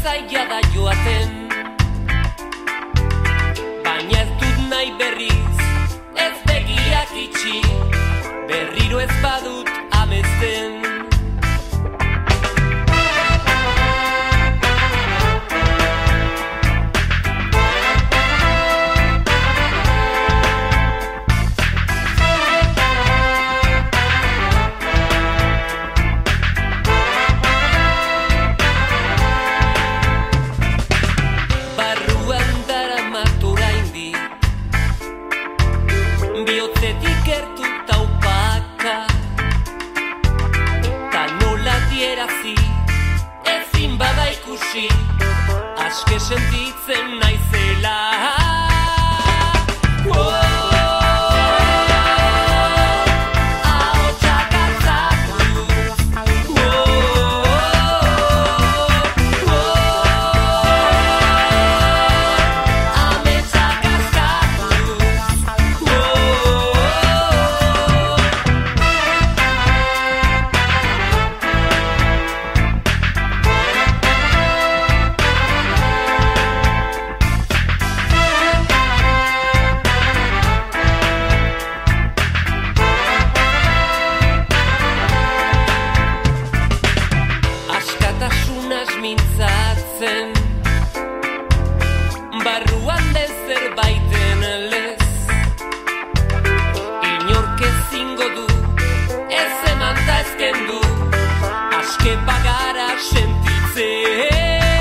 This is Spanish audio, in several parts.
zaila da joaten, baina ez dut nahi berriz, ez begiak itxi, berriro ez badut amesten. Ezin bada ikusi, aske sentitzen naizela. Barruan de zerbaiten lez, inork ezingo du, ez eman da ezkendu, aske bagara sentitzen.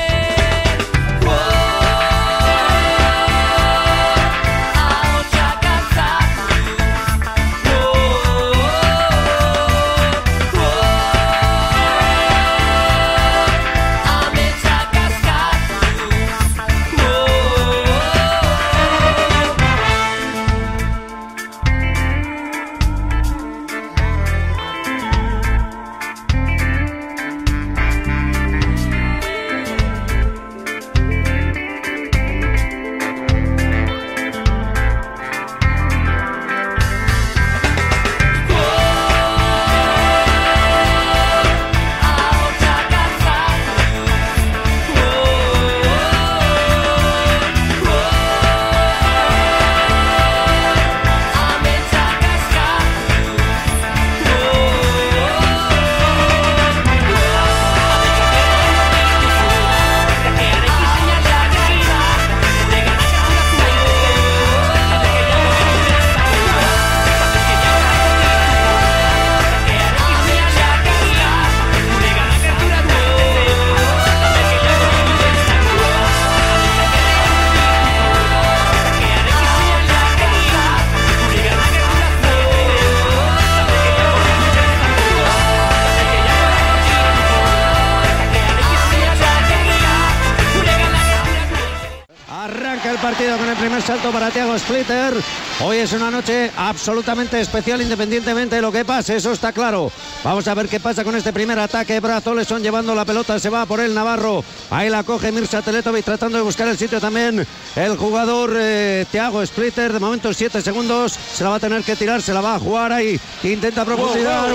El partido con el primer salto para Thiago Splitter. Hoy es una noche absolutamente especial independientemente de lo que pase, eso está claro. Vamos a ver qué pasa con este primer ataque. Braz Oleson llevando la pelota, se va por el Navarro. Ahí la coge Mirza Teletovic tratando de buscar el sitio también. El jugador Thiago Splitter, de momento 7 segundos. Se la va a tener que tirar, se la va a jugar ahí. Intenta profundidad.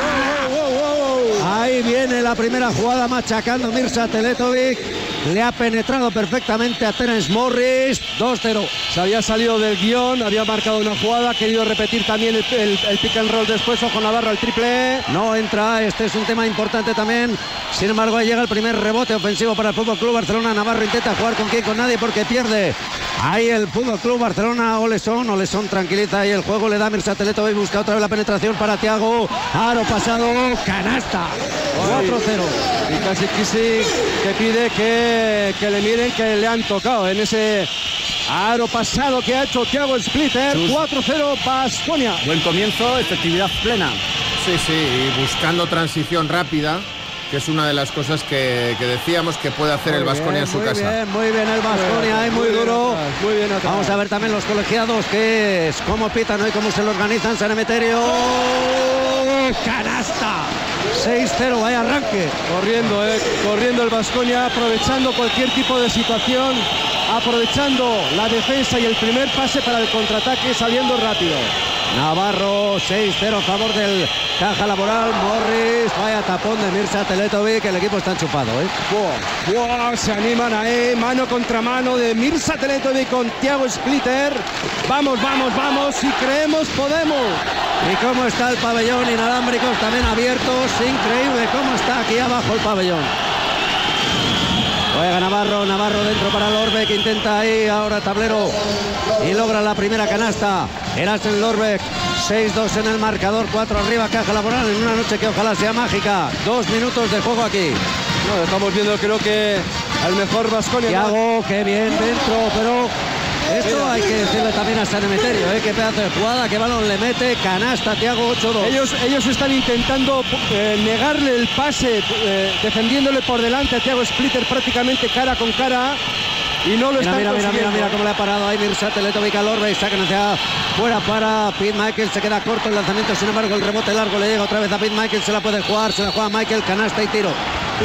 Ahí viene la primera jugada machacando Mirza Teletovic. Le ha penetrado perfectamente a Terence Morris. 2-0. Se había salido del guión, había marcado una jugada, ha querido repetir también el pick and roll después. Ojo Navarro al triple. No entra, este es un tema importante también. Sin embargo, ahí llega el primer rebote ofensivo para el FC Barcelona. Navarro intenta jugar con quién, con nadie, porque pierde. Ahí el FC Barcelona, Oleson tranquiliza ahí el juego, le da Mirza Teletovic, busca otra vez la penetración para Thiago. Aro pasado, canasta. 4-0. Y casi que pide que le miren que le han tocado en ese aro pasado que ha hecho Thiago Splitter. 4-0 Baskonia. Buen comienzo, efectividad plena. Sí, y buscando transición rápida, que es una de las cosas que decíamos que puede hacer el Baskonia en su casa. Muy bien el Baskonia, muy duro. Muy bien atrás. Vamos a ver también los colegiados, que es cómo pitan hoy, cómo se lo organizan. San Emeterio, canasta. 6-0, vaya arranque. Corriendo el Baskonia, aprovechando cualquier tipo de situación, aprovechando la defensa y el primer pase para el contraataque, saliendo rápido. Navarro, 6-0 a favor del Caja Laboral. Morris, vaya tapón de Mirza Teletovic, el equipo está enchufado, Se animan ahí, mano contra mano de Mirza Teletovic con Thiago Splitter. Vamos, si creemos podemos. Y cómo está el pabellón, inalámbricos también abiertos, increíble cómo está aquí abajo el pabellón. Juega Navarro dentro para Lorbeck, intenta ahí ahora tablero y logra la primera canasta. Erasen Lorbeck, 6-2 en el marcador, 4 arriba Caja Laboral en una noche que ojalá sea mágica. 2 minutos de juego aquí. No, estamos viendo, creo que el mejor Baskonia. Thiago, qué bien dentro, pero esto hay que decirle también a San Emeterio, qué pedazo de jugada, qué balón le mete, canasta Thiago, 8-2. Ellos están intentando negarle el pase, defendiéndole por delante a Thiago Splitter prácticamente cara con cara. Y no lo están consiguiendo. Mira cómo le ha parado ahí Mirza Teletovic a Lorbeck, sacan hacia fuera para Pete Michael, se queda corto el lanzamiento, sin embargo el rebote largo le llega otra vez a Pete Michael, se la juega Michael, canasta y tiro.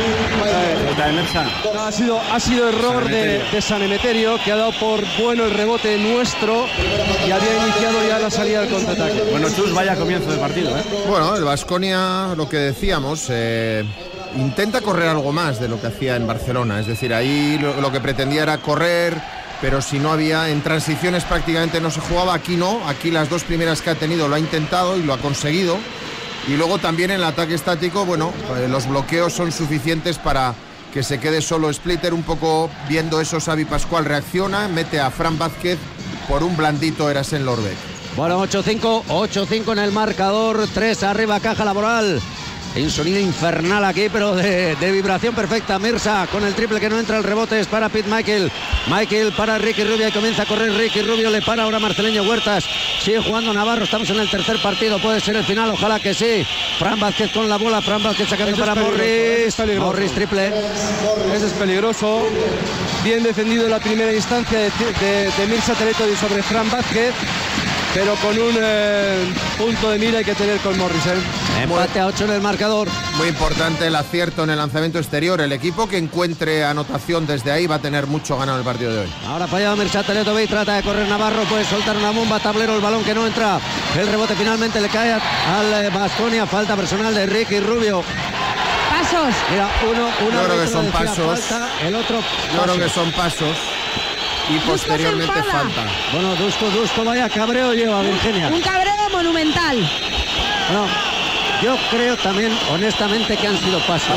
Ha sido error de San Emeterio, que ha dado por bueno el rebote nuestro y había iniciado ya la salida del contraataque. Bueno, Chus, vaya comienzo del partido, Bueno, el Baskonia, lo que decíamos, intenta correr algo más de lo que hacía en Barcelona, es decir, ahí lo que pretendía era correr, pero si no había, en transiciones prácticamente no se jugaba, aquí no, aquí las 2 primeras que ha tenido lo ha intentado y lo ha conseguido. Y luego también en el ataque estático, los bloqueos son suficientes para que se quede solo Splitter, un poco viendo eso. Xavi Pascual reacciona, mete a Fran Vázquez por un blandito Erasen Lorbeck. Bueno, 8-5 en el marcador, 3 arriba Caja Laboral. Hay un sonido infernal aquí, pero de vibración perfecta. Mirza con el triple que no entra, el rebote es para Pete Michael. Michael para Ricky Rubio y comienza a correr Ricky Rubio, le para ahora Marceleño Huertas. Sigue jugando Navarro, estamos en el tercer partido, puede ser el final, ojalá que sí. Fran Vázquez con la bola, Fran Vázquez sacando para Morris. Morris triple. Ese es peligroso. Bien defendido en la primera instancia de Mirza Teletovic sobre Fran Vázquez, pero con un punto de mira hay que tener con Morris. Empate a 8 en el marcador. Muy importante el acierto en el lanzamiento exterior. El equipo que encuentre anotación desde ahí va a tener mucho ganado el partido de hoy. Ahora fallado Mirza Teletovic, trata de correr Navarro, puede soltar una bomba, tablero, el balón que no entra. El rebote finalmente le cae al Baskonia, falta personal de Ricky Rubio. Pasos. Mira, uno creo que son pasos. Falta, el otro Yo creo que son pasos. Y posteriormente falta. Bueno, Dusko, vaya cabreo lleva Virginia. Un cabreo monumental. Bueno, yo creo también, honestamente, que han sido pasos.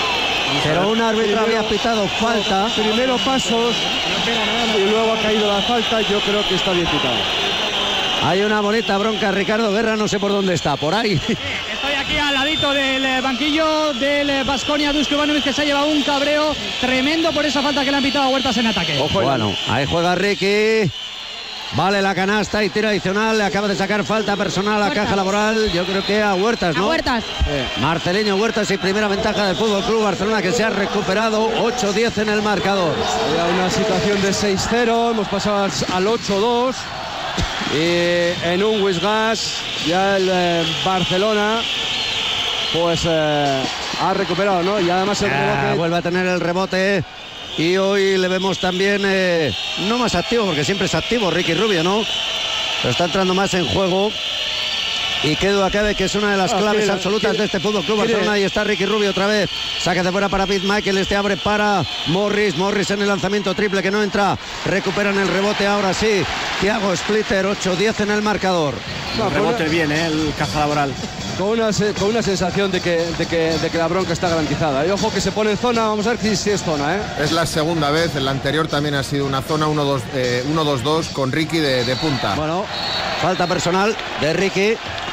Pero un árbitro había pitado falta. Primero pasos y luego ha caído la falta. Yo creo que está bien pitado. Hay una bonita bronca, Ricardo Guerra, no sé por dónde está, por ahí. Estoy aquí al ladito del banquillo del Baskonia, Dusko Ivanovic, que se ha llevado un cabreo tremendo por esa falta que le han pitado a Huertas en ataque. Ojo, bueno, ahí juega Ricky. Vale la canasta y tiro adicional. Le acaba de sacar falta personal a Caja Laboral. Yo creo que a Huertas, ¿no? A Huertas. Marceleño Huertas y primera ventaja del Fútbol Club Barcelona, que se ha recuperado. 8-10 en el marcador. Era una situación de 6-0. Hemos pasado al 8-2. Y en un Wisgas ya el Barcelona pues ha recuperado, ¿no? Y además el rebote vuelve a tener el rebote. Y hoy le vemos también no más activo, porque siempre es activo Ricky Rubio, ¿no? Pero está entrando más en juego. Y qué duda cabe que es una de las claves absolutas de este Fútbol Club Barcelona. Ahí está Ricky Rubio otra vez. Saca de fuera para Pete Michael. Este abre para Morris. Morris en el lanzamiento triple que no entra. Recuperan el rebote ahora sí. Thiago Splitter, 8-10 en el marcador. El rebote bien, el Caja Laboral. Con una sensación de que la bronca está garantizada. Y ojo que se pone en zona, vamos a ver si es zona, ¿eh? Es la segunda vez, en la anterior también ha sido una zona 1-2-2 con Ricky de punta. Bueno, falta personal de Ricky.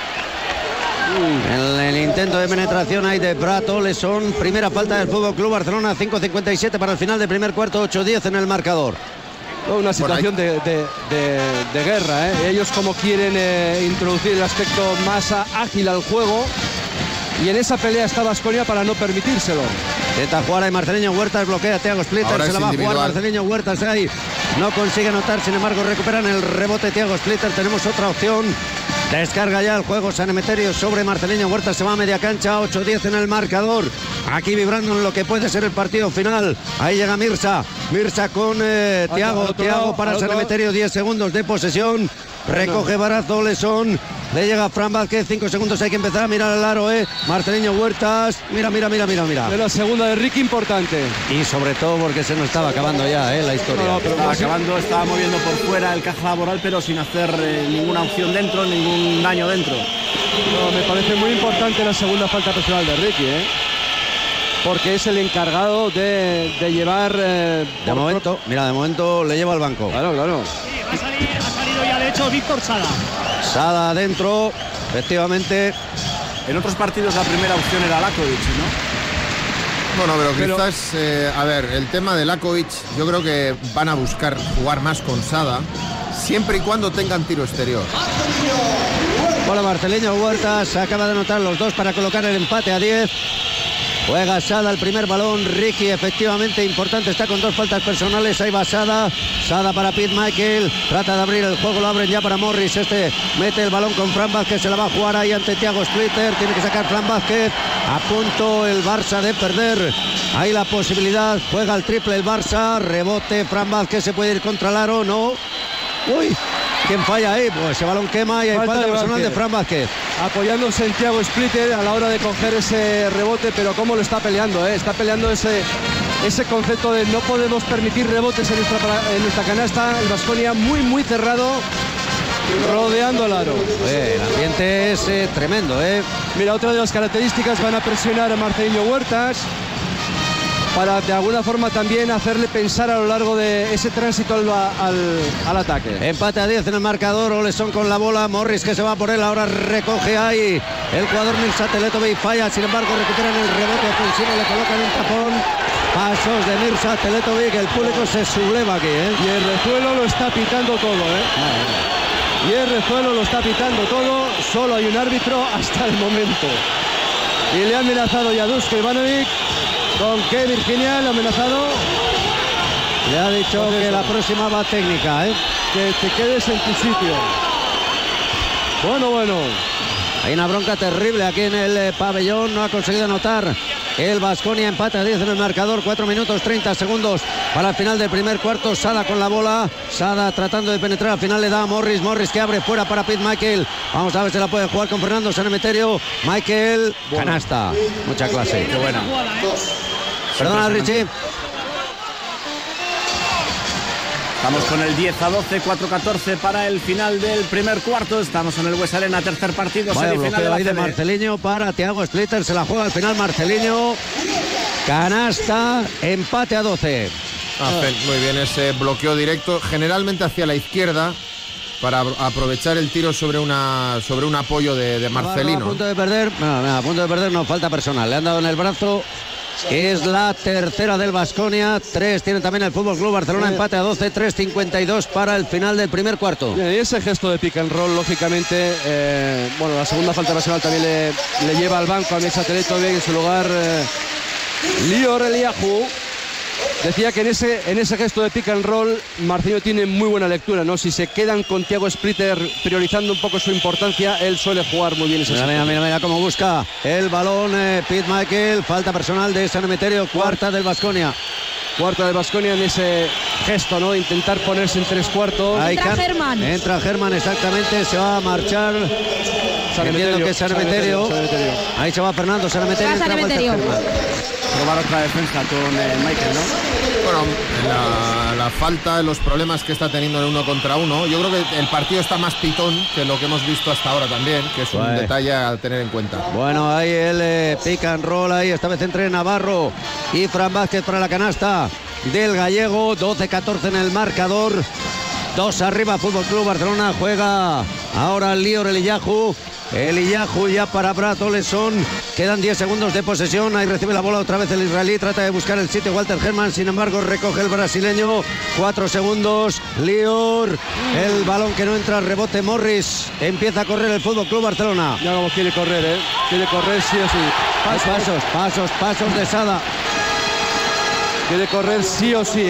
En el intento de penetración hay de Prato Lesón. Primera falta del Fútbol Club Barcelona, 5:57 para el final del primer cuarto, 8-10 en el marcador. Una situación de guerra, ¿eh? Ellos como quieren introducir el aspecto más ágil al juego, y en esa pelea está Baskonia para no permitírselo. Intenta jugar ahí Marceleño Huertas, bloquea a Thiago Splitter, ahora se la va a jugar Marceleño Huertas ahí. No consigue anotar, sin embargo recuperan el rebote Thiago Splitter. Tenemos otra opción. Descarga ya el juego San Emeterio sobre Marceleño Huertas, se va a media cancha, 8-10 en el marcador. Aquí vibrando en lo que puede ser el partido final. Ahí llega Mirza con Thiago para San Emeterio, 10 segundos de posesión. recoge Barazo Lesón, le llega Fran Vázquez, 5 segundos, hay que empezar a mirar el aro, Marceliño Huertas, mira. De la segunda de Ricky, importante. Y sobre todo porque se nos estaba acabando ya, la historia. Estaba moviendo por fuera el Caja Laboral, pero sin hacer ninguna opción dentro, ningún daño dentro. No, me parece muy importante la segunda falta personal de Ricky, porque es el encargado de llevar... de momento le lleva al banco. Claro. Ha salido ya, de hecho, Víctor Sada. Sada adentro, efectivamente. En otros partidos la primera opción era Lakovic, ¿no? Bueno, pero quizás, el tema de Lakovic, yo creo que van a buscar jugar más con Sada, siempre y cuando tengan tiro exterior. Bueno, Marceliño Huertas acaba de anotar los dos para colocar el empate a 10. Juega Sada el primer balón. Ricky, efectivamente importante, está con 2 faltas personales. Ahí va Sada para Pete Michael, trata de abrir el juego, lo abren ya para Morris. Mete el balón con Fran Vázquez, se la va a jugar ahí ante Thiago Splitter. Tiene que sacar Fran Vázquez. A punto el Barça de perder. Ahí la posibilidad, juega el triple el Barça. Rebote, Fran Vázquez se puede ir contra el aro, no. Uy, ¿quién falla ahí? Pues ese balón quema y hay falta personal de Fran Vázquez. Apoyándose en Thiago Splitter a la hora de coger ese rebote, pero cómo lo está peleando, Está peleando ese concepto de no podemos permitir rebotes en nuestra canasta. El Baskonia muy cerrado, rodeando al aro. El ambiente es tremendo, Mira, otra de las características, van a presionar a Marceliño Huertas para de alguna forma también hacerle pensar a lo largo de ese tránsito al ataque. Empate a 10 en el marcador. Oleson con la bola, Morris que se va por él, ahora recoge ahí el jugador Mirza Teletovic, falla, sin embargo recuperan el rebote ofensivo, le colocan un tapón. Pasos de Mirza Teletovic, el público se subleva aquí, Y el Rezuelo lo está pitando todo, Y el Rezuelo lo está pitando todo, solo hay un árbitro hasta el momento. Y le ha amenazado ya Dusko Ivanovic. ¿Con qué, Virginia? ¿Le ha amenazado? Le ha dicho que la próxima va técnica, Que te quedes en tu sitio. Bueno. Hay una bronca terrible aquí en el pabellón, no ha conseguido anotar el Baskonia. Empate a 10 en el marcador, 4 minutos 30 segundos para el final del primer cuarto. Sada con la bola, Sada tratando de penetrar, al final le da a Morris que abre fuera para Pete Michael. Vamos a ver si la puede jugar con Fernando Sanemeterio. Michael, canasta, mucha clase. Qué buena. Perdona, Richie. Estamos con el 10-12, 4-14 para el final del primer cuarto. Estamos en el Bues Arena, tercer partido, semifinal de la de Marceliño para Thiago Splitter. Se la juega al final Marceliño. Canasta, empate a 12. Muy bien ese bloqueo directo, generalmente hacia la izquierda, para aprovechar el tiro sobre un apoyo de Marcelino. A punto de perder, no, falta personal. Le han dado en el brazo. Es la tercera del Baskonia. 3 tiene también el Fútbol Club Barcelona. Empate a 12, 3:52 para el final del primer cuarto. Y ese gesto de pick and roll, lógicamente, la segunda falta personal también le lleva al banco a Mirza Teletovic. En su lugar, Lior Eliahu. Decía que en ese gesto de pick and roll Marceliño tiene muy buena lectura, ¿no? Si se quedan con Thiago Splitter priorizando un poco su importancia, él suele jugar muy bien ese mira cómo busca el balón Pete Michael. Falta personal de Sanemeterio, cuarta del Baskonia. Cuarta de Baskonia en ese gesto, ¿no? Intentar ponerse en 3/4. Entra Germán, exactamente, se va a marchar. Entiendo que es Sanemeterio. Ahí se va Fernando Sanemeterio. Probar otra defensa con Michael, ¿no? Bueno, la falta, los problemas que está teniendo en 1 contra 1. Yo creo que el partido está más pitón que lo que hemos visto hasta ahora también, que es un detalle a tener en cuenta. Bueno, ahí el pick and roll, ahí esta vez entre Navarro y Fran Vázquez para la canasta del gallego. 12-14 en el marcador. 2 arriba, Fútbol Club Barcelona. Juega ahora Lior Eliahu. Eliahu ya para Brad Oleson. Quedan 10 segundos de posesión. Ahí recibe la bola otra vez el israelí. Trata de buscar el sitio Walter Germán. Sin embargo, recoge el brasileño. 4 segundos. Lior. El balón que no entra. Rebote Morris. Empieza a correr el Fútbol Club Barcelona. Ya como quiere correr, Quiere correr sí o sí. Pasos de Sada. Quiere correr sí o sí,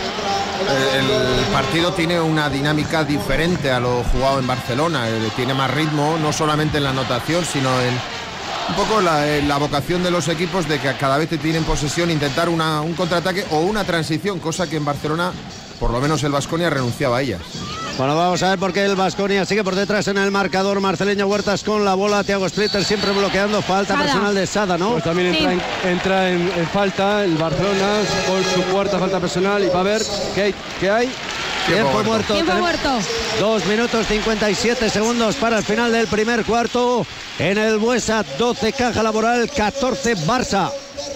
El partido tiene una dinámica diferente a lo jugado en Barcelona. Tiene más ritmo, no solamente en la anotación, sino en un poco la vocación de los equipos de que cada vez que tienen posesión intentar un contraataque o una transición, cosa que en Barcelona, por lo menos el Baskonia, renunciaba a ellas. Bueno, vamos a ver por qué el Baskonia sigue por detrás en el marcador. Marceleño Huertas con la bola, Thiago Splitter siempre bloqueando. Falta Sada. personal de Sada, ¿no? Pues también entra en falta el Barcelona con su cuarta falta personal y va a ver qué hay. Tiempo muerto. Tiempo muerto. 2 minutos 57 segundos para el final del primer cuarto. En el Buesa, 12 Caja Laboral, 14 Barça.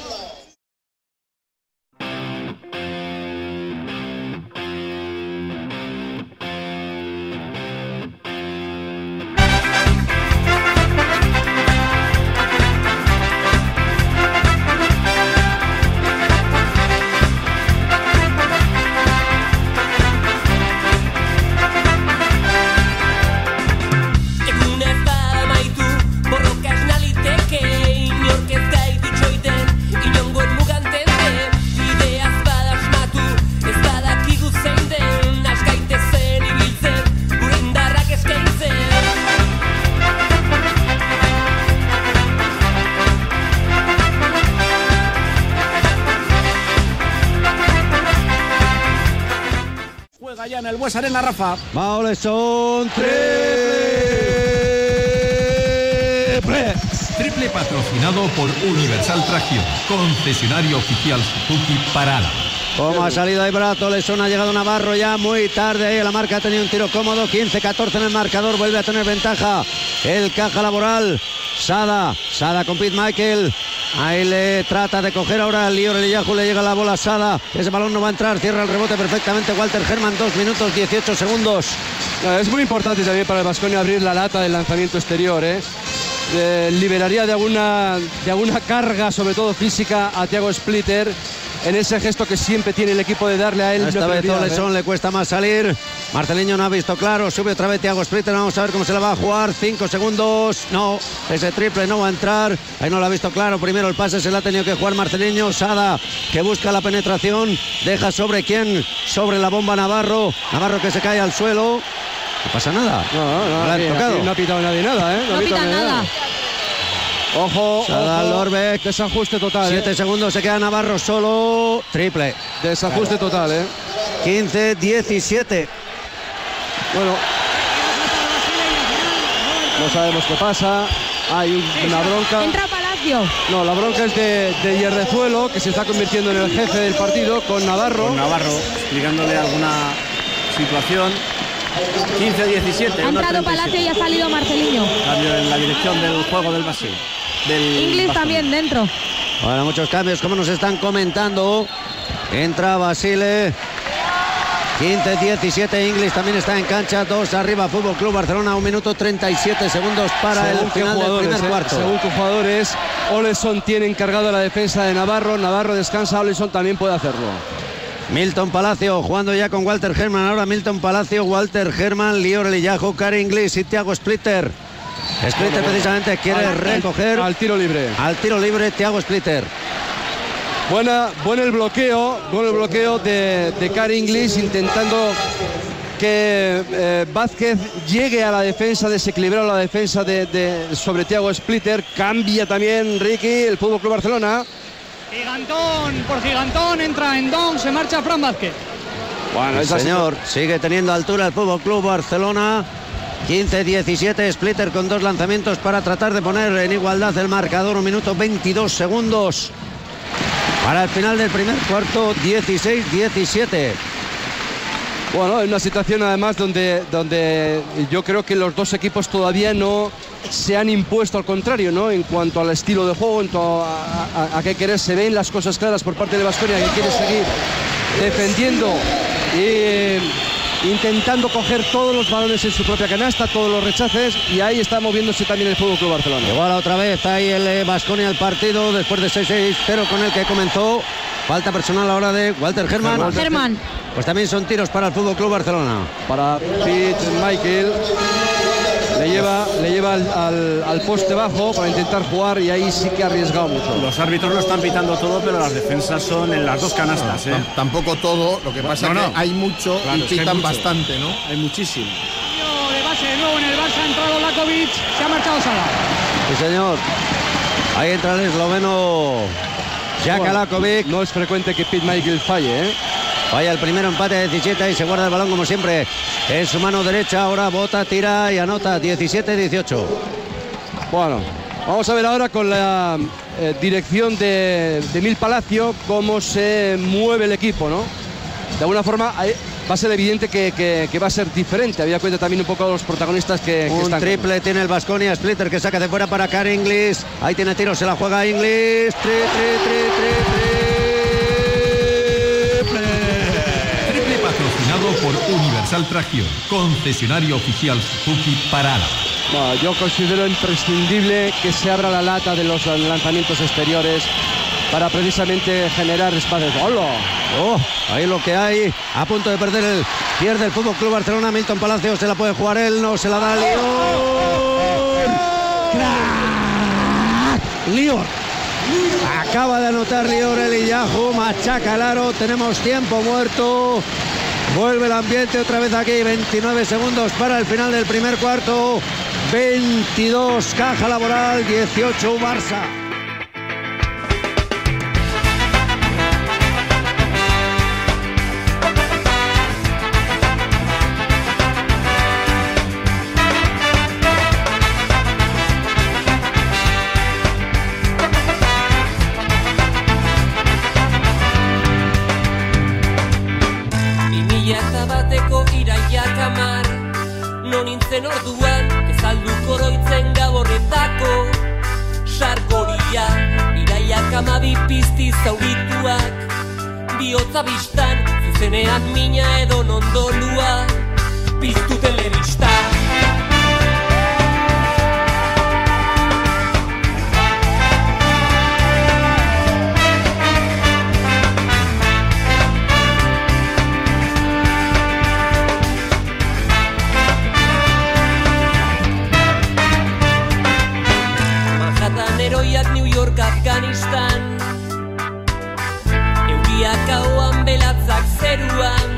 Ya en el Buesa Arena, Rafa. Maulesón, triple patrocinado por Universal Tracción, concesionario oficial Suzuki para Álava. Como ha salido ahí Bratolesón, ha llegado Navarro ya muy tarde ahí a la marca, ha tenido un tiro cómodo, 15-14 en el marcador, vuelve a tener ventaja el Caja Laboral. Sada con Pete Michael, ahí le trata de coger ahora al Lior Eliyahu, le llega la bola a Sada, ese balón no va a entrar, cierra el rebote perfectamente Walter Hermann, 2 minutos 18 segundos. Es muy importante también para el Baskonia abrir la lata del lanzamiento exterior, liberaría de alguna carga, sobre todo física, a Thiago Splitter en ese gesto que siempre tiene el equipo de darle a él. Esta vez Olesón le cuesta más salir. Marceleño no ha visto claro, sube otra vez Thiago Splitter, vamos a ver cómo se la va a jugar. 5 segundos, no, ese triple no va a entrar, ahí no lo ha visto claro. Primero el pase se la ha tenido que jugar Marceleño. Sada que busca la penetración, deja sobre quién, sobre la bomba Navarro que se cae al suelo. No pasa nada. No le han tocado. No ha pitado nadie nada, No pita nada. Ojo, Lorbeck. Desajuste total. 7 segundos, se queda Navarro solo. Triple. Desajuste total, 15-17. Bueno, no sabemos qué pasa. Hay una bronca. Entra Palacio. No, la bronca es de Hierrezuelo, que se está convirtiendo en el jefe del partido, con Navarro. Explicándole alguna situación. 15-17. Ha entrado Palacio y ha salido Marceliño. Cambio en la dirección del juego del Basel. Inglis también dentro. Bueno, muchos cambios, como nos están comentando. Entra Basile. 15-17, Inglis también está en cancha. 2 arriba, Fútbol Club Barcelona. 1 minuto 37 segundos para el final del primer cuarto. Según qué jugadores, Olesón tiene encargado la defensa de Navarro. Navarro descansa, Olesón también puede hacerlo. Milton Palacio jugando ya con Walter Hermann. Ahora Milton Palacio, Walter Hermann, Lior Eliyahu, Cary Inglis y Thiago Splitter. Splitter precisamente quiere recoger al tiro libre. Al tiro libre Thiago Splitter. Bueno el bloqueo de Cary Inglis, intentando que Vázquez llegue a la defensa, desequilibrado la defensa sobre Thiago Splitter. Cambia también Ricky, el Fútbol Club Barcelona. Gigantón por gigantón, entra en Don, se marcha Fran Vázquez. Bueno, el señor sigue teniendo altura el Fútbol Club Barcelona. 15-17, Splitter con 2 lanzamientos para tratar de poner en igualdad el marcador. 1 minuto 22 segundos para el final del primer cuarto. 16-17. Bueno, en una situación además donde yo creo que los dos equipos todavía no se han impuesto, al contrario, ¿no? En cuanto al estilo de juego, en cuanto a qué querer, se ven las cosas claras por parte de Baskonia, que quiere seguir defendiendo y intentando coger todos los balones en su propia canasta, todos los rechaces, y ahí está moviéndose también el Fútbol Club Barcelona. Igual otra vez ahí el Baskonia el partido después de 6-6-0 con el que comenzó. Falta personal ahora de Walter Hermann. Pues también son tiros para el Fútbol Club Barcelona. Para Pete Michael. Le lleva al poste bajo para intentar jugar, y ahí sí que ha arriesgado mucho. Los árbitros lo están pitando todo, pero las defensas son en las 2 canastas. Tampoco todo, lo que pasa es que hay mucho, claro, y pitan bastante, ¿no? Hay muchísimo. De base de nuevo en el Barça, ha entrado Lakovic, se ha marchado Sada. Sí, señor. Ahí entra el esloveno Jaka Lakovic. No es frecuente que Pete Michael falle, Vaya el primero, empate a 17 y se guarda el balón como siempre en su mano derecha. Ahora bota, tira y anota 17-18. Bueno, vamos a ver ahora con la dirección de Mil Palacio cómo se mueve el equipo, ¿no? De alguna forma va a ser evidente que va a ser diferente. Había cuenta también un poco a los protagonistas que un están. Triple tiene el Baskonia. Splitter que saca de fuera para Carl Inglis. Ahí tiene tiro, se la juega Inglis. Triple patrocinado por Universal Tracción, concesionario oficial Suzuki para Álava. Bueno, yo considero imprescindible que se abra la lata de los lanzamientos exteriores para precisamente generar espacios. ¡Hola! Oh, ahí lo que hay. A punto de perder pierde el Fútbol Club Barcelona. Milton Palacios se la puede jugar él, no se la da Lior. ¡Crack! Lior. Acaba de anotar Lior Eliyahu, machaca el aro. Tenemos tiempo muerto. Vuelve el ambiente otra vez aquí. 29 segundos para el final del primer cuarto. 22 Caja Laboral, 18 Barça. Orduan ez alduko oroitzen gaborretako sargoria iraiak 12 pizti zaurituak bihotza bistan zuzenean mina edo nondolua piztu telebista. Heroiak New York, Afganistan Euriak hauan belatzak zeruan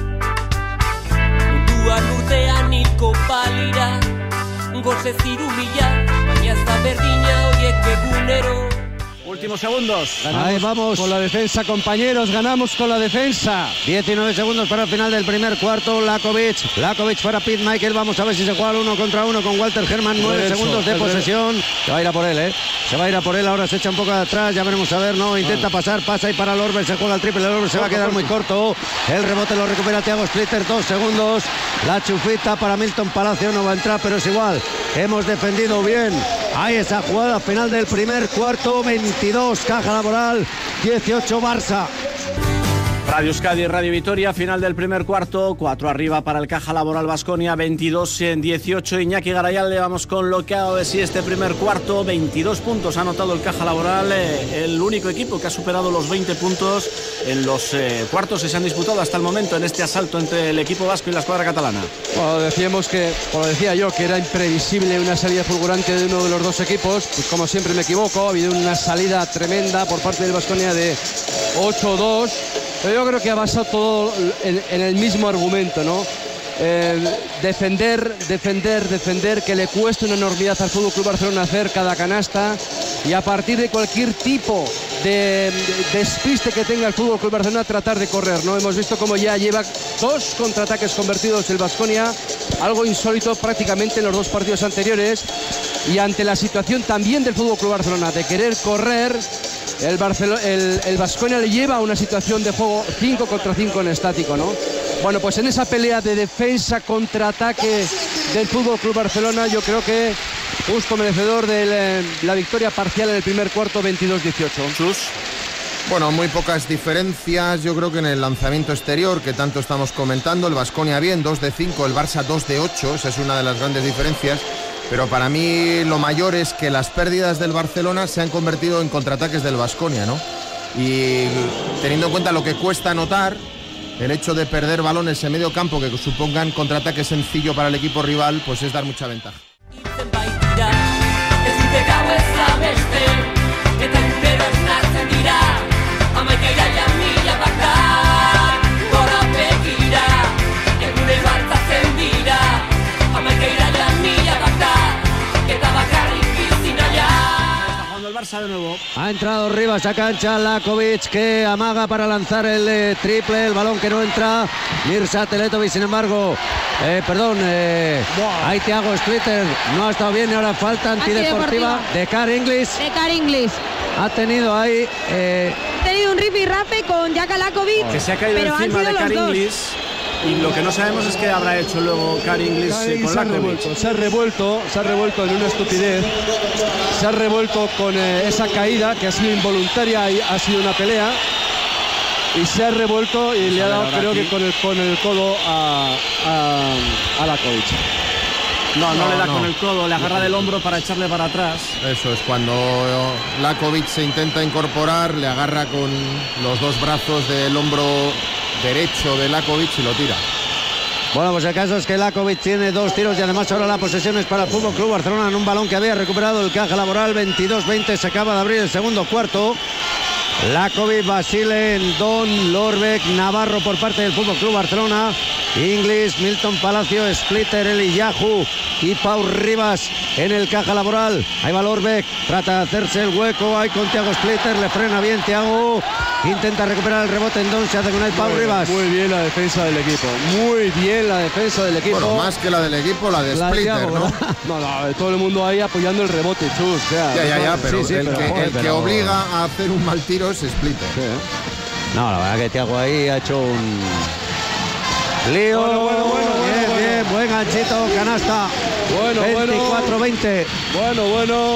Munduan urtean hilko palira Goze zirumila, baina ez da berdina horiek egunero. Últimos segundos. Ahí vamos con la defensa, compañeros. Ganamos con la defensa. 19 segundos para el final del primer cuarto. Lakovic para Pete Michael. Vamos a ver si se juega 1 contra 1 con Walter Hermann. 9 segundos de posesión. Se va a ir a por él, Se va a ir a por él. Ahora se echa un poco de atrás. Ya veremos a ver. No, intenta pasar. Pasa y para Lorber. Se juega el triple. Lorber se va a quedar muy corto. El rebote lo recupera Thiago Splitter. 2 segundos. La chufita para Milton Palacio. No va a entrar, pero es igual. Hemos defendido bien. Ahí esa jugada final del primer cuarto. 22 Caja Laboral, 18 Barça. Radio Euskadi, Radio Vitoria, final del primer cuarto, 4 arriba para el Caja Laboral Baskonia, 22-18. Iñaki Garayalde, vamos con lo que ha dado de sí este primer cuarto. 22 puntos ha anotado el Caja Laboral, el único equipo que ha superado los 20 puntos en los cuartos que se han disputado hasta el momento en este asalto entre el equipo vasco y la escuadra catalana. Bueno, decíamos que, como decía yo, que era imprevisible una salida fulgurante de uno de los dos equipos. Pues como siempre me equivoco, ha habido una salida tremenda por parte del Baskonia de 8-2. Pero yo creo que ha basado todo en el mismo argumento, ¿no? Defender, que le cueste una enormidad al FC Barcelona hacer cada canasta, y a partir de cualquier tipo de despiste que tenga el FC Barcelona tratar de correr, ¿no? Hemos visto cómo ya lleva 2 contraataques convertidos el Baskonia, algo insólito prácticamente en los 2 partidos anteriores, y ante la situación también del FC Barcelona de querer correr, el Baskonia le lleva a una situación de juego 5 contra 5 en estático, ¿no? Bueno, pues en esa pelea de defensa contra ataque del FC Barcelona, yo creo que justo merecedor de la victoria parcial en el primer cuarto, 22-18. Sus. Bueno, muy pocas diferencias, yo creo que en el lanzamiento exterior que tanto estamos comentando, el Baskonia bien, 2 de 5, el Barça 2 de 8, esa es una de las grandes diferencias. Pero para mí lo mayor es que las pérdidas del Barcelona se han convertido en contraataques del Baskonia, ¿no? Y teniendo en cuenta lo que cuesta anotar, el hecho de perder balones en medio campo que supongan contraataque sencillo para el equipo rival, pues es dar mucha ventaja. De nuevo. Ha entrado Rivas a cancha, Lakovic que amaga para lanzar el triple, el balón que no entra. Mirza Teletovic, sin embargo, ahí Thiago Splitter no ha estado bien y ahora falta antideportiva de Carl Inglis. Ha tenido ahí un rifirrafe con Jaka Lakovic, que se ha caído encima de Carl Inglis. Y lo que no sabemos es qué habrá hecho luego Carl Inglis con Lakovic. Se ha revuelto en una estupidez. Se ha revuelto con esa caída que ha sido involuntaria y ha sido una pelea. Y se ha revuelto y le ha dado, creo que con el codo a Lakovic. No le da con el codo, le agarra del hombro para echarle para atrás. Eso es, cuando Lakovic se intenta incorporar, le agarra con los dos brazos del hombro derecho de Lakovic y lo tira. Bueno, pues el caso es que Lakovic tiene 2 tiros y además ahora la posesión es para el FC Barcelona en un balón que había recuperado el Caja Laboral. 22-20, se acaba de abrir el segundo cuarto. Lakovic, Basile, Ndon, Lorbek, Navarro por parte del FC Barcelona, Inglis, Milton Palacio, Splitter, Eliyahu y Pau Rivas en el Caja Laboral. Ahí va Lorbek, trata de hacerse el hueco, ahí con Thiago Splitter, le frena bien Thiago, intenta recuperar el rebote, Ndon se hace con el Pau Rivas. Muy bien la defensa del equipo, Bueno, más que la del equipo, la de Splitter, ¿no? No, todo el mundo ahí apoyando el rebote, Chus. Ya, pero el que obliga a hacer un mal tiro es Splitter. Sí, No, la verdad que Thiago ahí ha hecho un lío. Bueno. Bien, buen ganchito, canasta. 24-20. Bueno.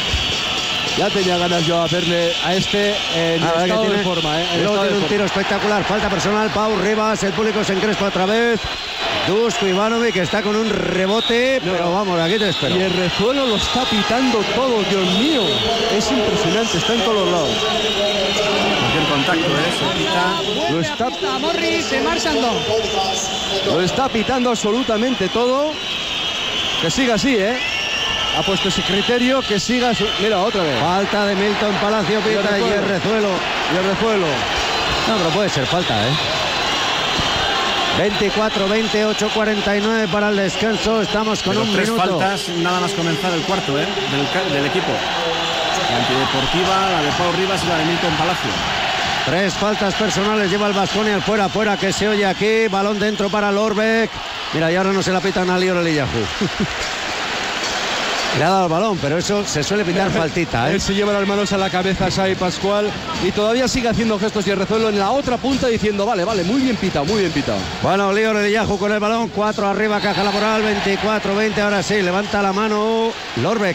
Ya tenía ganas yo de verle a este en estado de forma. Luego tiene un tiro espectacular, falta personal, Pau Rivas, el público se encrespa otra vez. Dusko Ivanovic que está con un rebote, pero vamos, aquí te espero. Y el rezuelo lo está pitando todo, Dios mío. Es impresionante, está en todos los lados. Cualquier contacto, se pita. Morris de Marsandon. Lo está pitando absolutamente todo. Que siga así, Ha puesto ese criterio, que siga. Mira, otra vez. Falta de Milton Palacio, pita y el rezuelo. No, pero puede ser falta, 24-20, 8-49 para el descanso. Estamos con un 3 minuto. faltas nada más comenzar el cuarto, del equipo. La antideportiva, la de Pau Rivas y la de Milton Palacio. 3 faltas personales lleva el Baskonia, el fuera que se oye aquí. Balón dentro para Lorbek. Mira, y ahora no se la pitan a Lior Eliyahu. Le ha dado el balón, pero eso se suele pitar faltita, Él se lleva las manos a la cabeza, Xavi Pascual, y todavía sigue haciendo gestos y el rezuelo en la otra punta diciendo, vale, muy bien pitado. Bueno, Lior Eliyahu con el balón, 4 arriba, Caja Laboral, 24-20, ahora sí, levanta la mano Lorbek.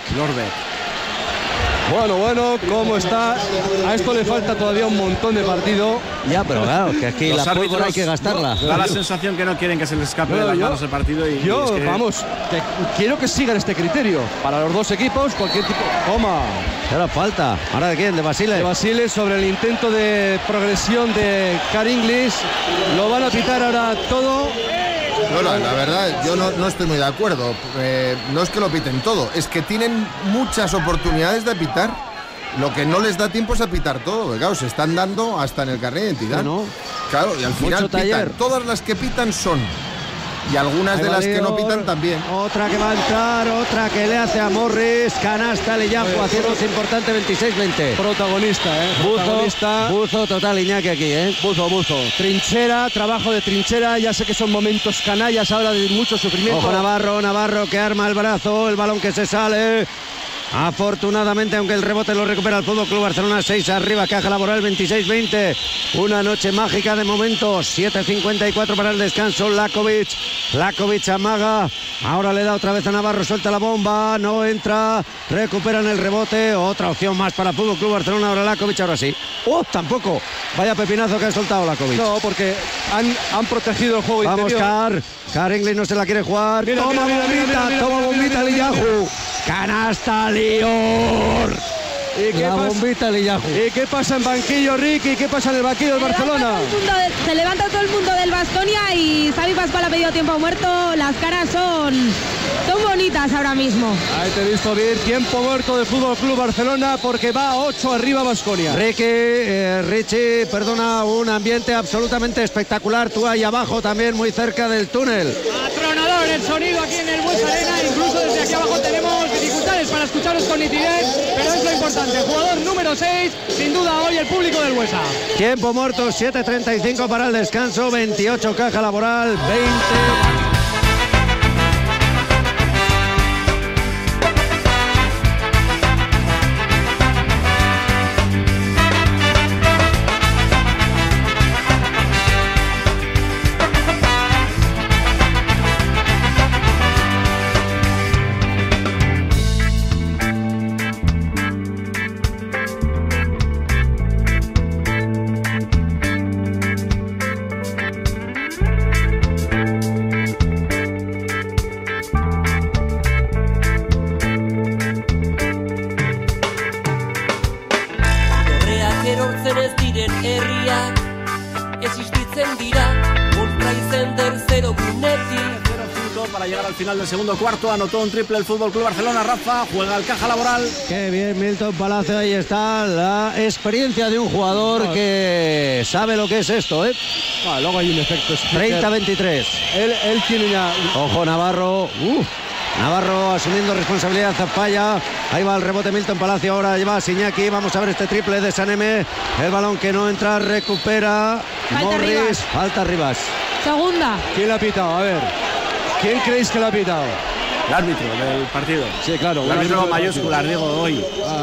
Bueno, ¿cómo está? A esto le falta todavía un montón de partido. Ya, pero claro, que aquí la pólvora hay que gastarla. Da la sensación que no quieren que se les escape de las manos el partido. Quiero que sigan este criterio. Para los dos equipos, cualquier tipo... Toma. Ahora falta. ¿Ahora de quién? ¿De Basile? De Basile sobre el intento de progresión de Carl Inglis. Lo van a pitar ahora todo. No, la verdad, yo no estoy muy de acuerdo. No es que lo piten todo, es que tienen muchas oportunidades de pitar. Lo que no les da tiempo es a pitar todo. Claro, se están dando hasta en el carnet de identidad. Claro, y al final pitan. Todas las que pitan son. Y algunas de las que no pitan también. Otra que va a entrar, otra que le hace a Morris. Canasta Eliyahu haciéndose importante, 26-20. Protagonista, Buzo total, Iñaki aquí, Buzo. Trinchera, trabajo de trinchera. Ya sé que son momentos canallas ahora de mucho sufrimiento. Ojo Navarro que arma el brazo, el balón que se sale. Afortunadamente, aunque el rebote lo recupera el FC Barcelona, 6 arriba, Caja Laboral, 26-20. Una noche mágica de momento, 7:54 para el descanso. Lakovic amaga, ahora le da otra vez a Navarro, suelta la bomba, no entra, recuperan el rebote, otra opción más para el FC Barcelona, ahora Lakovic, ahora sí. Tampoco, vaya pepinazo que ha soltado Lakovic. No, porque han protegido el juego interior. Vamos, Carl Inglis no se la quiere jugar. Toma bombita Eliyahu. Canasta Lior. ¿Y qué pasa en banquillo, Ricky? ¿Qué pasa en el banquillo del Barcelona? Se levanta todo el mundo del Baskonia y Xavi Pascual ha pedido tiempo muerto. Las caras son bonitas ahora mismo. Ahí te he visto bien. Tiempo muerto del FC Barcelona porque va 8 arriba Baskonia. Richie, perdona, un ambiente absolutamente espectacular. Tú ahí abajo también, muy cerca del túnel. Atronador el sonido aquí en el Bues Arena. Incluso desde aquí abajo tenemos dificultades auriculares para escucharos con nitidez, pero es lo importante. Jugador número 6, sin duda hoy el público del Buesa. Tiempo muerto, 7:35 para el descanso, 28 Caja Laboral, 20... Para llegar al final del segundo cuarto, anotó un triple el Fútbol Club Barcelona. Rafa, juega el Caja Laboral. Qué bien, Milton Palacio, ahí está la experiencia de un jugador que sabe lo que es esto, ¿eh? Luego hay un efecto 30-23. Él tiene una... Ojo, Navarro. Navarro asumiendo responsabilidad, falla. Ahí va el rebote Milton Palacio, ahora lleva a Iñaki. Vamos a ver este triple de Saneme. El balón que no entra, recupera Morris. Falta Rivas. Segunda. ¿Quién la ha pitado? A ver. ¿Quién creéis que lo ha pitado? El árbitro del partido. Sí, claro. El árbitro mayúsculas, digo, hoy.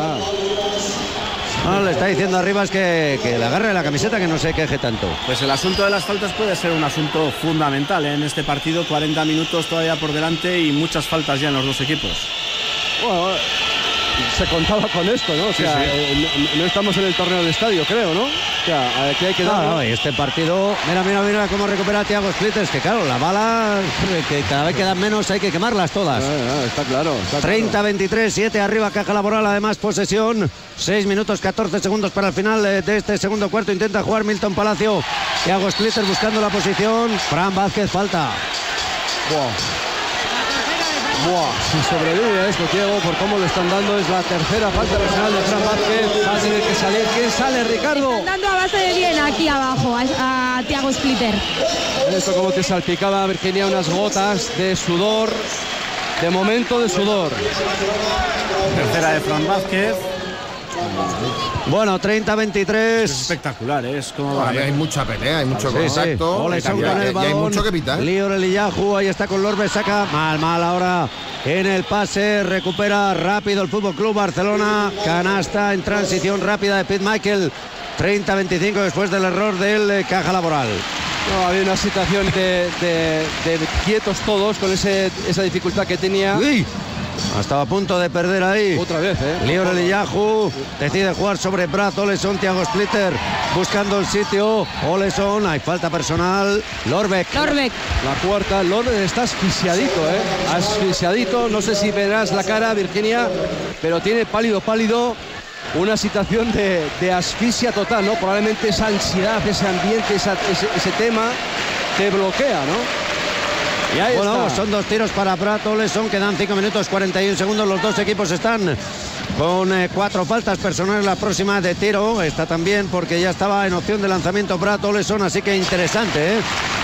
Le está diciendo a Rivas que le agarre la camiseta, que no se queje tanto. Pues el asunto de las faltas puede ser un asunto fundamental en este partido. 40 minutos todavía por delante y muchas faltas ya en los dos equipos. Bueno, se contaba con esto, ¿no? O sea, no estamos en el torneo del estadio, creo, ¿no? O sea, aquí hay que dar... No, este partido... Mira cómo recupera Thiago Splitters, que claro, las balas que cada vez quedan menos, hay que quemarlas todas. Está claro. 30-23, 7 arriba Caja Laboral, además posesión. 6 minutos 14 segundos para el final de este segundo cuarto. Intenta jugar Milton Palacio. Thiago Splitters buscando la posición. Fran Vázquez, falta. Si sobrevive a esto, Thiago, por cómo lo están dando, es la tercera falta personal de Fran Vázquez. Va a tener que salir. ¿Quién sale, Ricardo? Están dando a base de bien aquí abajo a Thiago Splitter. Esto como que salpicaba Virginia unas gotas de sudor. De momento de sudor. Tercera de Fran Vázquez. Bueno, 30-23. Es espectacular, es como... Hay mucha pelea, hay mucho contacto. Oleson con el balón. Y hay mucho que pitar. Lior Eliyahu, ahí está con Lorbe, saca mal ahora en el pase, recupera rápido el Fútbol Club Barcelona, canasta en transición rápida de Pete Michael. 30-25 después del error del Caja Laboral. No, había una situación de quietos todos con esa dificultad que tenía. ¡Uy! Estaba a punto de perder ahí. Otra vez, Lior Eliyahu decide jugar sobre Brad Oleson. Thiago Splitter buscando el sitio. Oleson, hay falta personal. Lorbeck. La cuarta. Lorbeck está asfixiadito, asfixiadito. No sé si verás la cara, Virginia, pero tiene pálido. Una situación de asfixia total, ¿no? Probablemente esa ansiedad, ese ambiente, ese tema te bloquea, ¿no? Y ahí está. Son 2 tiros para Brad Oleson, quedan 5 minutos 41 segundos. Los dos equipos están con 4 faltas personales. La próxima de tiro está también porque ya estaba en opción de lanzamiento Brad Oleson, así que interesante,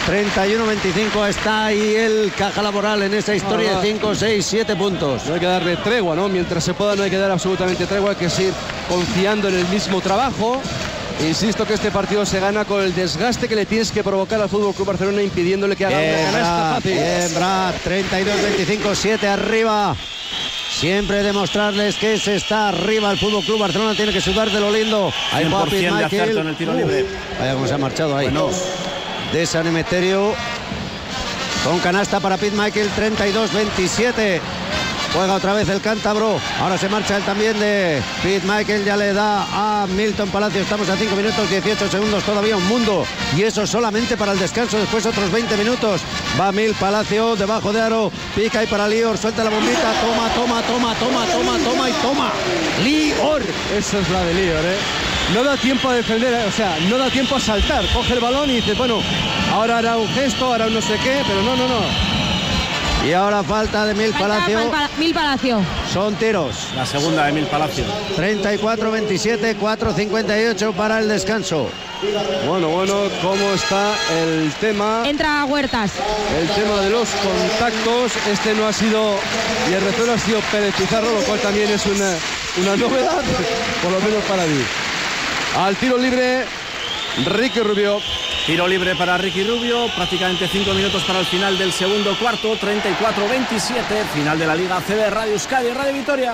31-25 está ahí el Caja Laboral en esa historia de 5, 6, 7 puntos. No hay que darle tregua, ¿no? Mientras se pueda no hay que dar absolutamente tregua, hay que seguir confiando en el mismo trabajo. Insisto que este partido se gana con el desgaste que le tienes que provocar al Fútbol Club Barcelona, impidiéndole que haga una canasta fácil. Bien, Brad, 32-25, 7 arriba. Siempre demostrarles que se está arriba el Fútbol Club Barcelona, tiene que sudar de lo lindo. Hay 100% de acierto en el tiro libre. Vaya cómo se ha marchado ahí. Bueno. De San Emeterio con canasta para Pete Michael, 32-27. Juega otra vez el cántabro. Ahora se marcha él también de Pete Michael. Ya le da a Milton Palacio. Estamos a 5 minutos 18 segundos. Todavía un mundo. Y eso solamente para el descanso. Después otros 20 minutos. Va Mil Palacio debajo de aro. Pica y para Lior. Suelta la bombita. Toma y toma. Lior. Esa es la de Lior, No da tiempo a defender. O sea, no da tiempo a saltar. Coge el balón y dice, bueno, ahora hará un gesto, hará un no sé qué. Pero no. Y ahora falta de Mil Palacio. Mil Palacio. Son tiros. La segunda de Mil Palacio. 34-27, 4:58 para el descanso. Bueno, ¿cómo está el tema? Entra Huertas. El tema de los contactos. Este no ha sido, y el retorno ha sido Pérez Pizarro, lo cual también es una novedad, por lo menos para mí. Al tiro libre, Ricky Rubio. Tiro libre para Ricky Rubio, prácticamente 5 minutos para el final del segundo cuarto, 34-27, final de la Liga ACB, Radio Euskadi, Radio Vitoria.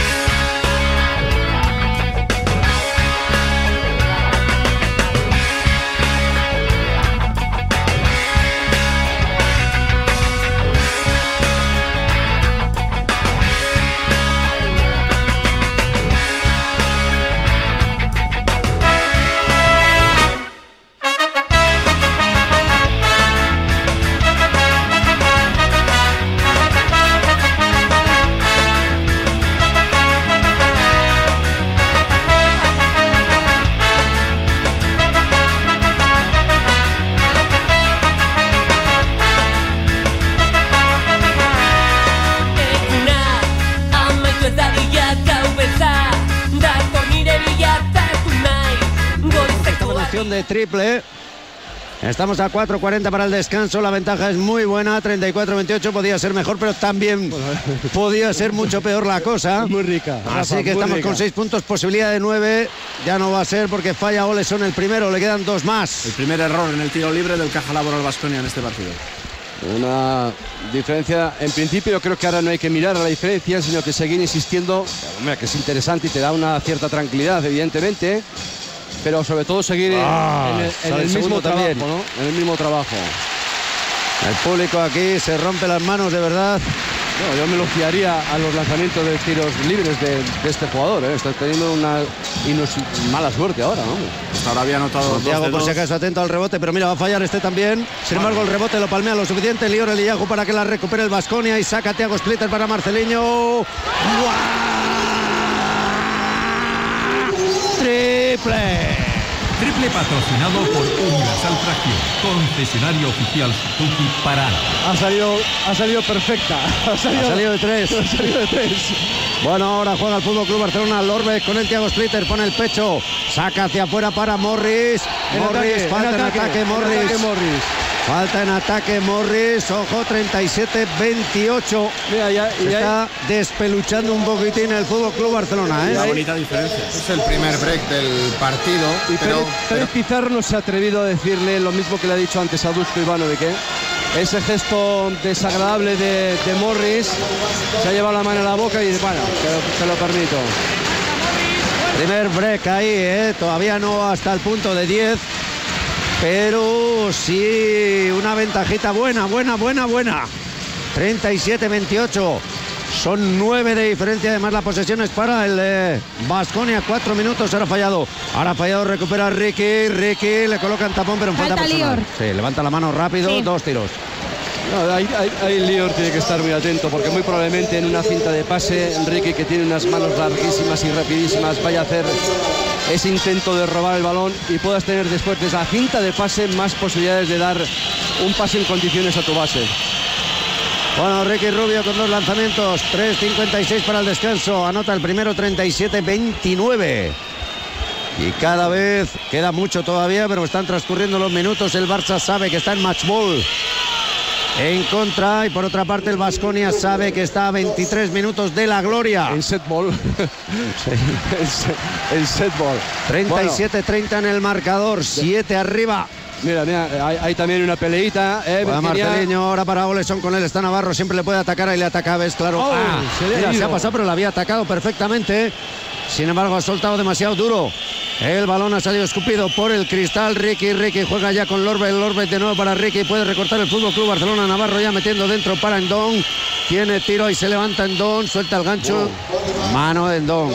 De triple. Estamos a 4:40 para el descanso. La ventaja es muy buena, 34-28. Podía ser mejor, pero también podía ser mucho peor la cosa. Muy rica. Así Rafa, que estamos rica. con 6 puntos, posibilidad de 9. Ya no va a ser porque falla Oleson el primero. Le quedan 2 más. El primer error en el tiro libre del Caja Laboral Baskonia en este partido. Una diferencia, en principio yo creo que ahora no hay que mirar a la diferencia, sino que seguir insistiendo, que es interesante y te da una cierta tranquilidad, evidentemente. Pero sobre todo seguir en el mismo trabajo, ¿no? En el mismo trabajo. El público aquí se rompe las manos, de verdad. No, yo me lo fiaría a los lanzamientos de tiros libres de este jugador, ¿eh? Está teniendo una mala suerte ahora, ¿no? Hasta ahora había anotado Santiago, por si acaso, atento al rebote, pero mira, va a fallar este también. Sin embargo, el rebote lo palmea lo suficiente. Lior Eliyahu para que la recupere el Baskonia y saca Thiago Splitter para Marceliño. Triple. Triple patrocinado por Universal Tracción, concesionario oficial Suzuki para Álava. Ha salido perfecta. Ha salido de 3. Ha salido de 3. Bueno, ahora juega el Fútbol Club Barcelona. Lorbeck con el Thiago Splitter, pone el pecho, saca hacia afuera para Morris. Falta en ataque Morris. Falta en ataque Morris, ojo, 37-28. Mira, ya está despeluchando un poquitín el Fútbol Club Barcelona, ¿eh? Una bonita diferencia. Es el primer break del partido. Y Pérez Pizarro no se ha atrevido a decirle lo mismo que le ha dicho antes a Dusko Ivanovic, ¿eh? Ese gesto desagradable de Morris, se ha llevado la mano a la boca y dice, bueno, te lo permito. Primer break ahí, todavía no hasta el punto de 10. Pero sí, una ventajita buena. 37-28. Son 9 de diferencia. Además, la posesión es para el Baskonia. 4 minutos. Ahora ha fallado. Recupera Ricky. Le colocan tapón, pero en falta personal. Sí, levanta la mano rápido. Sí. 2 tiros. No, ahí Lior tiene que estar muy atento, porque muy probablemente en una cinta de pase, Enrique, que tiene unas manos larguísimas y rapidísimas, vaya a hacer ese intento de robar el balón y puedas tener después de esa cinta de pase más posibilidades de dar un pase en condiciones a tu base. Bueno, Ricky Rubio con 2 lanzamientos, 3:56 para el descanso, anota el primero, 37-29. Y cada vez queda mucho todavía, pero están transcurriendo los minutos. El Barça sabe que está en match ball en contra, y por otra parte el Baskonia sabe que está a 23 minutos de la gloria. En set ball. En set ball. 37-30 en el marcador, 7 arriba. Mira, hay también una peleita. Marceliño, ahora para Oleson, con él está Navarro, siempre le puede atacar, ahí le ataca, ves, claro. Se ha pasado, pero le había atacado perfectamente. Sin embargo, ha soltado demasiado duro. El balón ha salido escupido por el cristal. Ricky juega ya con Lorbeck de nuevo para Ricky. Puede recortar el Fútbol Club Barcelona. Navarro ya metiendo dentro para Endón. Tiene tiro y se levanta Endón. Suelta el gancho. Mano de Endón.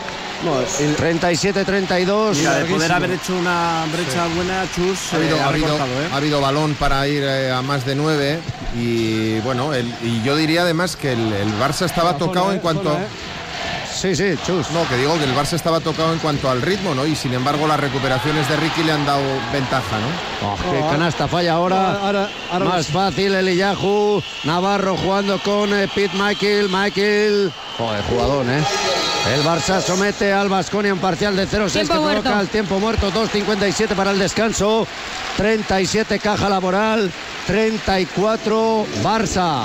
37-32. Mira, de poder haber hecho una brecha buena, Chus. Ha habido balón para ir a más de 9. Y bueno, y yo diría además que el Barça estaba tocado en cuanto... Sí, Chus. No, que digo que el Barça estaba tocado en cuanto al ritmo, ¿no? Y sin embargo las recuperaciones de Ricky le han dado ventaja, ¿no? Qué canasta falla ahora. Ahora más fácil el Eliyahu. Navarro jugando con Pete Michael. Joder, jugadón, ¿eh? El Barça somete al Baskonia en parcial de 0-6 que provoca el tiempo muerto. 2:57 para el descanso. 37 Caja Laboral. 34 Barça.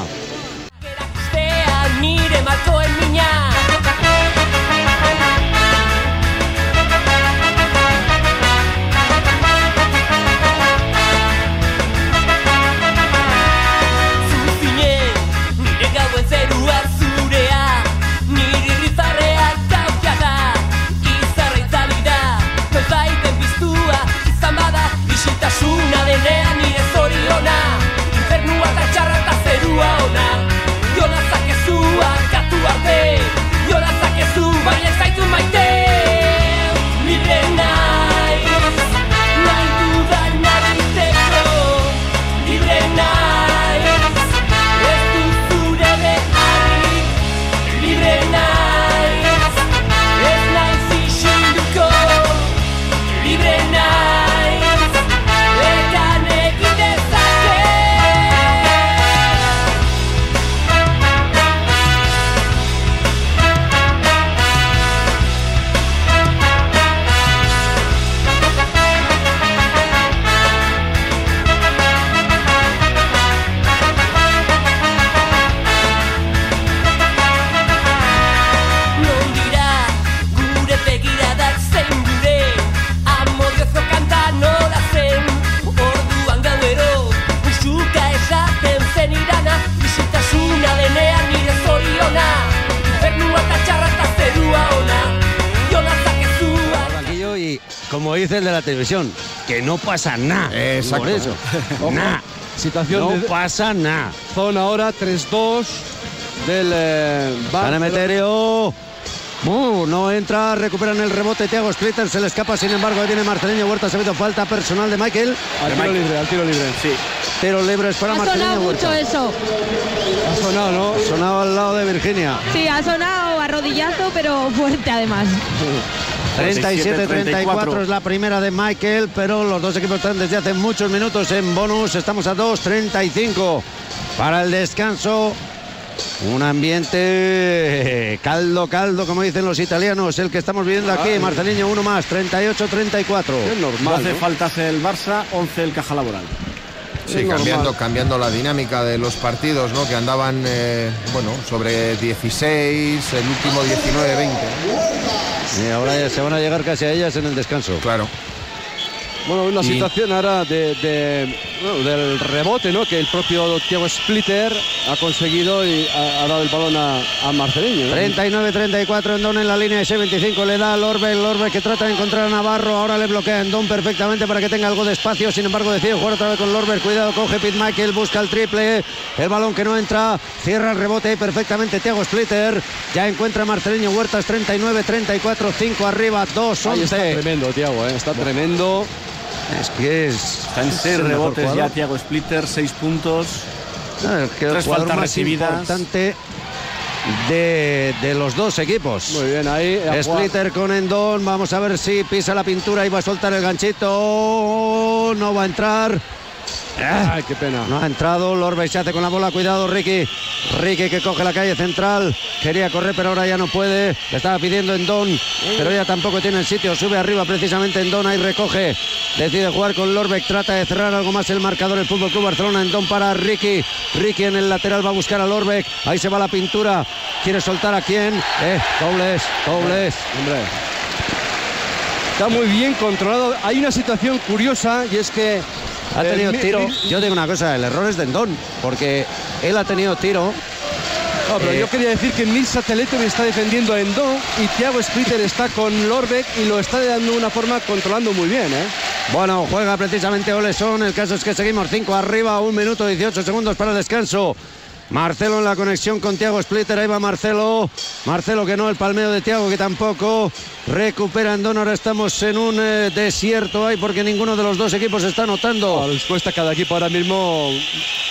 Nire markoen mina Zuzine, nire gauen zerua zurea Niri rizarrea gaukiaga Izarra itzali da, baiten biztua Izan bada, isiltasuna denean nire zoriona Infernua eta txarra eta zerua ona Jola zakezua, katu arte Jola zakezu, baina ez zaitu maite Libre naiz Nahi dudan nabiteko Libre naiz Ez dut zure beharrik Libre naiz Ez naiz isilduko Libre naiz Egan egin dezake Non dira gure begiradak zein gure Amodiozko kanta nola zen Orduan gauero Usuka esaten zen irana Isiltasuna denean nire zoriona Infernua eta txarra eta zerua ona Jola zakezua Banquillo y como dice el de la televisión, que no pasa nada. Exacto. Por eso. Nada. situación No de pasa nada. zona ahora 3-2 del San Emeterio. No entra, recuperan el rebote. Thiago Splitter se le escapa, sin embargo, ahí viene Marceliño Huerta. Se ha habido falta personal de Michael. al tiro libre, sí. Tiro libre es para Ha Marceliño sonado Huerta. mucho eso. Ha sonado, ¿no? Sonaba al lado de Virginia. Sí, ha sonado a rodillazo, pero fuerte además. 37-34 es la primera de Michael, pero los dos equipos están desde hace muchos minutos en bonus. Estamos a 2:35 para el descanso. Un ambiente caldo, como dicen los italianos, el que estamos viviendo aquí. Marceliño, uno más, 38-34. Es normal, 12 ¿no? faltas el Barça, 11 el Caja Laboral. Sí, cambiando la dinámica de los partidos, ¿no? Que andaban, sobre 16, el último 19-20. Y ahora ya se van a llegar casi a ellas en el descanso. Claro. Bueno, una situación ahora del rebote, ¿no? Que el propio Thiago Splitter ha conseguido y ha dado el balón a Marceliño, ¿no? 39-34, Endón en la línea de 25, le da a Lorbe que trata de encontrar a Navarro, ahora le bloquea Endón perfectamente para que tenga algo de espacio, sin embargo decide jugar otra vez con Lorbe, cuidado, coge Pete Michael, busca el triple, el balón que no entra, cierra el rebote perfectamente Thiago Splitter, ya encuentra a Marceliño Huertas, 39-34, 5 arriba, 2-11. Está tremendo, Thiago, está tremendo. Es que está en 6 rebotes ya Thiago Splitter, 6 puntos. Que 3 faltas más recibidas. Importante de los dos equipos. Muy bien, ahí. Splitter con Endón. Vamos a ver si pisa la pintura y va a soltar el ganchito. No va a entrar. Ay, qué pena. No ha entrado. Lorbe se hace con la bola. Cuidado, Ricky que coge la calle central. Quería correr, pero ahora ya no puede. Le estaba pidiendo Endón, pero ya tampoco tiene el sitio. Sube arriba precisamente Endón. Ahí recoge. Decide jugar con Lorbeck. Trata de cerrar algo más el marcador. El FC Barcelona. Endón para Ricky en el lateral va a buscar a Lorbeck. Ahí se va la pintura. Quiere soltar a quién. Dobles. Hombre. Está muy bien controlado. Hay una situación curiosa y es que ha tenido tiro. Yo digo una cosa, el error es de Endón, porque él ha tenido tiro. No, pero yo quería decir que Mirza Teletovic está defendiendo a Endón y Thiago Splitter está con Lorbeck y lo está dando de una forma controlando muy bien, ¿eh? Bueno, juega precisamente Oleson. El caso es que seguimos 5 arriba, 1 minuto 18 segundos para el descanso. Marcelo en la conexión con Thiago Splitter. Ahí va Marcelo que no, el palmeo de Thiago que tampoco. Recupera Endón. Ahora estamos en un desierto ahí porque ninguno de los dos equipos está anotando. Les cuesta cada equipo ahora mismo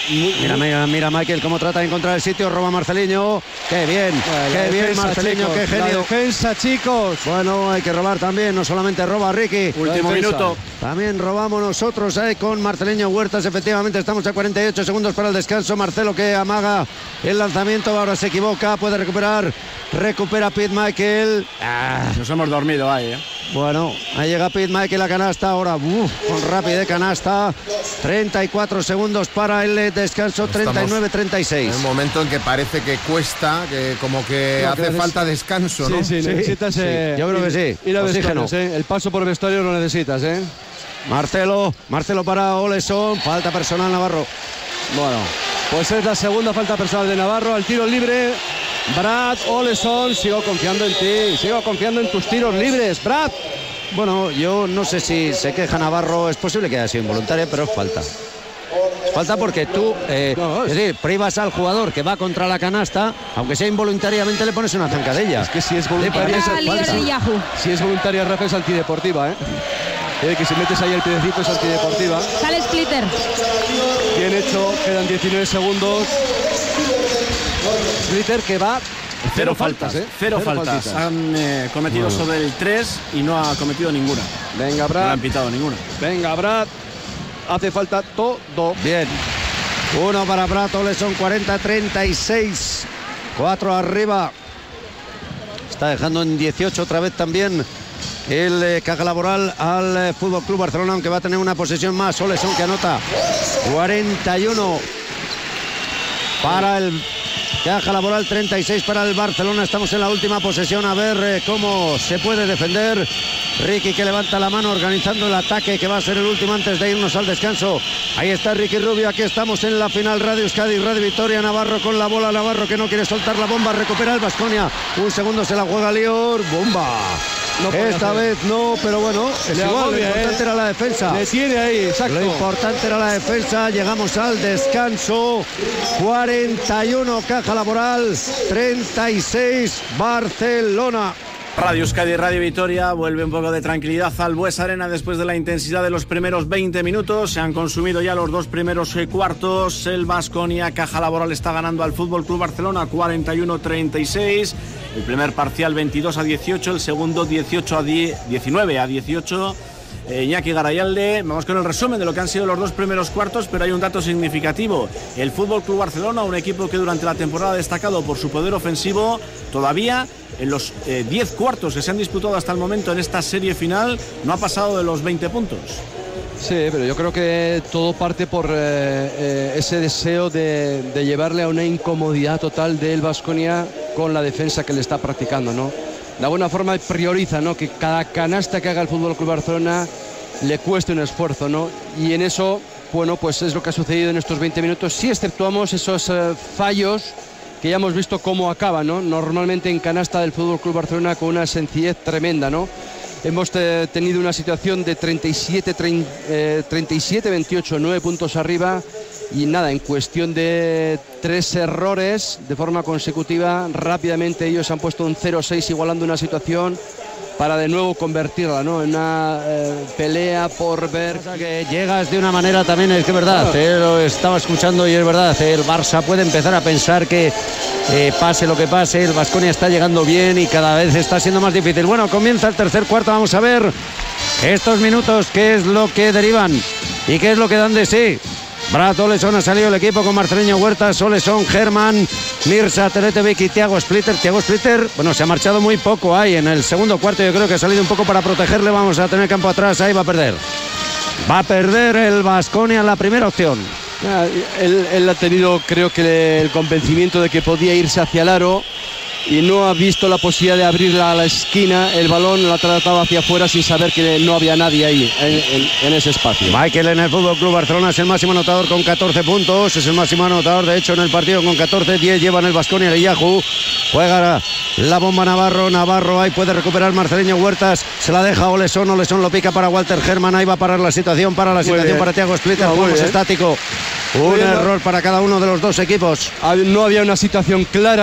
Mira Michael cómo trata de encontrar el sitio. Roba Marceliño. Qué bien, qué bien Marceliño, qué genio. La defensa, chicos. Bueno, hay que robar también, no solamente roba Ricky. Último minuto. También robamos nosotros con Marceliño Huertas. Efectivamente, estamos a 48 segundos para el descanso. Marcelo que amaga el lanzamiento, ahora se equivoca, puede recuperar. Recupera Pete Michael. Nos hemos dormido ahí, Bueno, ahí llega Pete Michael, la canasta ahora, con rapidez canasta. 34 segundos para el descanso, 39-36. En un momento en que parece que cuesta, que como que hace falta descanso, ¿no? Sí, necesitas. Yo creo que sí. Ir a oxígeno. El paso por vestuario lo necesitas, Marcelo para Oleson, falta personal Navarro. Bueno, pues es la segunda falta personal de Navarro. Al tiro libre, Brad Oleson, sigo confiando en ti, sigo confiando en tus tiros libres, Brad. Bueno, yo no sé si se queja Navarro, es posible que haya sido involuntaria, pero es falta. Falta porque tú, es decir, privas al jugador que va contra la canasta, aunque sea involuntariamente le pones una zancadilla. Es que si es voluntaria, si es voluntaria, Rafa, es antideportiva, que si metes ahí el piedecito es antideportiva. Sale Splitter. Bien hecho, quedan 19 segundos. Splitter que va. Cero faltas. Cero faltas. Han cometido sobre el 3 y no ha cometido ninguna. Venga, Brad. No han pitado ninguna. Venga, Brad. Hace falta todo. Bien. 1 para Brad Oleson, 40-36. 4 arriba. Está dejando en 18 otra vez también el Caja Laboral al Fútbol Club Barcelona, aunque va a tener una posesión más. Oleson que anota 41 para el Caja Laboral, 36 para el Barcelona. Estamos en la última posesión, a ver cómo se puede defender. Ricky que levanta la mano organizando el ataque que va a ser el último antes de irnos al descanso. Ahí está Ricky Rubio, aquí estamos en la final. Radio Euskadi, Radio Vitoria. Navarro con la bola, Navarro que no quiere soltar la bomba, recupera el Baskonia. Un segundo se la juega Lior, bomba. No esta vez no, pero bueno, es igual, lo importante era la defensa. Le tiene ahí, exacto. Lo importante era la defensa. Llegamos al descanso. 41 Caja Laboral, 36 Barcelona. Radio Euskadi, Radio Vitoria, vuelve un poco de tranquilidad al Buesa Arena después de la intensidad de los primeros 20 minutos. Se han consumido ya los dos primeros cuartos. El Baskonia, Caja Laboral está ganando al Fútbol Club Barcelona 41-36. El primer parcial 22-18, el segundo 19-18. Iñaki Garayalde, vamos con el resumen de lo que han sido los dos primeros cuartos, pero hay un dato significativo. El Fútbol Club Barcelona, un equipo que durante la temporada ha destacado por su poder ofensivo, todavía en los 10 cuartos que se han disputado hasta el momento en esta serie final, no ha pasado de los 20 puntos. Sí, pero yo creo que todo parte por ese deseo de llevarle a una incomodidad total del Baskonia con la defensa que le está practicando, ¿no? De alguna forma prioriza, ¿no?, que cada canasta que haga el Fútbol Club Barcelona le cueste un esfuerzo, ¿no? Y en eso, bueno, pues es lo que ha sucedido en estos 20 minutos. Si exceptuamos esos fallos que ya hemos visto cómo acaban, ¿no? Normalmente en canasta del Fútbol Club Barcelona con una sencillez tremenda, ¿no? Hemos tenido una situación de 37-28, 9 puntos arriba. Y nada, en cuestión de 3 errores de forma consecutiva, rápidamente ellos han puesto un 0-6 igualando una situación para de nuevo convertirla, ¿no?, en una pelea por ver. O sea, que llegas de una manera también, es que es verdad, lo estaba escuchando y es verdad, el Barça puede empezar a pensar que pase lo que pase, el Baskonia está llegando bien y cada vez está siendo más difícil. Bueno, comienza el tercer cuarto, vamos a ver estos minutos, qué es lo que derivan y qué es lo que dan de sí. Brad Oleson, ha salido el equipo con Marceliño Huertas, Oleson, Germán, Mirza, Teretevic y Thiago Splitter. Thiago Splitter, bueno, se ha marchado muy poco ahí en el segundo cuarto, yo creo que ha salido un poco para protegerle. Vamos a tener campo atrás, ahí va a perder. Va a perder el Baskonia la primera opción. Él ha tenido, creo que, el convencimiento de que podía irse hacia el aro y no ha visto la posibilidad de abrirla a la esquina. El balón lo ha tratado hacia afuera sin saber que no había nadie ahí en ese espacio. Michael en el Fútbol Club Barcelona es el máximo anotador con 14 puntos, es el máximo anotador de hecho en el partido con 14, 10 llevan el Baskonia de Yahoo. Juega la bomba Navarro, ahí puede recuperar Marceliño Huertas, se la deja Oleson lo pica para Walter Germán, ahí va a parar la situación, para Thiago Splitter, jugamos estático. Un error para cada uno de los dos equipos. No había una situación clara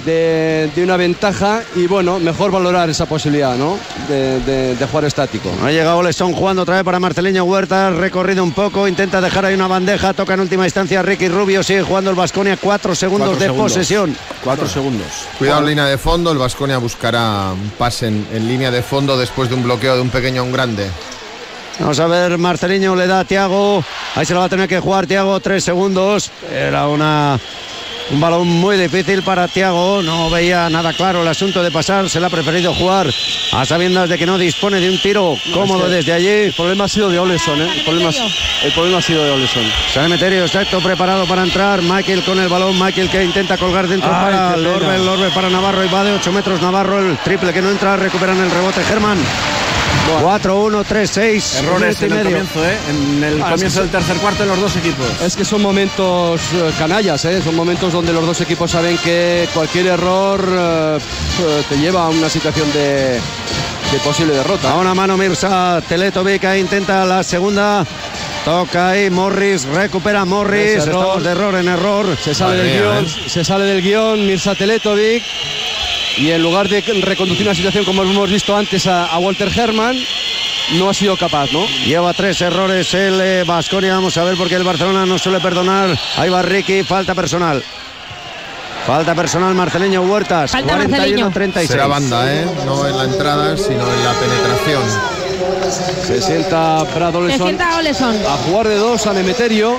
de una ventaja y bueno, mejor valorar esa posibilidad, ¿no? De jugar estático. Ha llegado Oleson jugando otra vez para Marceliño Huerta, recorrido un poco, intenta dejar ahí una bandeja, toca en última instancia Ricky Rubio, sigue jugando el Baskonia, 4 segundos de posesión. 4 segundos. Cuidado en línea de fondo, el Baskonia buscará un pase en línea de fondo después de un bloqueo de un pequeño a un grande. Vamos a ver, Marceliño le da a Thiago, ahí se lo va a tener que jugar Thiago, 3 segundos, era un balón muy difícil para Thiago, no veía nada claro el asunto de pasar, se le ha preferido jugar a sabiendas de que no dispone de un tiro cómodo desde allí. El problema ha sido de Oleson, ¿eh? El problema ha sido de Oleson. Sanemeterio exacto, preparado para entrar, Michael con el balón, Michael que intenta colgar dentro para Lorbe para Navarro y va de 8 metros Navarro, el triple que no entra, recuperan el rebote Germán. 4-1, 3-6. Errores en el comienzo, en el comienzo del tercer cuarto en los dos equipos. Es que son momentos canallas, son momentos donde los dos equipos saben que cualquier error te lleva a una situación de posible derrota. A una mano Mirza Teletovic, intenta la segunda. Toca ahí Morris, recupera Morris. Estamos de error en error. Se sale del guión Mirza Teletovic. Y en lugar de reconducir una situación como hemos visto antes a Walter Hermann, no ha sido capaz, ¿no? Lleva 3 errores el Baskonia, vamos a ver porque el Barcelona no suele perdonar. Ahí va Ricky, falta personal. Falta personal Marceliño Huertas, 41-36. Será banda, no en la entrada, sino en la penetración. Se sienta Brad Oleson. A jugar de 2 a Nemeterio.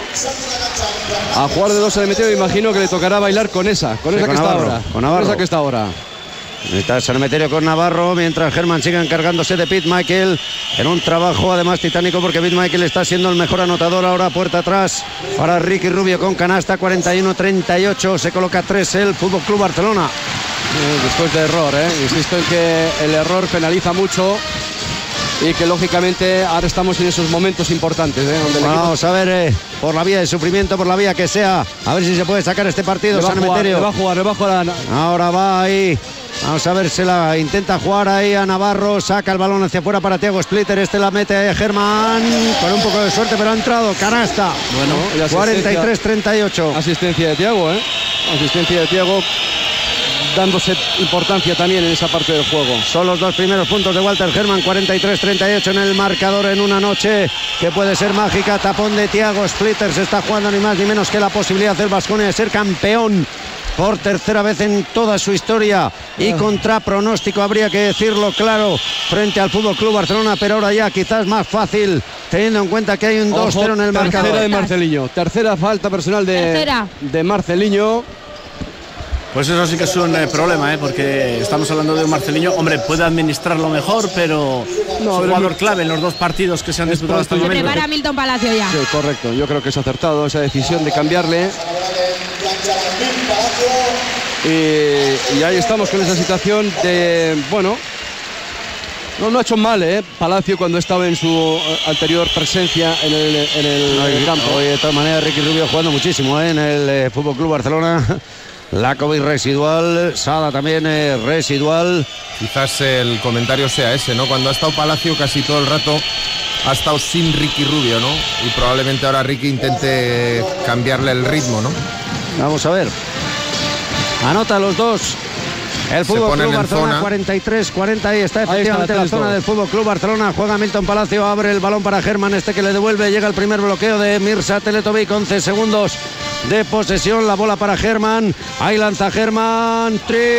A jugar de 2 a Nemeterio, imagino que le tocará bailar con esa que está ahora. Con Navarro. Con esa que está ahora. Está Sanemeterio con Navarro, mientras Germán sigue encargándose de Pete Michael en un trabajo además titánico porque Pete Michael está siendo el mejor anotador ahora, puerta atrás para Ricky Rubio con canasta, 41-38, se coloca 3 el Fútbol Club Barcelona. Después de error, insisto en que el error penaliza mucho y que lógicamente ahora estamos en esos momentos importantes, donde vamos a ver, por la vía de sufrimiento, por la vía que sea, a ver si se puede sacar este partido. Sanemeterio le va a jugar. Ahora va ahí. Vamos a ver, se la intenta jugar ahí a Navarro, saca el balón hacia afuera para Thiago Splitter, este la mete a Germán, con un poco de suerte, pero ha entrado, canasta. Bueno, 43-38. Asistencia de Thiago, Asistencia de Thiago, dándose importancia también en esa parte del juego. Son los 2 primeros puntos de Walter Hermann, 43-38 en el marcador en una noche que puede ser mágica. Tapón de Thiago Splitter, se está jugando ni más ni menos que la posibilidad del Baskonia de ser campeón por tercera vez en toda su historia y contra pronóstico, habría que decirlo claro, frente al Fútbol Club Barcelona, pero ahora ya quizás más fácil teniendo en cuenta que hay un 2-0 en el marcador. Tercera de Marceliño, tercera falta personal de Marceliño. Pues eso sí que es un problema, porque estamos hablando de un Marceliño, hombre, puede administrarlo mejor, pero es un jugador clave en los 2 partidos que se han disputado hasta el momento. Prepara a Milton Palacio ya. Sí, correcto, yo creo que es acertado esa decisión de cambiarle. Y ahí estamos con esa situación de, bueno, no ha hecho mal, Palacio cuando estaba en su anterior presencia en el campo. Hoy de todas maneras Ricky Rubio jugando muchísimo en el Fútbol Club Barcelona. Lakovic residual, Sada también residual. Quizás el comentario sea ese, ¿no? Cuando ha estado Palacio casi todo el rato ha estado sin Ricky Rubio, ¿no? Y probablemente ahora Ricky intente cambiarle el ritmo, ¿no? Vamos a ver. Anota los 2. El Fútbol Club Barcelona 43-40, ahí está efectivamente la zona del Fútbol Club Barcelona. Juega Milton Palacio, abre el balón para Germán, este que le devuelve, llega el primer bloqueo de Mirza Teletovic, 11 segundos de posesión, la bola para Germán, ahí lanza Germán, triple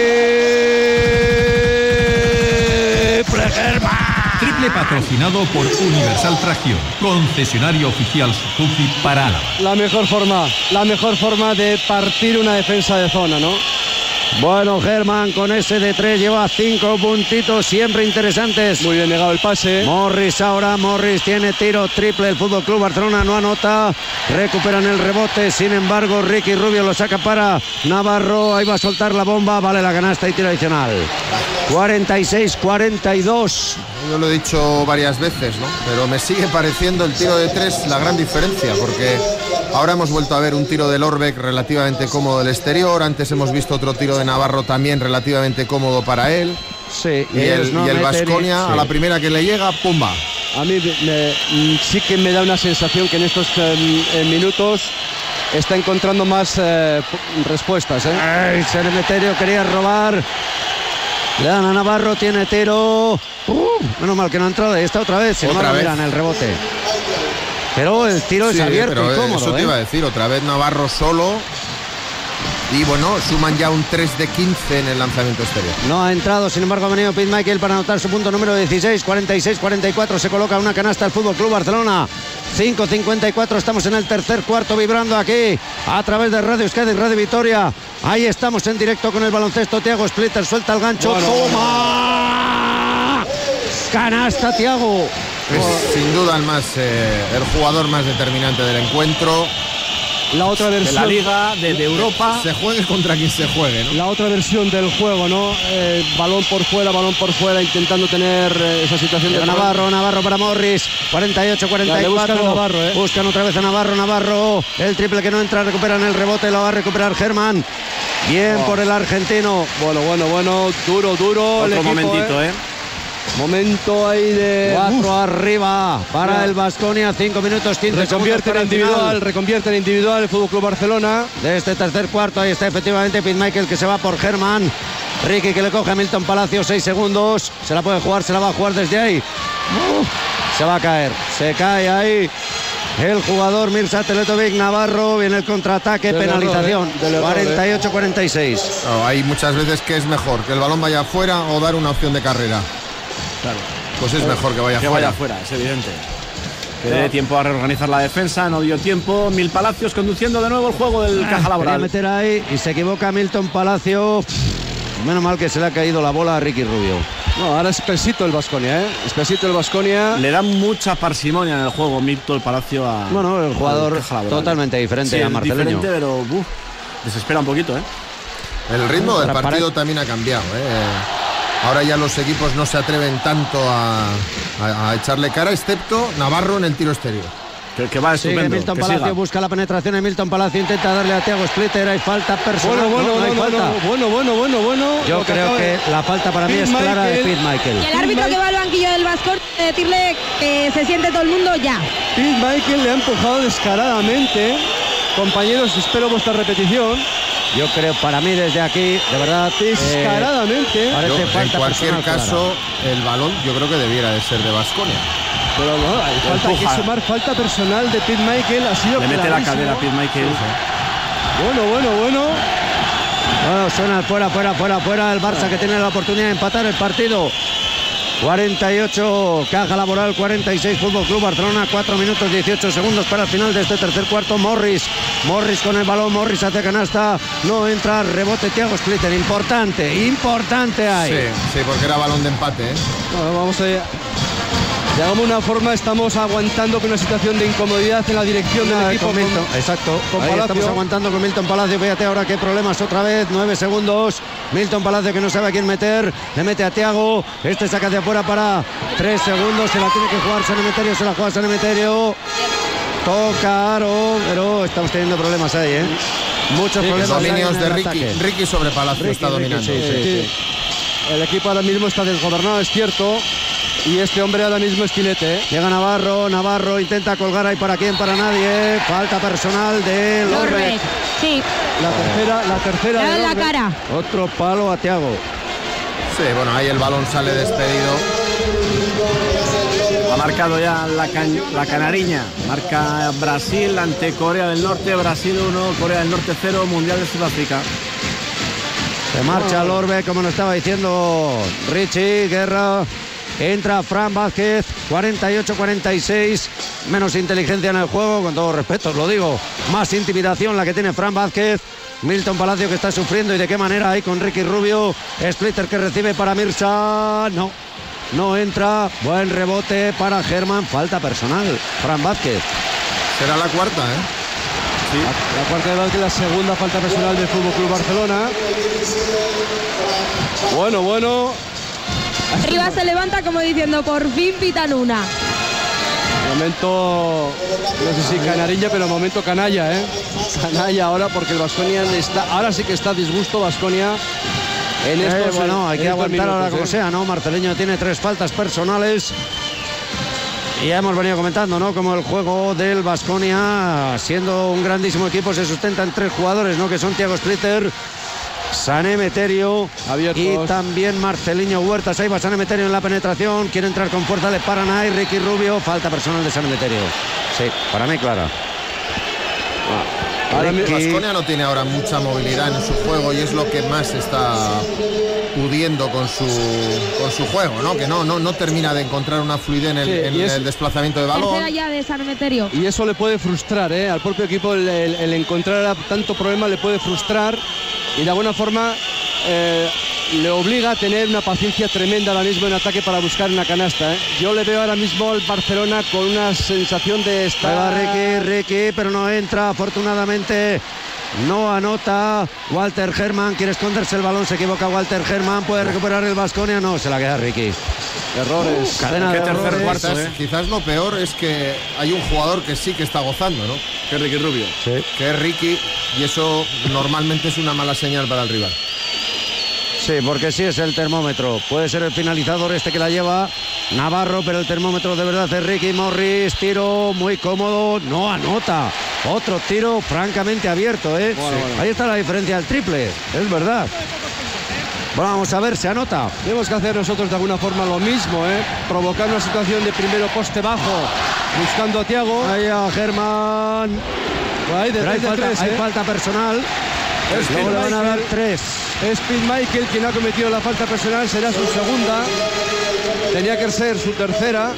Germán. Triple patrocinado por Universal Tracción, concesionario oficial Suzuki para Álava. La mejor forma de partir una defensa de zona, ¿no? Bueno, Germán con ese de 3 lleva 5 puntitos siempre interesantes. Muy bien negado el pase. Morris tiene tiro triple. El Fútbol Club Barcelona no anota. Recuperan el rebote. Sin embargo, Ricky Rubio lo saca para Navarro. Ahí va a soltar la bomba. Vale la canasta y tiro adicional. 46-42. Yo lo he dicho varias veces, ¿no? Pero me sigue pareciendo el tiro de 3 la gran diferencia, porque ahora hemos vuelto a ver un tiro de Lorbeck relativamente cómodo del exterior. Antes hemos visto otro tiro de Navarro también relativamente cómodo para él. Sí, y el Baskonia, a la primera que le llega, ¡pumba! A mí sí que me da una sensación que en estos minutos está encontrando más respuestas. Ay, Sanemeterio quería robar. Le dan a Navarro, tiene tiro. Menos mal que no ha entrado. Ahí está otra vez. Otra vez. Miran el rebote. Pero el tiro es abierto pero y cómodo. Eso te iba a decir. Otra vez Navarro solo. Y bueno, suman ya un 3 de 15 en el lanzamiento exterior. No ha entrado, sin embargo ha venido Pete Michael para anotar su punto número 16, 46-44, se coloca una canasta el Fútbol Club Barcelona. 5:54, estamos en el tercer cuarto vibrando aquí a través de Radio Euskadi, Radio Vitoria. Ahí estamos en directo con el baloncesto. Thiago Splitter suelta el gancho. Bueno, ¡Toma! Canasta, Thiago. Es sin duda el jugador más determinante del encuentro. La otra versión de la Liga, de Europa. Se juegue contra quien se juegue, ¿no? La otra versión del juego, ¿no? Balón por fuera, intentando tener esa situación de Navarro para Morris. 48-44. Buscan otra vez a Navarro. El triple que no entra, recuperan el rebote, lo va a recuperar Germán. Bien por el argentino. Bueno. Duro. Otro el equipo, momentito, Momento ahí de 4 arriba para el Baskonia, 5 minutos 15 reconvierte en individual el Fútbol Club Barcelona. De este tercer cuarto, ahí está efectivamente Pete Michael que se va por Germán. Ricky que le coge a Milton Palacio, 6 segundos. Se la puede jugar, se la va a jugar desde ahí. Se va a caer, se cae ahí el jugador Mirza Teletovic. Navarro, viene el contraataque, penalización. 48-46. No, hay muchas veces que es mejor que el balón vaya afuera o dar una opción de carrera. Claro. Pues es mejor que vaya fuera, es evidente. Que dé tiempo a reorganizar la defensa, no dio tiempo. Mil Palacios conduciendo de nuevo el juego del Caja Laboral. Quería meter ahí y se equivoca Milton Palacio. Menos mal que se le ha caído la bola a Ricky Rubio. No, ahora es espesito el Baskonia, Espesito el Baskonia. Le da mucha parsimonia en el juego Milton Palacio a... Bueno, el jugador totalmente diferente a Marceleño. Diferente, pero desespera un poquito, El ritmo del partido también ha cambiado, Ahora ya los equipos no se atreven tanto a echarle cara, excepto Navarro en el tiro exterior. Que va estupendo. Sigue Milton Palacio, busca la penetración de Milton Palacio, intenta darle a Thiago Splitter, hay falta personal. Bueno. Yo creo que la falta para mí es clara de Pete Michael. Y el árbitro que va al banquillo del Baskonia decirle que se siente todo el mundo ya. Pete Michael le ha empujado descaradamente. Compañeros, espero vuestra repetición. Yo creo, para mí desde aquí, de verdad, descaradamente. En cualquier caso, el balón yo creo que debiera de ser de Baskonia. Pero no, hay que sumar falta personal de Pete Michael. Ha sido le mete la cadera a Pete Michael. Bueno. Bueno, suena fuera. El Barça que tiene la oportunidad de empatar el partido. 48 Caja Laboral, 46 Fútbol Club Barcelona. 4 minutos 18 segundos para el final de este tercer cuarto. Morris con el balón, Morris hacia canasta, no entra, rebote Thiago Splitter. Importante ahí. Sí, porque era balón de empate. Bueno, vamos allá. De alguna forma estamos aguantando con una situación de incomodidad en la dirección del equipo. Exacto. Con Ahí Palacio. estamos aguantando con Milton Palacio. Fíjate ahora qué problemas otra vez. 9 segundos. Milton Palacio que no sabe a quién meter. Le mete a Thiago. Este saca hacia afuera para 3 segundos. Se la tiene que jugar Sanemeterio. Se la juega Sanemeterio. Toca Aro. Pero estamos teniendo problemas ahí, Muchos problemas. Dominios en de el Ricky. ataque. Ricky sobre Palacio está dominando. Sí. El equipo ahora mismo está desgobernado, es cierto. Y este hombre ahora mismo es Quilete. Llega Navarro intenta colgar ahí para quién, para nadie. Falta personal de Lorbeck. Sí. La tercera en la cara. Otro palo a Thiago. Sí, bueno, ahí el balón sale despedido. Ha marcado ya la canariña. Marca Brasil ante Corea del Norte. Brasil 1, Corea del Norte 0, Mundial de Sudáfrica. Se marcha Lorbeck, como nos estaba diciendo Richie Guerra. Entra Fran Vázquez, 48-46, menos inteligencia en el juego, con todo respeto os lo digo, más intimidación la que tiene Fran Vázquez. Milton Palacio que está sufriendo y de qué manera ahí con Ricky Rubio. Splitter que recibe para Mirza, no entra, buen rebote para Germán, falta personal, Fran Vázquez. Será la cuarta, Sí. La cuarta de Vázquez, la segunda falta personal del Fútbol Club Barcelona. Bueno. Arriba se levanta como diciendo, por fin pitan una. Momento, no sé si canariña, pero momento canalla, Canalla ahora, porque el Baskonia ahora sí que está a disgusto Baskonia. En estos, hay que aguantar minutos, ahora como sea, Marceleño tiene 3 faltas personales. Y ya hemos venido comentando, ¿no? Como el juego del Baskonia, siendo un grandísimo equipo, se sustenta en 3 jugadores, ¿no? Que son Thiago Splitter, Sané Meterio y también Marceliño Huertas. Ahí va Sané Meterio en la penetración, quiere entrar con fuerza, le paran ahí Ricky Rubio, falta personal de Sané Meterio. Sí, para mí clara. Baskonia no tiene ahora mucha movilidad en su juego y es lo que más está pudiendo con su juego, ¿no? Que no termina de encontrar una fluidez en el desplazamiento de balón. Tercera ya de Sané Meterio. Y eso le puede frustrar, al propio equipo, el encontrar tanto problema le puede frustrar y de alguna forma le obliga a tener una paciencia tremenda ahora mismo en ataque para buscar una canasta. Yo le veo ahora mismo al Barcelona con una sensación de estar... Ricky, pero no entra, afortunadamente no anota. Walter Hermann quiere esconderse el balón, se equivoca Walter Hermann, puede recuperar el Baskonia, no, se la queda Ricky. Errores. Cadena de errores. Quizás lo peor es que hay un jugador que sí que está gozando, ¿no? Que es Ricky Rubio. Sí. Que es Ricky, y eso normalmente es una mala señal para el rival. Sí, porque sí es el termómetro. Puede ser el finalizador este que la lleva Navarro, pero el termómetro de verdad es Ricky Morris. Tiro muy cómodo, no anota. Otro tiro francamente abierto, ¿eh? Bueno. Ahí está la diferencia del triple, es verdad. Bueno, vamos a ver, se anota. Tenemos que hacer nosotros de alguna forma lo mismo, provocar una situación de primero poste bajo, buscando a Thiago. Ahí a Germán. Hay falta personal. Luego le van a dar 3. Es Pete Michael quien ha cometido la falta personal, será su segunda. Tenía que ser su tercera.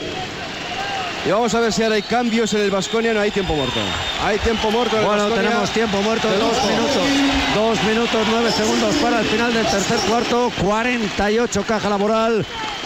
Y vamos a ver si ahora hay cambios en el Baskonia. No hay tiempo muerto. Hay tiempo muerto en el Bueno, Baskonia. tenemos tiempo muerto de 2 minutos. 2 minutos 9 segundos para el final del tercer cuarto. 48 Caja Laboral,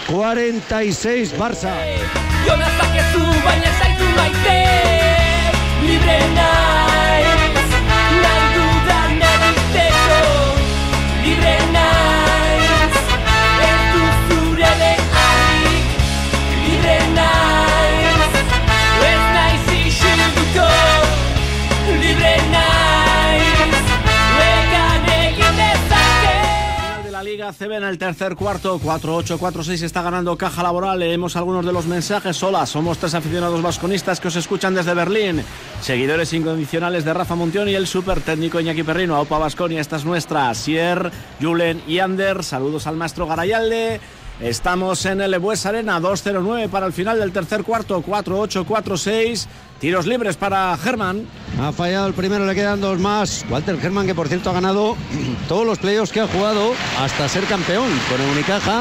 46 Barça. Jonas bakezu baina zaitu maite libre naiz nahi dudan egiteko libre naiz ez du zure beharrik libre naiz ez naiz isilduko libre naiz legan egin dezake. De la Liga CB en el tercer cuarto, 4-8, 4-6 está ganando Caja Laboral. Leemos algunos de los mensajes. Hola, somos 3 aficionados vasconistas que os escuchan desde Berlín, seguidores incondicionales de Rafa Montión y el súper técnico Iñaki Perrino. Aupa Baskonia, esta es nuestra. Sier, Julen y Ander, saludos al maestro Garayalde. Estamos en el Bues Arena, 2-0-9 para el final del tercer cuarto, 4-8, 4-6. Tiros libres para Germán. Ha fallado el primero, le quedan 2 más. Walter Germán, que por cierto ha ganado todos los playoffs que ha jugado hasta ser campeón con el Unicaja.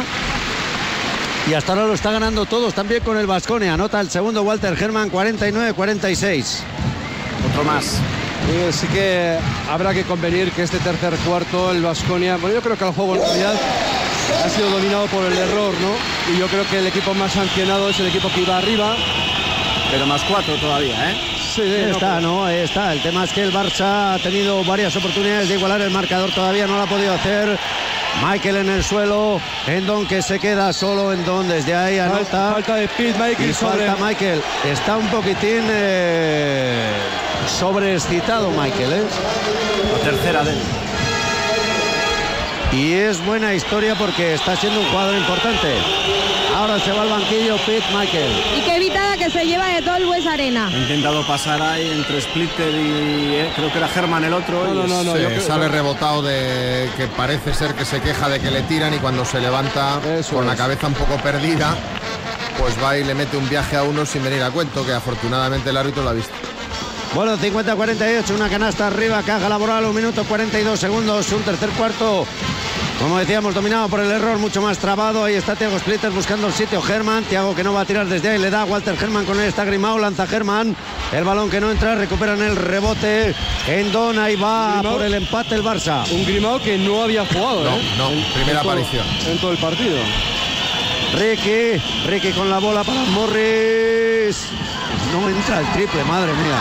Y hasta ahora lo está ganando todos, también con el Baskonia. Anota el segundo Walter Germán, 49-46. Otro más. Sí que habrá que convenir que este tercer cuarto, el Baskonia, bueno, yo creo que el juego en realidad ha sido dominado por el error, ¿no? Y yo creo que el equipo más sancionado es el equipo que iba arriba. Pero más 4 todavía, ¿eh? Sí, está, ¿no? Ahí está. El tema es que el Barça ha tenido varias oportunidades de igualar el marcador, todavía no lo ha podido hacer. Michael en el suelo, Endon que se queda solo, Endon desde ahí anota. Falta de Pete Michael y sobre... falta Michael. Está un poquitín sobreexcitado Michael, ¿eh? La tercera de él. Y es buena historia porque está siendo un jugador importante. Ahora se va al banquillo Pete Michael. Y qué evitada que se lleva de todo el Bues Arena. Ha intentado pasar ahí entre Splitter y creo que era Germán el otro. No, sale rebotado de que parece ser que se queja de que le tiran y cuando se levanta con la cabeza un poco perdida, pues va y le mete un viaje a uno sin venir a cuento, que afortunadamente el árbitro lo ha visto. Bueno, 50-48, una canasta arriba, Caja Laboral, 1 minuto 42 segundos, un tercer cuarto, como decíamos, dominado por el error, mucho más trabado. Ahí está Thiago Splitter buscando el sitio, Germán, Thiago que no va a tirar desde ahí, le da Walter Germán, con él está Grimao, lanza Germán, el balón que no entra, recuperan el rebote, Endon, ahí va Grimao, por el empate el Barça. Un Grimao que no había jugado, primera aparición en todo el partido. Ricky con la bola para Morris, no entra el triple, madre mía.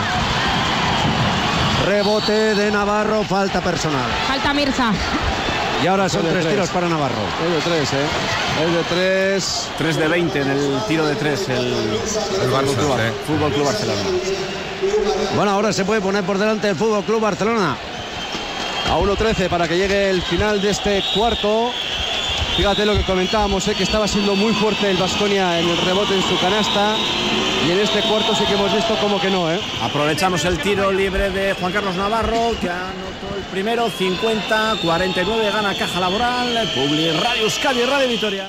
Rebote de Navarro, falta personal. Falta Mirza. Y ahora son 3 tiros para Navarro. Es de 3, Es de 3. 3 de 20 en el tiro de 3 el Barça, Fútbol Club Barcelona. Bueno, ahora se puede poner por delante el Fútbol Club Barcelona. A 1-13 para que llegue el final de este cuarto. Fíjate lo que comentábamos, que estaba siendo muy fuerte el Baskonia en el rebote en su canasta. y en este cuarto sí que hemos visto como que no, ¿eh? Aprovechamos el tiro libre de Juan Carlos Navarro, que anotó el primero. 50-49, gana Caja Laboral. Publi Radio Euskadi, Radio Vitoria.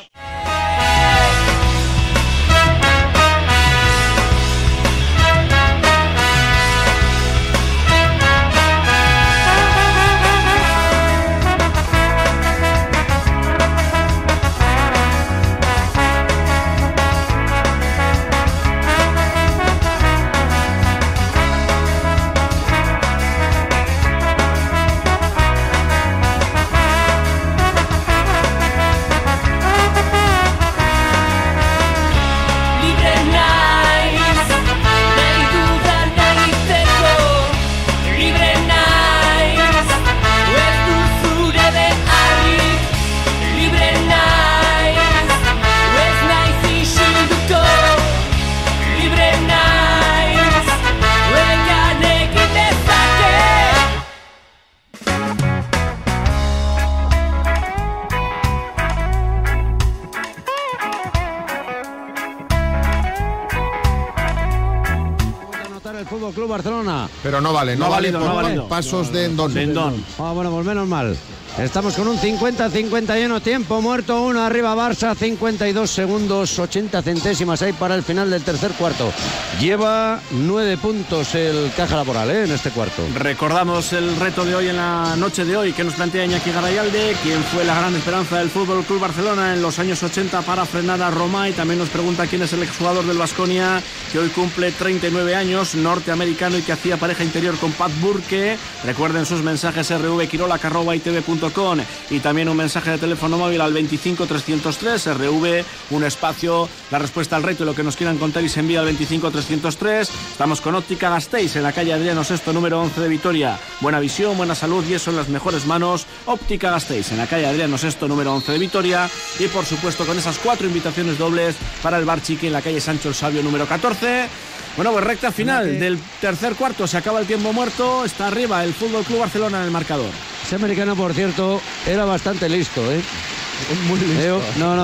Club Barcelona. Pero no vale, no vale por pasos de Endón. Bueno, pues menos mal. Estamos con un 50-51, tiempo muerto, 1 arriba Barça, 52 segundos, 80 centésimas ahí para el final del tercer cuarto. Lleva 9 puntos el Caja Laboral en este cuarto. Recordamos el reto de hoy, en la noche de hoy, que nos plantea Iñaki Garayalde, quien fue la gran esperanza del Fútbol Club Barcelona en los años 80 para frenar a Roma, y también nos pregunta quién es el exjugador del Baskonia que hoy cumple 39 años, norteamericano, y que hacía pareja interior con Pat Burke. Recuerden sus mensajes rvquirola@itv.com, y también un mensaje de teléfono móvil al 25 303 RV, un espacio, la respuesta al reto y lo que nos quieran contar, y se envía al 25 303. Estamos con Óptica Gasteiz en la calle Adriano Sexto número 11 de Vitoria. Buena visión, buena salud y eso en las mejores manos. Óptica Gasteiz en la calle Adriano Sexto número 11 de Vitoria, y por supuesto con esas 4 invitaciones dobles para el Bar Chiqui en la calle Sancho el Sabio número 14. Bueno, pues recta final del tercer cuarto, se acaba el tiempo muerto, está arriba el Fútbol Club Barcelona en el marcador. Ese americano, por cierto, era bastante listo, ¿eh? Muy listo.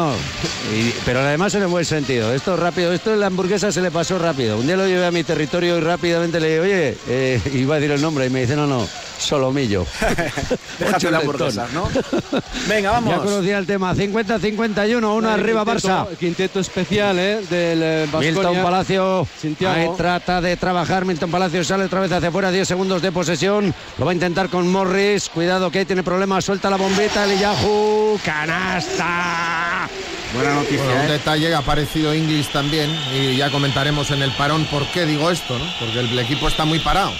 Pero además en el buen sentido. Esto rápido, esto en la hamburguesa se le pasó rápido. Un día lo llevé a mi territorio y rápidamente le dije, oye, iba a decir el nombre, y me dice, no, solomillo. Déjate la hamburguesa, ¿no? Venga, vamos. Ya conocía el tema. 50-51, 1 arriba Barça. Quinteto especial, del Baskonia. Milton Palacio. Santiago. Ahí trata de trabajar. Milton Palacio sale otra vez hacia afuera. 10 segundos de posesión. Lo va a intentar con Morris. Cuidado que ahí tiene problemas. Suelta la bombita. El Yahoo. Canasta. Buena noticia. Bueno, un detalle, ha aparecido Inglis también, y ya comentaremos en el parón por qué digo esto, ¿no? Porque el equipo está muy parado.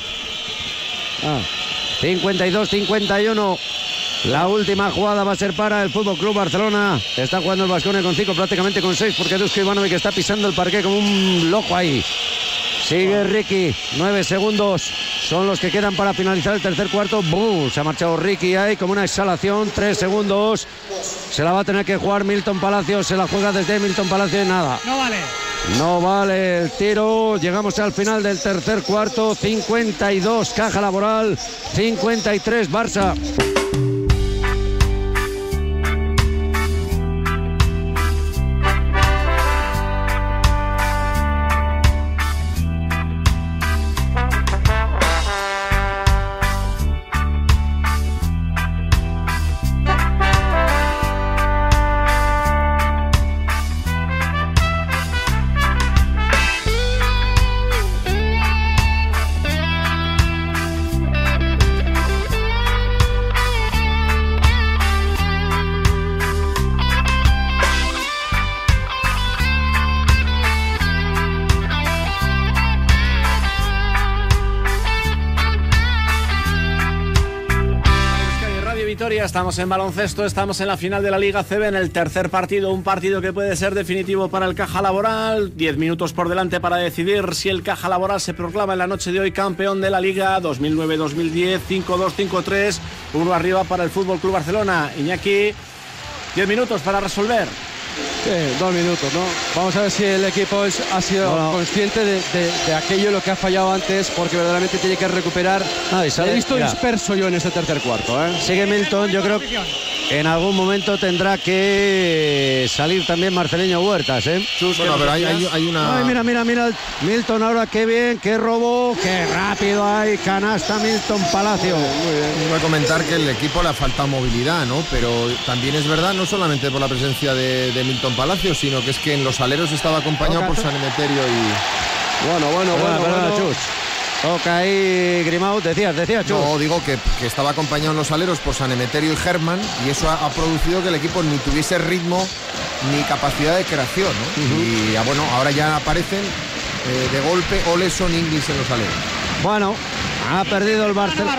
52-51. La última jugada va a ser para el Fútbol Club Barcelona. Está jugando el Baskonia con 5, prácticamente con 6, porque Dusko Ivanovic está pisando el parqué como un loco ahí. Sigue Ricky, 9 segundos son los que quedan para finalizar el tercer cuarto. ¡Bum! Se ha marchado Ricky ahí como una exhalación. 3 segundos. Se la va a tener que jugar Milton Palacio. Se la juega desde Milton Palacio y nada. No vale el tiro. Llegamos al final del tercer cuarto. 52 Caja Laboral, 53 Barça. Estamos en baloncesto, estamos en la final de la Liga CB, en el tercer partido, un partido que puede ser definitivo para el Caja Laboral. 10 minutos por delante para decidir si el Caja Laboral se proclama en la noche de hoy campeón de la Liga 2009-2010, 5-2, 5-3, 1 arriba para el Fútbol Club Barcelona. Iñaki, 10 minutos para resolver. 2 minutos, ¿no? Vamos a ver si el equipo ha sido consciente de aquello lo que ha fallado antes, porque verdaderamente tiene que recuperar. He visto disperso yo en este tercer cuarto, ¿eh? Sigue Milton, yo creo. en algún momento tendrá que salir también Marceleño Huertas, ¿eh? Bueno, pero hay una... Ay, mira, Milton ahora, qué bien, qué robo, qué rápido hay, canasta Milton Palacio. Muy bien. Voy a comentar que el equipo le ha faltado movilidad, ¿no? Pero también es verdad, no solamente por la presencia de Milton Palacio, sino que es que en los aleros estaba acompañado por San Emeterio y... Bueno. Chus. Toca ahí Grimaud, decía Chus. No, digo que estaba acompañado en los aleros por San Emeterio y Herman, y eso ha producido que el equipo ni tuviese ritmo ni capacidad de creación, ¿no? Y bueno, ahora ya aparecen de golpe Oleson, Inglis en los aleros. Bueno, ha perdido el Barcelona.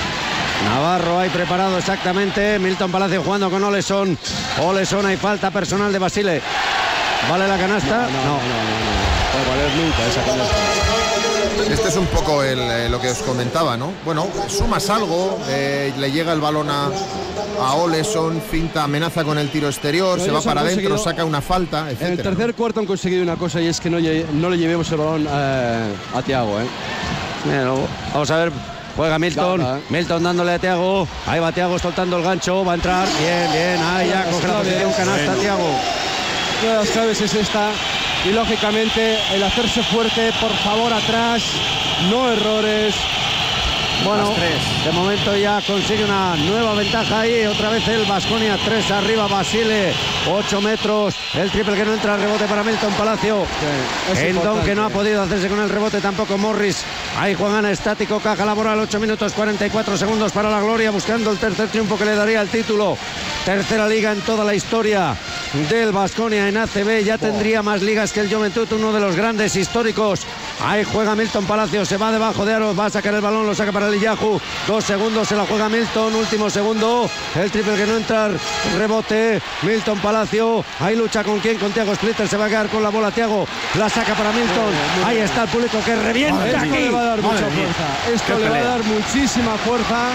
Navarro ahí preparado exactamente. Milton Palacio jugando con Oleson. Hay falta personal de Basile. ¿Vale la canasta? No. No valer nunca esa canasta. Este es un poco lo que os comentaba, ¿no? Bueno, sumas algo, le llega el balón a Oleson, finta, amenaza con el tiro exterior, se va para adentro, saca una falta, etc. En el tercer cuarto han conseguido una cosa, y es que no le llevemos el balón a Thiago, ¿eh? Bueno, vamos a ver. Juega Milton, Milton dándole a Thiago. Ahí va Thiago soltando el gancho, va a entrar. Bien, ahí ya coge la posición, canasta Thiago. Una de las claves es esta. Y lógicamente el hacerse fuerte, por favor, atrás, no errores. Bueno, de momento ya consigue una nueva ventaja ahí. Otra vez el Baskonia, 3 arriba, Basile, 8 metros. El triple que no entra, rebote para Milton Palacio. Endon que no ha podido hacerse con el rebote tampoco Morris. Ahí juegan estático, caja laboral, 8 minutos 44 segundos para la gloria, buscando el tercer triunfo que le daría el título. Tercera liga en toda la historia del Baskonia en ACB. Ya tendría más ligas que el Juventud, uno de los grandes históricos. Ahí juega Milton Palacio, se va debajo de aro, va a sacar el balón, lo saca para Eliyahu. 2 segundos, se la juega Milton, último segundo. El triple que no entra, rebote. Milton Palacio, ahí lucha con quién, con Thiago Splitter, se va a quedar con la bola Thiago, la saca para Milton. Ahí está el público que revienta aquí. Esto le va a dar mucha fuerza. Esto le va a dar muchísima fuerza.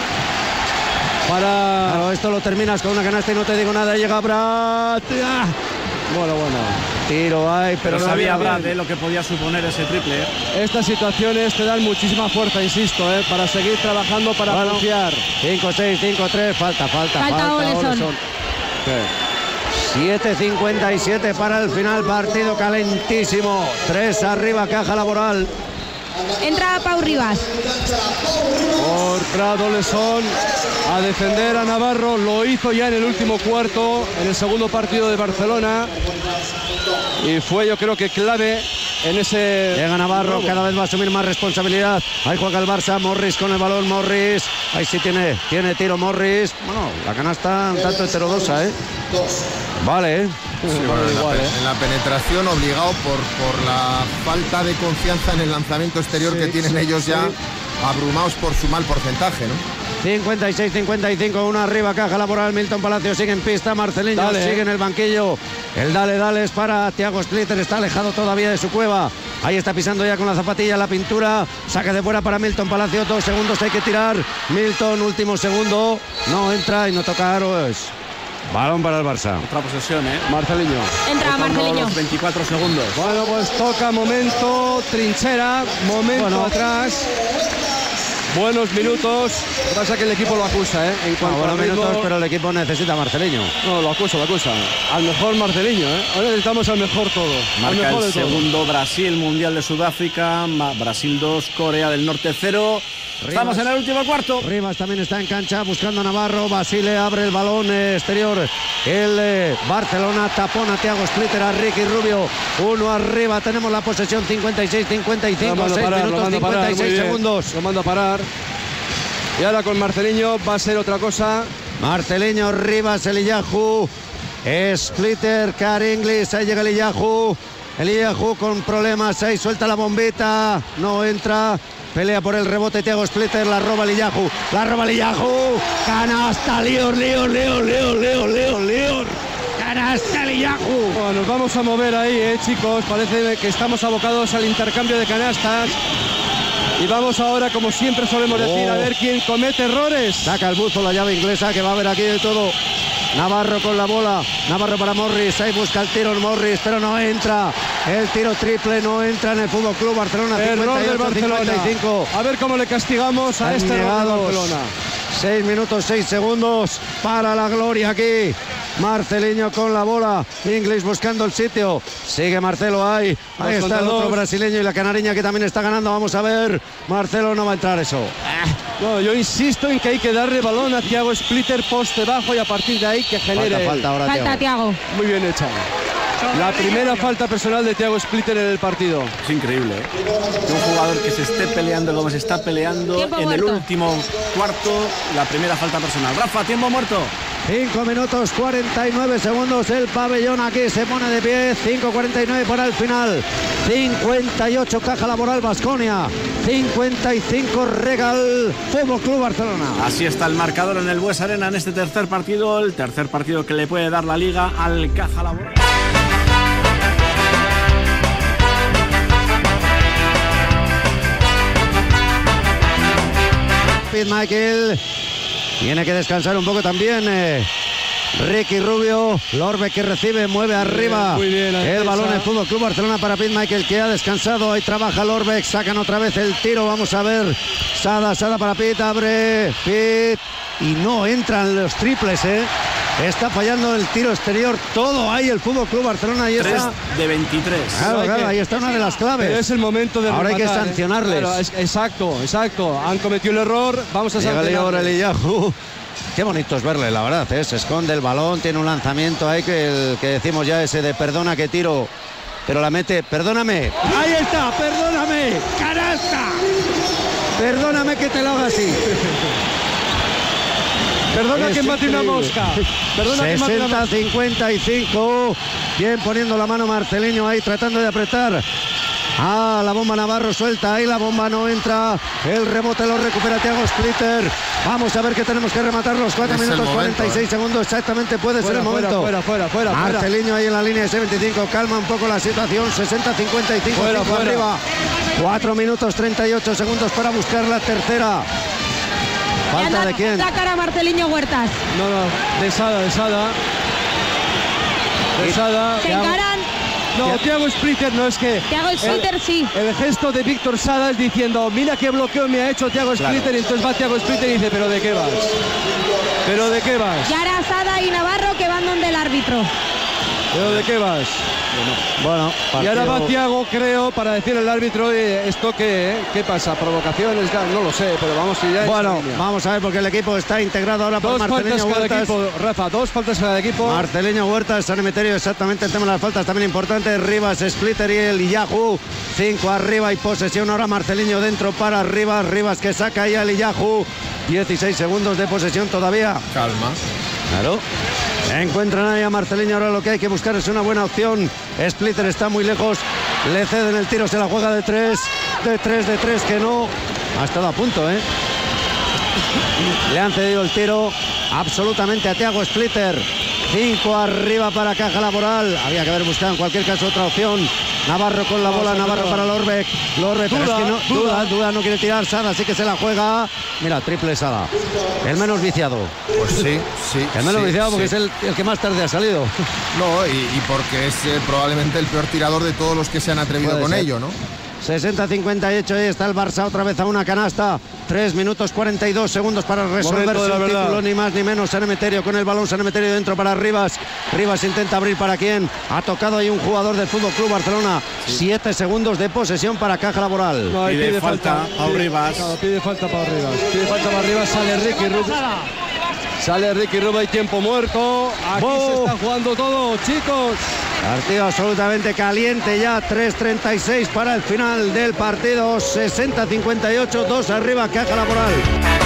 Claro, esto lo terminas con una canasta y no te digo nada. Llega Brad. Bueno. Tiro hay, pero no sabía Brad lo que podía suponer ese triple. Estas situaciones te dan muchísima fuerza, insisto, para seguir trabajando, para confiar. 5-6, 5-3, falta Oleson. 7:57 para el final, partido calentísimo. 3 arriba, caja laboral. Entra Pau Rivas. Por Prado Oleson a defender a Navarro. Lo hizo ya en el último cuarto, en el segundo partido de Barcelona. Y fue, yo creo que clave en ese... Llega Navarro, cada vez va a asumir más responsabilidad. Ahí juega el Barça, Morris con el balón, Morris. Ahí sí tiene tiro Morris. Bueno, la canasta un tanto heterodoxa, ¿eh? Vale, ¿eh? Sí, bueno, en la penetración obligado por la falta de confianza en el lanzamiento exterior que tienen ellos ya, abrumados por su mal porcentaje, ¿no? 56-55, una arriba, caja laboral. Milton Palacio sigue en pista, Marceleño sigue en el banquillo. El dale es para Thiago Splitter, está alejado todavía de su cueva. Ahí está pisando ya con la zapatilla la pintura. Saca de fuera para Milton Palacio, 2 segundos hay que tirar. Milton, último segundo, no entra y no toca aro. Balón para el Barça. Otra posesión, Marceleño. Entra Marceleño. 24 segundos. Bueno, pues toca momento trinchera, momento atrás. Buenos minutos. Lo que pasa es que el equipo lo acusa, en cuanto a minutos, pero el equipo necesita a Marceleño. No, lo acusa. Al mejor Marceleño, Ahora necesitamos al mejor todo. Marca al mejor el segundo Brasil, Mundial de Sudáfrica. Brasil 2, Corea del Norte 0. Estamos en el último cuarto. Rivas también está en cancha buscando a Navarro. Basile abre el balón exterior. El Barcelona tapona a Thiago Splitter, a Ricky Rubio. 1 arriba. Tenemos la posesión 56-55. 6 minutos 56 segundos. Lo manda a parar. Y ahora con Marceleño va a ser otra cosa. Marceleño, Rivas, Eliyahu. Splitter, Inglis. Ahí llega Eliyahu con problemas. Ahí suelta la bombita. No entra. Pelea por el rebote Thiago Splitter, la roba Eliyahu. Canasta, León. Canasta, Eliyahu. Bueno, nos vamos a mover ahí, chicos. Parece que estamos abocados al intercambio de canastas. Y vamos ahora, como siempre solemos decir, a ver quién comete errores. Saca el buzo la llave inglesa, que va a haber aquí de todo. Navarro con la bola, Navarro para Morris, ahí busca el tiro Morris, pero no entra. El tiro triple no entra en el Fútbol Club Barcelona. Error del Barcelona. 55. A ver cómo le castigamos a este error del Barcelona. 6 minutos 6 segundos para la gloria aquí. Marceliño con la bola, Inglis buscando el sitio, sigue Marcelo ahí está el otro brasileño y la canariña que también está ganando. Vamos a ver, Marcelo no va a entrar eso. No, yo insisto en que hay que darle balón a Thiago Splitter poste bajo y a partir de ahí que genere. Falta Thiago. Muy bien hecha. La primera falta personal de Thiago Splitter en el partido. Es increíble, ¿eh? Un jugador que se esté peleando como se está peleando tiempo en muerto. el último cuarto, la primera falta personal. Rafa, tiempo muerto. 5 minutos 49 segundos. El pabellón aquí se pone de pie. 5:49 para el final. 58 Caja Laboral Baskonia. 55 Regal Fútbol Club Barcelona. Así está el marcador en el Bues Arena en este tercer partido. El tercer partido que le puede dar la Liga al Caja Laboral. Pete Michael tiene que descansar un poco también. Ricky Rubio, Lorbeck que recibe, mueve arriba muy bien, el balón del Fútbol Club Barcelona para Pete Michael, que ha descansado. Ahí trabaja Lorbeck, sacan otra vez el tiro. Vamos a ver, Sada para Pete, abre Pete y no entran los triples, está fallando el tiro exterior. Todo ahí el Fútbol Club Barcelona. Ahí 3 está. de 23. Claro, ahí está una de las claves. Pero es el momento de ahora rematar, hay que sancionarles. Claro, exacto. Han cometido el error. Vamos a sancionarles. ahora el Iyahu. Qué bonito es verle, la verdad, se esconde el balón, tiene un lanzamiento ahí que decimos ya ese de perdona que tiro, pero la mete, perdóname, ahí está, perdóname, canasta, perdóname que te lo haga así. Perdona que mate una mosca. 60-55. Bien poniendo la mano Marceliño ahí tratando de apretar. La bomba Navarro suelta, ahí la bomba no entra, el rebote lo recupera Thiago Splitter. Vamos a ver que tenemos que rematar los 4 minutos 46 segundos, exactamente puede ser el momento. Fuera. Marceliño ahí en la línea de 75, calma un poco la situación. 60-55, fuera. arriba. 4 minutos 38 segundos para buscar la tercera. ¿Falta de quién? La cara Marceliño Huertas. No, de Sada. Se encaran. No, Thiago Splitter no, es que Thiago Splitter sí. El gesto de Víctor Sada es diciendo, mira qué bloqueo me ha hecho Thiago Splitter, y entonces va Thiago Splitter y dice, ¿pero de qué vas? Y ahora Sada y Navarro que van donde el árbitro. ¿Pero de qué vas? Bueno, y ahora va Thiago, creo, para decir al árbitro, ¿esto qué pasa? ¿Provocaciones? No lo sé, pero vamos a ir ya. Bueno, vamos a ver porque el equipo está integrado ahora por Marceliño Huertas. Rafa, 2 faltas cada equipo. Marceliño Huertas, San Emeterio, exactamente el tema de las faltas también importante. Rivas, Splitter y el Iyahu. 5 arriba y posesión ahora Marceliño dentro para Rivas que saca ahí al Iyahu. 16 segundos de posesión todavía. Calma. Claro. Encuentran ahí a Marceliño, ahora lo que hay que buscar es una buena opción. Splitter está muy lejos, le ceden el tiro, se la juega de 3, que no. Ha estado a punto, Le han cedido el tiro absolutamente a Thiago Splitter. 5 arriba para Caja Laboral. Había que haber buscado en cualquier caso otra opción. Navarro con la bola, Navarro para Lorbeck, pero es que duda, no quiere tirar. Sada sí que se la juega. Mira, triple Sada. El menos viciado. Pues sí. El menos viciado porque es el que más tarde ha salido. No, y porque es probablemente el peor tirador de todos los que se han atrevido con ello, ¿no? 60-58, ahí está el Barça otra vez a una canasta. 3 minutos 42 segundos para resolverse el título, ni más ni menos. San Emeterio con el balón, San Emeterio dentro para Rivas. Rivas intenta abrir para quién. Ha tocado ahí un jugador del Fútbol Club Barcelona. 7 segundos de posesión para Caja Laboral. No, pide falta a Rivas. Pide falta para Rivas. Sale Ricky Rubio y tiempo muerto. Aquí se está jugando todo, chicos. Partido absolutamente caliente ya. 3:36 para el final del partido. 60-58, 2 arriba Caja Laboral.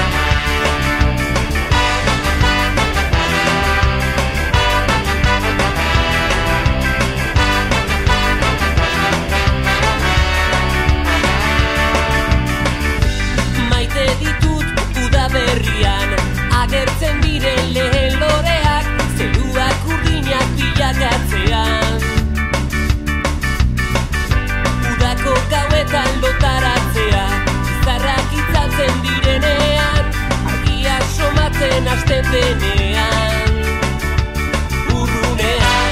Maite ditut udaberrian, agertzen diren lehen loreak, zeruak urdinak bilakatzean. Udako gauetan lotaratzea, izarrak itzaltzen direnean, argiak somatzen hasten denean, urrunean.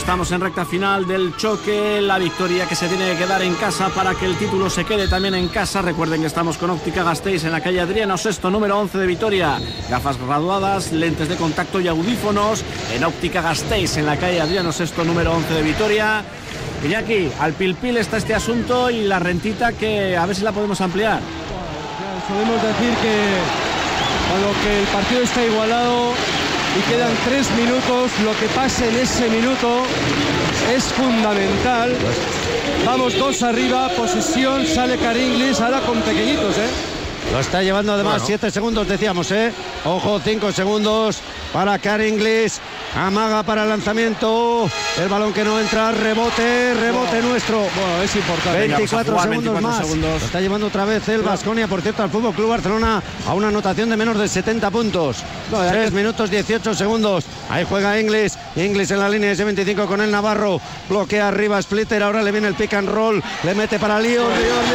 estamos en recta final del choque, la victoria que se tiene que dar en casa para que el título se quede también en casa. Recuerden que estamos con Óptica Gasteiz en la calle Adriano Sexto, número 11 de Vitoria. Gafas graduadas, lentes de contacto y audífonos en Óptica Gasteiz en la calle Adriano Sexto, número 11 de Vitoria. Iñaki, al pil está este asunto y la rentita que a ver si la podemos ampliar. Podemos decir que cuando que el partido está igualado y quedan 3 minutos, lo que pase en ese minuto es fundamental. Vamos 2 arriba, posesión, sale Caringlis, ahora con pequeñitos, Lo está llevando además 7 segundos, decíamos, Ojo, 5 segundos para Caringlis. Amaga para el lanzamiento. El balón que no entra, rebote nuestro. Bueno, es importante. 24 segundos más. Lo está llevando otra vez el Baskonia, por cierto, al Fútbol Club Barcelona a una anotación de menos de 70 puntos. 3 minutos 18 segundos. Ahí juega Inglis en la línea de 25 con el Navarro. Bloquea arriba Splitter. Ahora le viene el pick and roll. Le mete para Lior.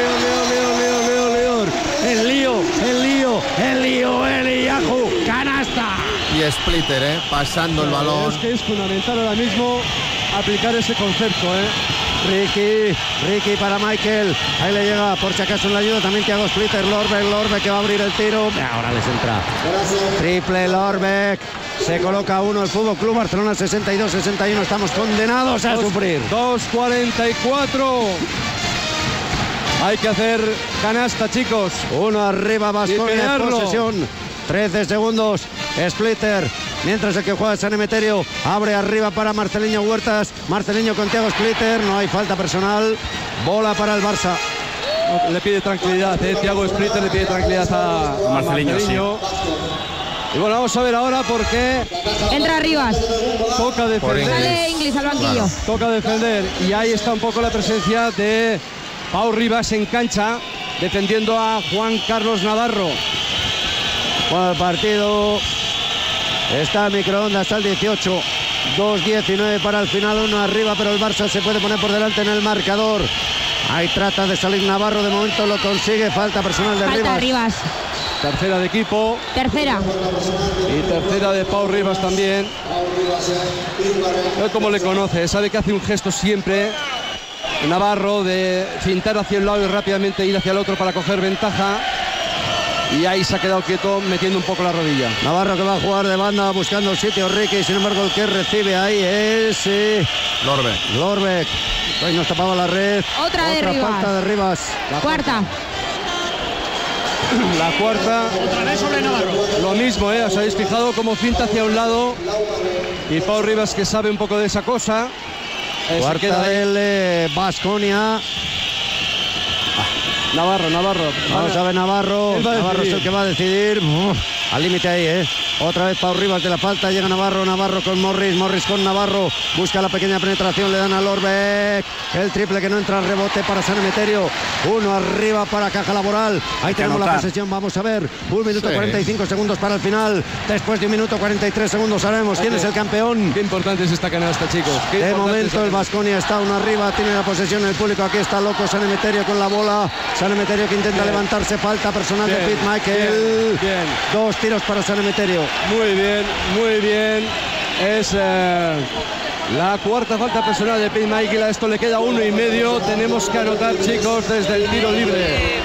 El lío, Eliahu, canasta. Y Splitter, pasando el balón. Es que es fundamental ahora mismo aplicar ese concepto, Ricky para Michael. Ahí le llega, por si acaso en la ayuda también Thiago Splitter. Lorbeck que va a abrir el tiro. Ahora les entra. Triple Lorbeck. Se coloca uno el Fútbol Club Barcelona, 62-61. Estamos condenados a sufrir. 2:44. Hay que hacer canasta, chicos. Uno arriba, Baskonia, posesión. 13 segundos. Splitter. Mientras el que juega San Emeterio abre arriba para Marceliño Huertas. Marceliño con Thiago Splitter. No hay falta personal. Bola para el Barça. Le pide tranquilidad, Thiago Splitter le pide tranquilidad a Marceliño. Sí. Y bueno, vamos a ver ahora por qué entra Rivas. Toca defender. Sale Inglis al banquillo. Claro. Toca defender. Y ahí está un poco la presencia de Pau Rivas en cancha, defendiendo a Juan Carlos Navarro. Bueno, el partido está a microondas al 18. 2:19 para el final, 1 arriba, pero el Barça se puede poner por delante en el marcador. Ahí trata de salir Navarro, de momento lo consigue. Falta personal de Rivas. Tercera de equipo. Tercera. Y tercera de Pau Rivas también. Como le conoce, sabe que hace un gesto siempre Navarro de fintar hacia un lado y rápidamente ir hacia el otro para coger ventaja. Y ahí se ha quedado quieto metiendo un poco la rodilla. Navarro que va a jugar de banda buscando el sitio Ricky. Sin embargo el que recibe ahí es Lorbeck. Ahí nos tapaba la red. Otra de Rivas. Falta de Rivas. Cuarta. La cuarta. Otra vez sobre Navarro. Lo mismo, os habéis fijado cómo finta hacia un lado. Y Pau Rivas, que sabe un poco de esa cosa. Cuarta del Baskonia. Navarro. Vamos a ver Navarro es el que va a decidir. Al límite ahí, Otra vez Pau Rivas de la falta. Llega Navarro con Morris con Navarro. Busca la pequeña penetración. Le dan a Lorbeck. El triple que no entra. Rebote para San Emeterio. 1 arriba para Caja Laboral. Ahí tenemos la posesión. Vamos a ver. 1 minuto 45 segundos para el final. Después de 1 minuto 43 segundos sabemos quién es el campeón. Qué importante es esta canasta, chicos. De momento el Baskonia está 1 arriba. Tiene la posesión el público. Aquí está loco San Emeterio con la bola. San Emeterio que intenta levantarse. Falta personal de Pete Michael. Bien. 2 tiros para San Emeterio. Muy bien. Es la cuarta falta personal de Pete Michael. A esto le queda 1,5. Tenemos que anotar, chicos, desde el tiro libre.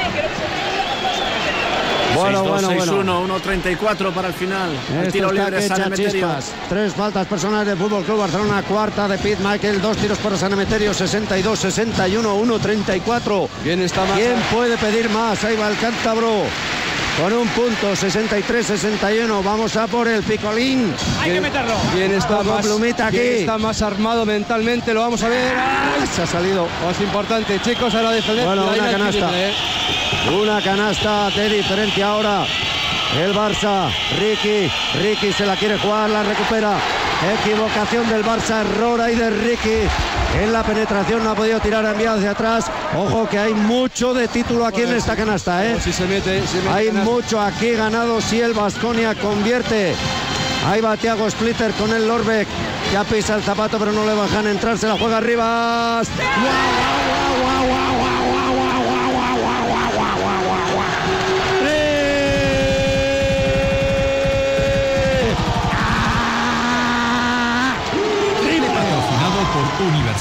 Bueno. 1:34 para el final. El tiro libre San Emeterio. 3 faltas personales del Fútbol Club Barcelona. Cuarta de Pete Michael. 2 tiros para San Emeterio. 62-61. 1:34. ¿Quién puede pedir más? Ahí va el cántabro. Con un punto, 63-61. Vamos a por el picolín. Hay que meterlo. ¿Quién está más armado mentalmente? Lo vamos a ver. Se ha salido. Es importante, chicos, ahora defender. Bueno, una canasta. Una canasta de diferencia ahora. El Barça. Ricky se la quiere jugar, la recupera. Equivocación del Barça, error ahí de Ricky. En la penetración no ha podido tirar, enviado hacia atrás. Ojo que hay mucho de título aquí en esta canasta, Si se mete hay canasta. mucho aquí ganado si el Baskonia convierte. Ahí va Thiago Splitter con el Lorbeck. Ya pisa el zapato pero no le bajan entrar. Se la juega Rivas.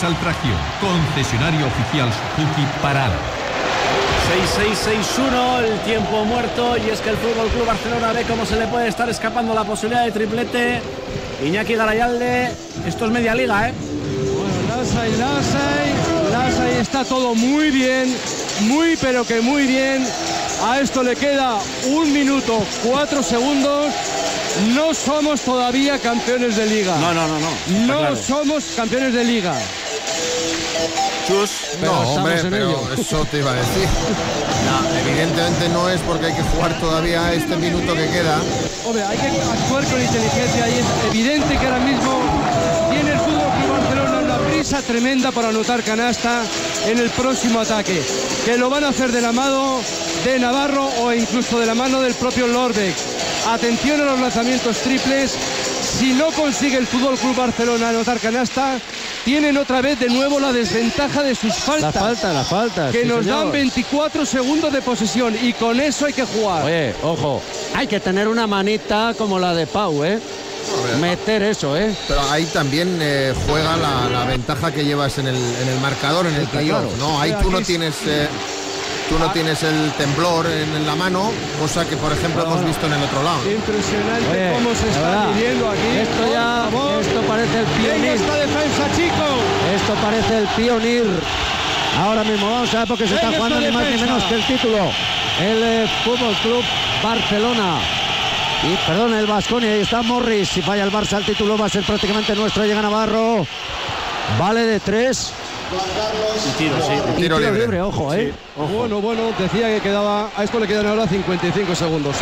Universal Tracción, concesionario oficial Suzuki para Álava. 6-6-6-1, el tiempo muerto, y es que el Fútbol Club Barcelona ve cómo se le puede estar escapando la posibilidad de triplete. Iñaki Garayalde, esto es media liga, ¿eh? Bueno, Lasai, está todo muy bien, pero que muy bien. A esto le queda 1 minuto 4 segundos. No somos todavía campeones de liga. No claro. somos campeones de liga. Chus. No, hombre, pero eso te iba a decir. No, evidentemente no es, porque hay que jugar todavía este minuto que queda. Hombre, hay que actuar con inteligencia y es evidente que ahora mismo tiene el Fútbol Club Barcelona una prisa tremenda para anotar canasta en el próximo ataque, que lo van a hacer de la mano de Navarro o incluso de la mano del propio Lorbeck. Atención a los lanzamientos triples. Si no consigue el Fútbol Club Barcelona anotar canasta, tienen otra vez de nuevo la desventaja de sus faltas. La falta. Que sí, nos señor. dan 24 segundos de posesión y con eso hay que jugar. Oye, ojo, hay que tener una manita como la de Pau, ¿eh? Meter eso, ¿eh? Pero ahí también juega la ventaja que llevas en el marcador, en el playoff, claro. ¿no? Ahí tú no tienes... Tú no tienes el temblor en la mano, cosa que, por ejemplo, hemos visto en el otro lado. Impresionante. Oye, cómo se está midiendo aquí. Esto parece el Pionir. Esta defensa, chico. Esto parece el Pionir. Ahora mismo vamos a ver, porque se está jugando ni más ni menos que el título. El Fútbol Club Barcelona. Y perdón, el Baskonia. Ahí está Morris. Si falla el Barça, el título va a ser prácticamente nuestro. Llega Navarro. Vale de 3. Y tiro, sí. Tiro libre. Ojo, ¿eh? Sí, ojo. Bueno, decía que quedaba... A esto le quedan ahora 55 segundos.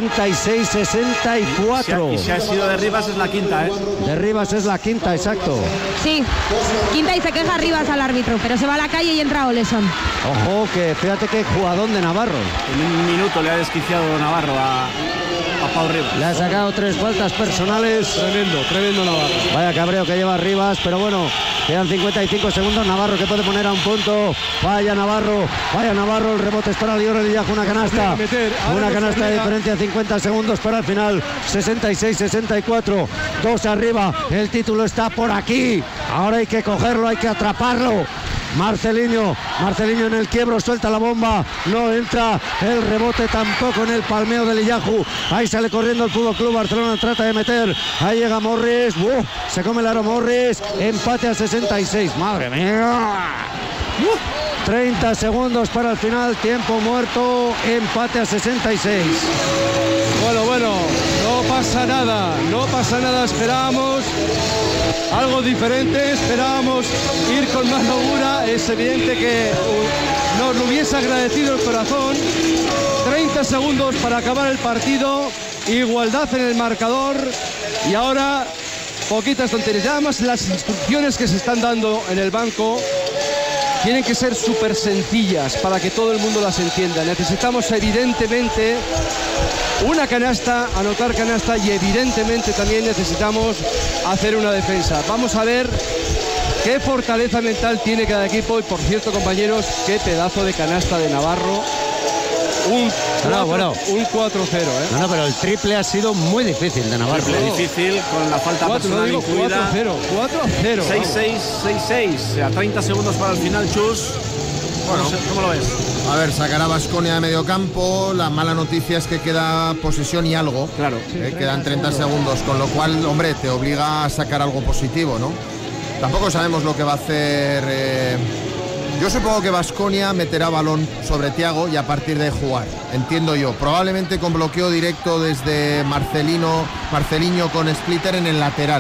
66-64. Y si ha sido de Rivas es la quinta, ¿eh? De Rivas es la quinta, exacto. Sí, quinta y se queja Rivas al árbitro, pero se va a la calle y entra Oleson. Ojo, que fíjate qué jugadón de Navarro. En 1 minuto le ha desquiciado Navarro a Pau Rivas. Le ha sacado 3 faltas personales. Tremendo Navarro. Vaya cabreo que lleva Rivas, pero bueno, quedan 55 segundos. Navarro que puede poner a un punto. Vaya Navarro, el rebote es para Lior Eliyahu, una canasta. Una canasta de diferencia, 50 segundos para el final. 66-64, 2 arriba. El título está por aquí. Ahora hay que cogerlo, hay que atraparlo. Marcelinho en el quiebro, suelta la bomba, no entra el rebote tampoco en el palmeo de Eliyahu. Ahí sale corriendo el Fútbol Club Barcelona, trata de meter, ahí llega Morris, se come el aro Morris, empate a 66, madre mía. 30 segundos para el final, tiempo muerto, empate a 66. Bueno, no pasa nada, esperábamos algo diferente, esperábamos ir con más locura. Es evidente que nos lo hubiese agradecido el corazón. 30 segundos para acabar el partido, igualdad en el marcador y ahora poquitas tonterías. Ya además las instrucciones que se están dando en el banco tienen que ser súper sencillas para que todo el mundo las entienda. Necesitamos evidentemente una canasta, anotar canasta, y evidentemente también necesitamos hacer una defensa. Vamos a ver qué fortaleza mental tiene cada equipo. Y por cierto, compañeros, qué pedazo de canasta de Navarro. Un 4-0, ¿eh? No, pero el triple ha sido muy difícil de Navarro. Triple difícil con la falta personal incluida. 4-0. 6-6-6-6. A 30 segundos para el final, Chus. Bueno, ¿cómo lo ves? A ver, sacará Baskonia de medio campo. La mala noticia es que queda posesión y algo. Claro. Quedan 30 segundos, con lo cual, hombre, te obliga a sacar algo positivo, ¿no? Tampoco sabemos lo que va a hacer. Yo supongo que Baskonia meterá balón sobre Thiago y a partir de jugar. Entiendo yo. Probablemente con bloqueo directo desde Marcelinho con Splitter en el lateral.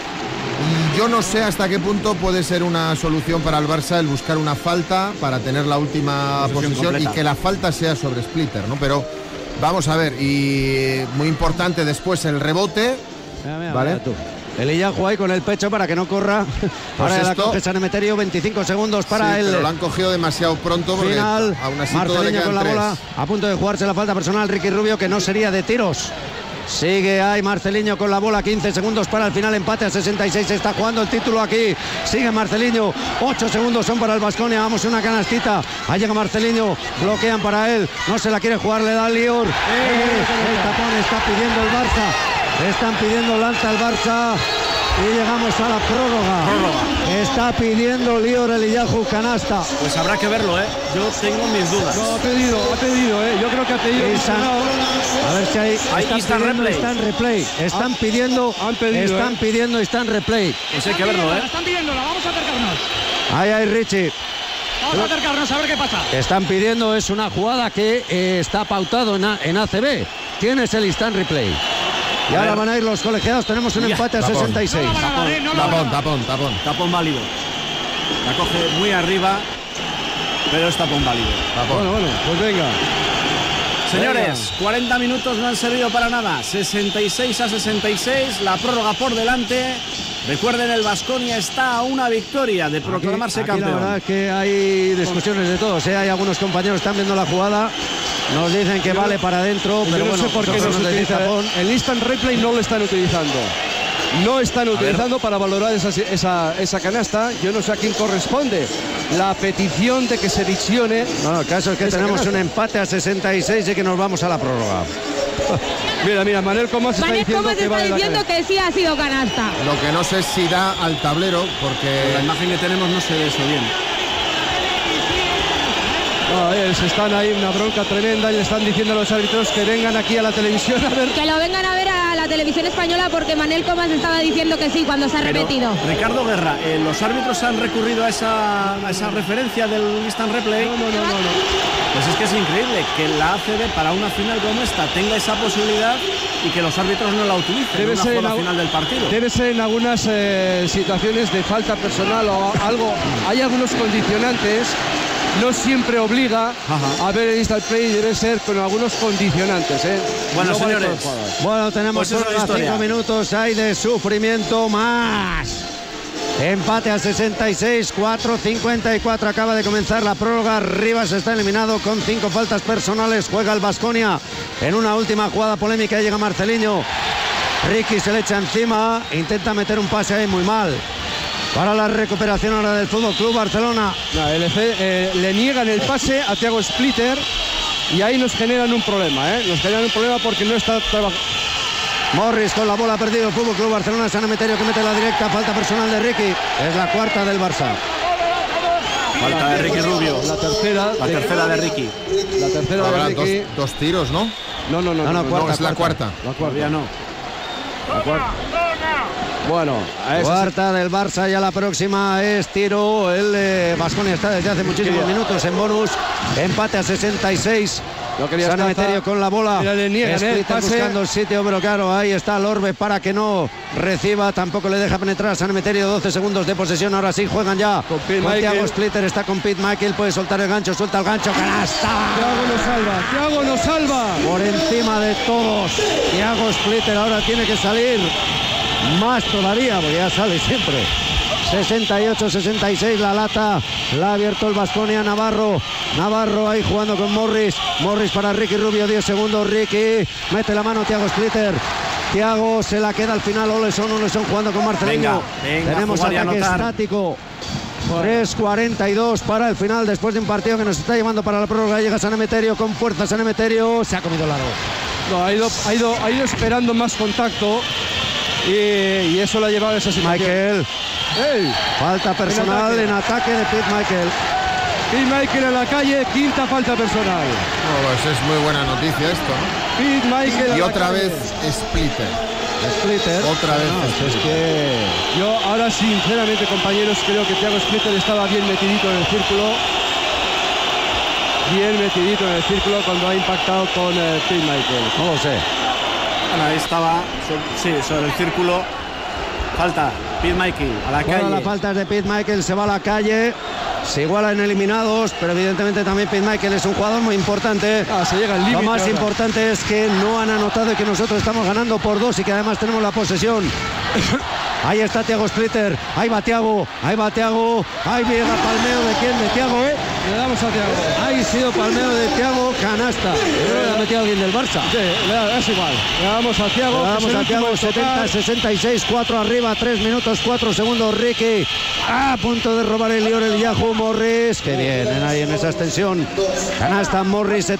Y yo no sé hasta qué punto puede ser una solución para el Barça el buscar una falta para tener la última posesión y que la falta sea sobre Splitter, ¿no? Pero vamos a ver, y muy importante después el rebote, ¿vale? Eliyahu ahí con el pecho para que no corra. Ahora la coge San Emeterio, 25 segundos para él. Pero lo han cogido demasiado pronto porque final. Aún así Marcelinho con la bola, a punto de jugarse la falta personal. Ricky Rubio, que no sería de tiros. Sigue ahí Marcelinho con la bola, 15 segundos para el final, empate a 66, está jugando el título aquí, sigue Marcelinho, 8 segundos son para el Baskonia, vamos una canastita, ahí llega Marcelinho, bloquean para él, no se la quiere jugar, le da Lior, el tapón está pidiendo el Barça, están pidiendo lanza el Barça, Y llegamos a la prórroga. Está pidiendo Lior Eliyahu canasta. Pues habrá que verlo, ¿eh? Yo tengo mis dudas. No, ha pedido, ¿eh? Yo creo que ha pedido. A ver si hay instant replay. Instant replay. Están pidiendo instant replay. Pues hay que verlo, ¿eh? Están pidiéndola, vamos a acercarnos. Ahí, Richie. Vamos a acercarnos a ver qué pasa. Están pidiendo, es una jugada que está pautado en ACB. Tienes el instant replay. Y ahora van a ir los colegiados. Tenemos un empate a 66. Tapón válido. La coge muy arriba, pero es tapón válido. Bueno, pues venga. Señores, 40 minutos no han servido para nada. 66 a 66, la prórroga por delante. Recuerden, el Baskonia está a una victoria de proclamarse campeón. La verdad es que hay discusiones de todos, ¿eh? Hay algunos compañeros que están viendo la jugada. Nos dicen que vale para adentro, pero no bueno, sé por qué no se utiliza. El instant replay no lo están utilizando. No están utilizando para valorar esa canasta. Yo no sé a quién corresponde la petición de que se visione. No, el caso es que tenemos un empate a 66 y que nos vamos a la prórroga. Mira, Manel Comas está diciendo que sí ha sido canasta. Lo que no sé es si da al tablero, porque la imagen que tenemos no se ve eso bien. Están ahí, una bronca tremenda, y le están diciendo a los árbitros que vengan aquí a la televisión a ver. Que lo vengan a ver a la televisión española, porque Manel Comas estaba diciendo que sí cuando se ha repetido. Ricardo Guerra, ¿los árbitros han recurrido a esa referencia del instant replay? No. Pues es que es increíble que la ACB para una final como esta tenga esa posibilidad y que los árbitros no la utilicen en una jugada final del partido. Debe ser en algunas situaciones de falta personal o algo. Hay algunos condicionantes. No siempre obliga a ver el instant play, debe ser con algunos condicionantes, ¿eh? Bueno, no señores. Bueno, tenemos pues 5 minutos hay de sufrimiento más. Empate a 66, 4:54. Acaba de comenzar la prórroga. Rivas está eliminado con 5 faltas personales. Juega el Baskonia en una última jugada polémica. Llega Marceliño. Ricky se le echa encima. Intenta meter un pase ahí muy mal. Para la recuperación ahora del Fútbol Club Barcelona. Le niegan el pase a Thiago Splitter y ahí nos generan un problema, ¿eh? Nos generan un problema porque no está trabajando. Morris con la bola, ha perdido el Fútbol Club Barcelona. San Emeterio que mete la directa, falta personal de Ricky. Es la cuarta del Barça. Falta de Ricky Rubio. La tercera de Ricky. La tercera de Ricky. Dos tiros, ¿no? No, es la cuarta. Todavía no. La cuarta. Bueno, cuarta del Barça, ya la próxima es tiro. El Baskonia está desde hace muchísimos minutos en bonus. Empate a 66. San Emeterio con la bola. Splitter buscando el sitio, pero claro, ahí está el Orbe para que no reciba. Tampoco le deja penetrar a San Emeterio. 12 segundos de posesión. Ahora sí juegan ya con Thiago Splitter. Está con Pete Michael. Puede soltar el gancho. Suelta el gancho. ¡Canasta! Thiago nos salva. Por encima de todos. Thiago Splitter ahora tiene que salir. Más todavía, porque ya sale siempre. 68-66 la lata. La ha abierto el Baskonia. Navarro ahí jugando con Morris para Ricky Rubio. 10 segundos. Ricky mete la mano. Thiago Splitter. Thiago se la queda al final. Oleson jugando con Marceliño. Tenemos ataque estático. 3:42 para el final, después de un partido que nos está llevando para la prórroga. Llega San Emeterio con fuerza. San Emeterio se ha comido el aro. No, ha ido esperando más contacto. Y eso lo ha llevado a esa situación. Michael. Falta personal en ataque de Pete Michael. Pete Michael en la calle, quinta falta personal. Pues es muy buena noticia esto, ¿no? Pete Michael. Y otra vez Splitter. Otra vez. Es que yo ahora sinceramente, compañeros, creo que Thiago Splitter estaba bien metidito en el círculo. Cuando ha impactado con Pete Michael. No lo sé. Bueno, ahí estaba, sobre el círculo. Falta, Pete Michael a la calle. La falta es de Pete Michael, se va a la calle. Se igualan eliminados, pero evidentemente también Pete Michael es un jugador muy importante. Se llega al límite. Lo más importante es que no han anotado y que nosotros estamos ganando por 2 y que además tenemos la posesión. Ahí está Thiago Splitter. Ahí va Thiago. Ahí llega palmeo de quién, de Thiago, ¿eh? Le damos a Thiago. Ahí ha sido palmeo de Thiago, canasta. Le ha metido alguien del Barça. Sí, es igual. Le damos a Thiago. 70-66, 4 arriba, 3 minutos, 4 segundos. Ricky a punto de robar el Lior Eliyahu. Morris, que vienen ahí en esa extensión. Canasta Morris,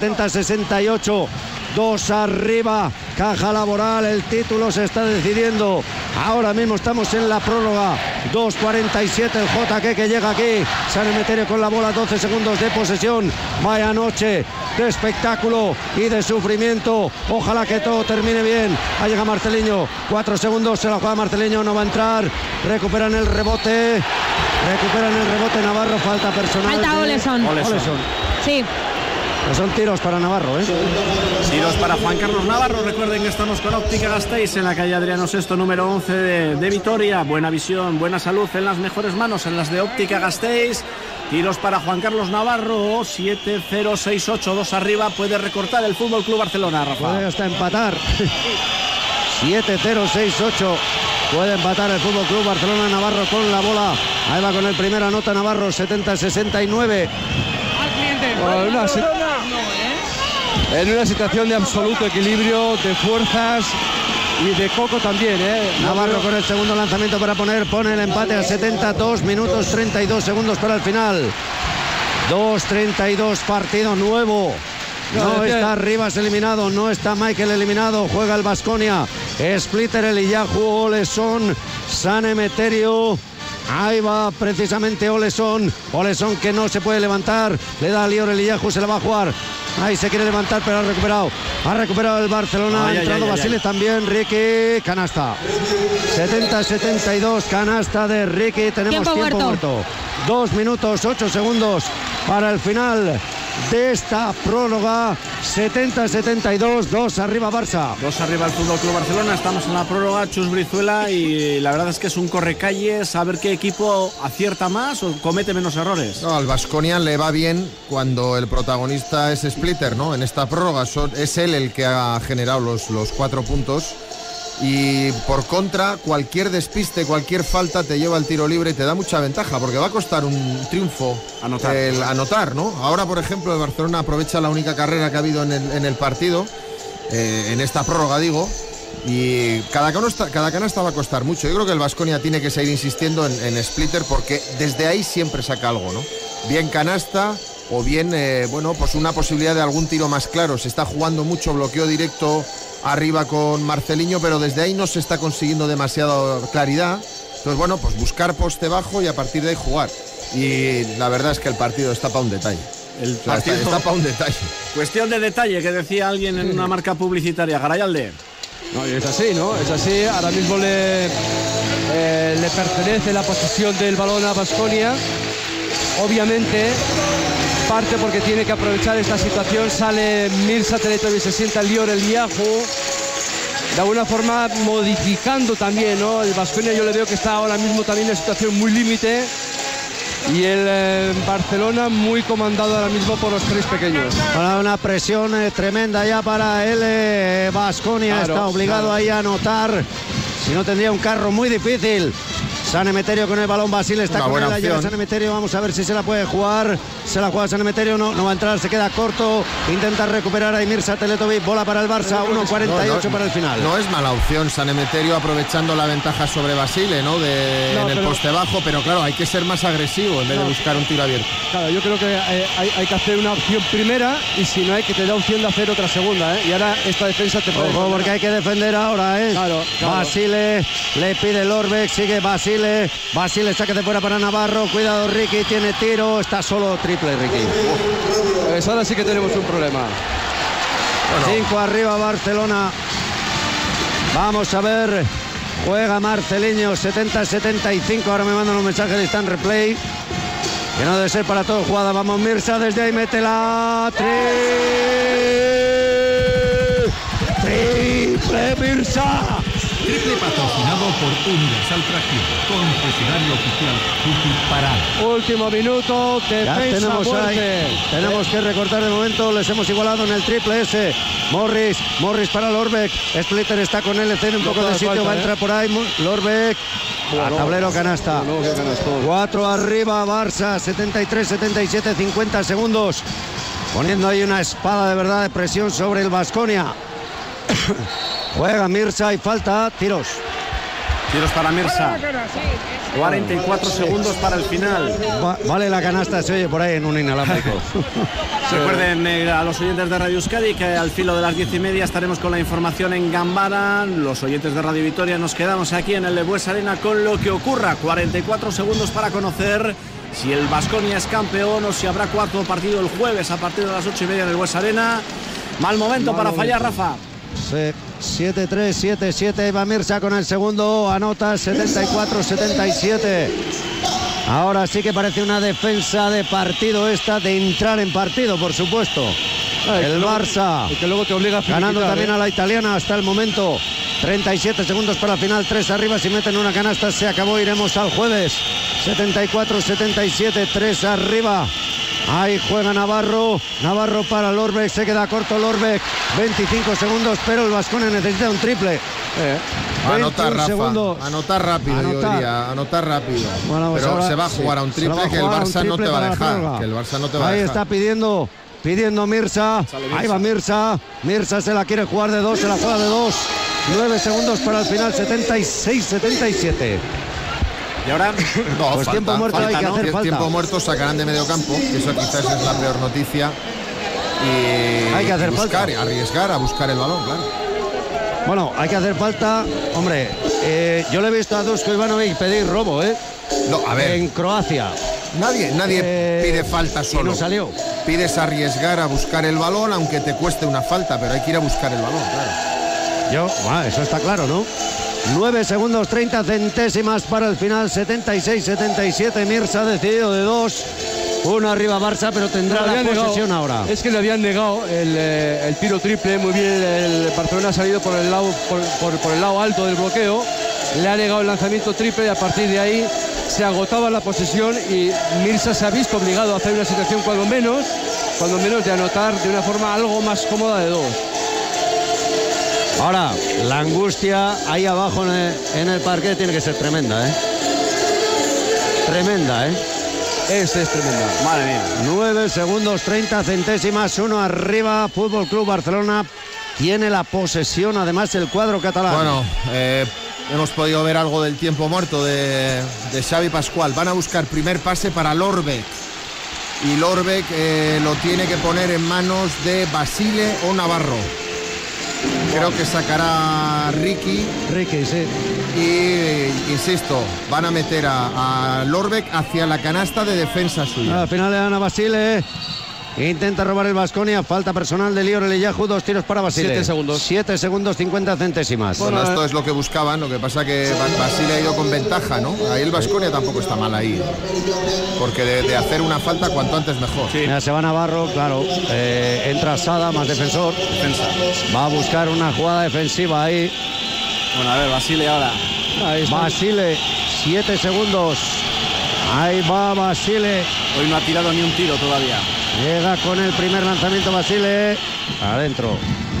70-68. 2 arriba, Caja Laboral, el título se está decidiendo Ahora mismo estamos en la prórroga. 2:47 el JK que llega aquí. San Emeterio con la bola, 12 segundos de posesión. Vaya noche de espectáculo y de sufrimiento. Ojalá que todo termine bien. Ahí llega Marceliño. 4 segundos, se la juega Marceliño, no va a entrar. Recuperan el rebote. Navarro, falta personal. Falta Oleson. Sí. Pues son tiros para Navarro, ¿eh? Tiros para Juan Carlos Navarro. Recuerden que estamos con Óptica Gasteiz en la calle Adriano VI, número 11 de Vitoria. Buena visión, buena salud en las mejores manos, en las de Óptica Gasteiz. Tiros para Juan Carlos Navarro. 7-0-6-8, 2 arriba. Puede recortar el Fútbol Club Barcelona, Rafa. Puede hasta empatar. 7-0-6-8. Puede empatar el Fútbol Club Barcelona. Navarro con la bola. Ahí va con el primer, anota Navarro. 70-69. En una situación de absoluto equilibrio, de fuerzas y de coco también, ¿eh? Navarro con el segundo lanzamiento para pone el empate a 72 minutos 32 segundos para el final. 2:32, partido nuevo. No está Rivas eliminado, no está Michael eliminado. Juega el Baskonia. Splitter, Eliyahu, Oleson, San Emeterio. Ahí va precisamente Oleson que no se puede levantar. Le da a Lior Eliyahu, se la va a jugar. Ahí se quiere levantar, pero ha recuperado el Barcelona. Ha entrado Basile también. Ricky, canasta. 70-72, canasta de Ricky. Tenemos tiempo muerto. 2 minutos 8 segundos para el final de esta prórroga. 70-72, 2 arriba Barça. 2 arriba el Fútbol Club Barcelona. Estamos en la prórroga, Chus Brizuela, y la verdad es que es un correcalles a ver qué equipo acierta más o comete menos errores. No, al Baskonia le va bien cuando el protagonista es Splitter, ¿no? En esta prórroga es él el que ha generado los 4 puntos. Y por contra, cualquier despiste, cualquier falta te lleva al tiro libre y te da mucha ventaja, porque va a costar un triunfo el anotar, ¿no? Ahora, por ejemplo, el Barcelona aprovecha la única carrera que ha habido en el partido, en esta prórroga digo, y cada canasta va a costar mucho. Yo creo que el Baskonia tiene que seguir insistiendo en Splitter, porque desde ahí siempre saca algo, ¿no? Bien canasta o bien, pues una posibilidad de algún tiro más claro. Se está jugando mucho bloqueo directo arriba con Marceliño, pero desde ahí no se está consiguiendo demasiada claridad. Entonces, pues buscar poste bajo y a partir de ahí jugar. Y la verdad es que el partido está para un detalle. Está para un detalle. Cuestión de detalle, que decía alguien en una marca publicitaria. Garayalde. No, y es así, ¿no? Es así. Ahora mismo le pertenece la posesión del balón a Baskonia. Obviamente, parte porque tiene que aprovechar esta situación. Sale Mirza Teletovic, se sienta Lior Eliyahu. De alguna forma modificando también, ¿no? El Baskonia yo le veo que está ahora mismo también en una situación muy límite. Y el Barcelona muy comandado ahora mismo por los 3 pequeños. Para una presión tremenda ya para el Baskonia. Está obligado ahí a anotar. Si no, tendría un carro muy difícil. San Emeterio con el balón, Basile está con él, llega San Emeterio, vamos a ver si se la puede jugar. Se la juega San Emeterio, no va a entrar, se queda corto. Intenta recuperar a Mirza Teletovic, bola para el Barça, 1:48 para el final. No es mala opción San Emeterio aprovechando la ventaja sobre Basile, ¿no? En el poste bajo, pero claro, hay que ser más agresivo en vez de buscar un tiro abierto. Claro, yo creo que hay que hacer una opción primera y si no hay que te da opción de hacer otra segunda, ¿eh? Y ahora esta defensa te puede... Ojo, porque hay que defender ahora, ¿eh? Claro. Basile, le pide Lorbeck, sigue Basile saque de fuera para Navarro, cuidado Ricky, tiene tiro, está solo triple Ricky. Pues ahora sí que tenemos un problema. 5 arriba Barcelona. Vamos a ver, juega Marceliño, 70-75, ahora me mandan un mensaje de instant replay, que no debe ser para todo jugada. Vamos Mirza, desde ahí mete la triple Mirza. Triple patrocinado por Universal Tracción, concesionario oficial Suzuki para Álava. Último minuto, defensa fuerte. Tenemos que recortar de momento, les hemos igualado en el triple S. Morris para Lorbeck. Splitter está con él, tiene un poco de sitio, va a entrar por ahí. Lorbeck, a tablero canasta. 4 arriba Barça, 73-77, 50 segundos. Poniendo ahí una espada de verdad de presión sobre el Baskonia. Juega Mirza y falta, tiros. Tiros para Mirsa. 44 segundos para el final. Vale la canasta, se oye por ahí en un inalámbrico. Recuerden a los oyentes de Radio Euskadi que al filo de las 10:30 estaremos con la información en Gambara. Los oyentes de Radio Vitoria nos quedamos aquí en el de Bues Arena con lo que ocurra. 44 segundos para conocer si el Baskonia es campeón o si habrá cuarto partido el jueves a partir de las 8:30 en el Bues Arena. Mal momento para fallar, Rafa. 7-3, 7-7, va Mirsa con el segundo, anota 74-77. Ahora sí que parece una defensa de partido esta, de entrar en partido, por supuesto. El Barça, que luego te obliga a ganando también a la italiana hasta el momento. 37 segundos para el final, 3 arriba, si meten una canasta se acabó, iremos al jueves. 74-77, 3 arriba. Ahí juega Navarro para Lorbeck, se queda corto Lorbeck, 25 segundos, pero el Baskonia necesita un triple. Anotar, Rafa, anotar rápido, yo diría, anotar rápido. Bueno, pues pero se va a jugar a un triple que el Barça no te va a dejar. Que el Barça no te va a dejar. Ahí está pidiendo Mirsa, ahí va Mirsa se la quiere jugar de 2, se la juega de 2. 9 segundos para el final, 76-77. Y ahora no, pues tiempo muerto hay que hacer falta. Tiempo muerto sacarán de medio campo, que eso quizás es la peor noticia. Y hay que hacer falta. Arriesgar a buscar el balón, claro. Bueno, hay que hacer falta. Hombre, yo le he visto a Dusko Ivanovic pedir robo, No, a ver. En Croacia. Nadie pide falta solo. Y no salió. Pides arriesgar a buscar el balón, aunque te cueste una falta, pero hay que ir a buscar el balón, claro. Eso está claro, ¿no? 9 segundos 30 centésimas para el final, 76-77. Mirsa ha decidido de 2. 1 arriba Barça, pero tendrá la posesión ahora. Es que le habían negado el tiro triple. Muy bien, el Barcelona ha salido por el lado alto del bloqueo. Le ha negado el lanzamiento triple y a partir de ahí se agotaba la posesión y Mirsa se ha visto obligado a hacer una situación cuando menos de anotar de una forma algo más cómoda de 2. Ahora, la angustia ahí abajo en el parquet tiene que ser tremenda, Tremenda, Esta es tremenda. Madre mía. 9 segundos 30 centésimas, 1 arriba. Fútbol Club Barcelona tiene la posesión, además el cuadro catalán. Bueno, hemos podido ver algo del tiempo muerto de Xavi Pascual. Van a buscar primer pase para Lorbeck. Y Lorbeck lo tiene que poner en manos de Basile o Navarro. Creo que sacará Ricky, sí. Y insisto, van a meter a Lorbeck hacia la canasta de defensa suya. Al final le dan a Basile. Intenta robar el Baskonia. Falta personal de Lior Eliyahu. 2 tiros para Basile. 7 segundos. 7 segundos 50 centésimas. Bueno, esto es lo que buscaban. Lo que pasa que Basile ha ido con ventaja, ¿no? Ahí el Baskonia tampoco está mal ahí. Porque de hacer una falta cuanto antes mejor. Sí. Mira, se va Navarro, claro. Entra Sada, más defensor. Defensa. Va a buscar una jugada defensiva ahí. Bueno, a ver, Basile ahora. Basile, 7 segundos. Ahí va Basile. Hoy no ha tirado ni un tiro todavía. Llega con el primer lanzamiento Basile. Adentro.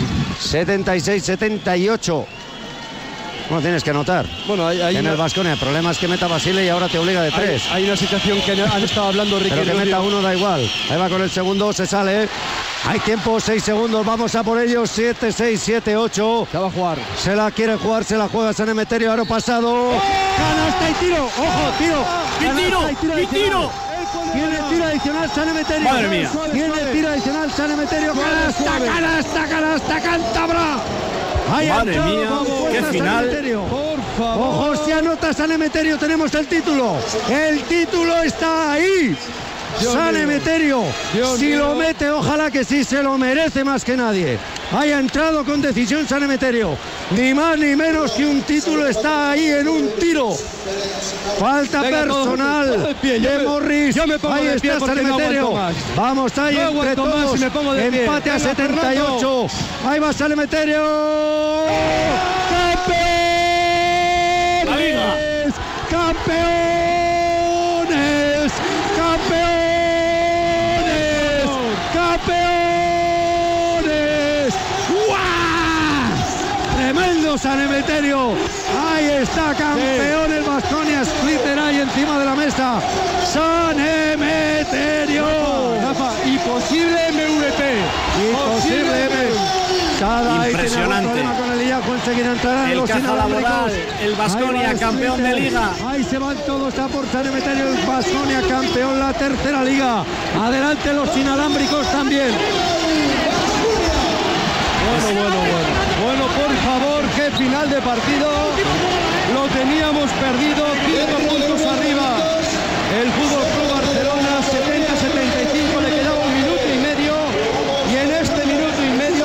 76-78. No tienes que anotar. Bueno, en el Baskonia. El problema es que meta Basile y ahora te obliga de 3. Hay una situación que han estado hablando Ricky. Pero que meta uno da igual. Ahí va con el segundo, se sale. Hay tiempo, 6 segundos, vamos a por ellos. 7-6, 7-8. Se va a jugar. Se la quiere jugar, se la juega San Emeterio. Aro pasado. Canasta y tiro. Ojo, tiro. ¡Y tiro! Tiene tiro adicional San Emeterio. Madre mía. Tiene tiro adicional San Emeterio. Canasta, Cántabra. Madre mía, qué final. Por favor. Ojo, si anota San Emeterio, tenemos el título. El título está ahí. San Emeterio, si lo mete, ojalá que sí, se lo merece más que nadie. Haya entrado con decisión San Emeterio. Ni más ni menos que un título está ahí en un tiro. Falta personal de Morris. Ahí está San Emeterio. Vamos ahí entre todos. Empate a 78. Ahí va San Emeterio. ¡Campeones! ¡Campeones! ¡Campeones! ¡Guau! ¡Tremendo San Emeterio! Ahí está, campeón el Baskonia. Splitter ahí encima de la mesa. San Emeterio. Rafa, imposible MVP. Imposible MVP. Nada, impresionante. Con el Illaco, enseguida entrarán el los Caja Laboral, el Baskonia, campeón de Liga. Ahí se van todos a por San Emeterio, el Baskonia, campeón la tercera Liga. Adelante los inalámbricos también. Bueno, por favor, qué final de partido. Lo teníamos perdido, 5 puntos arriba. El Fútbol Club Barcelona, 70-75, le quedaba 1 minuto y medio. Y en este minuto y medio,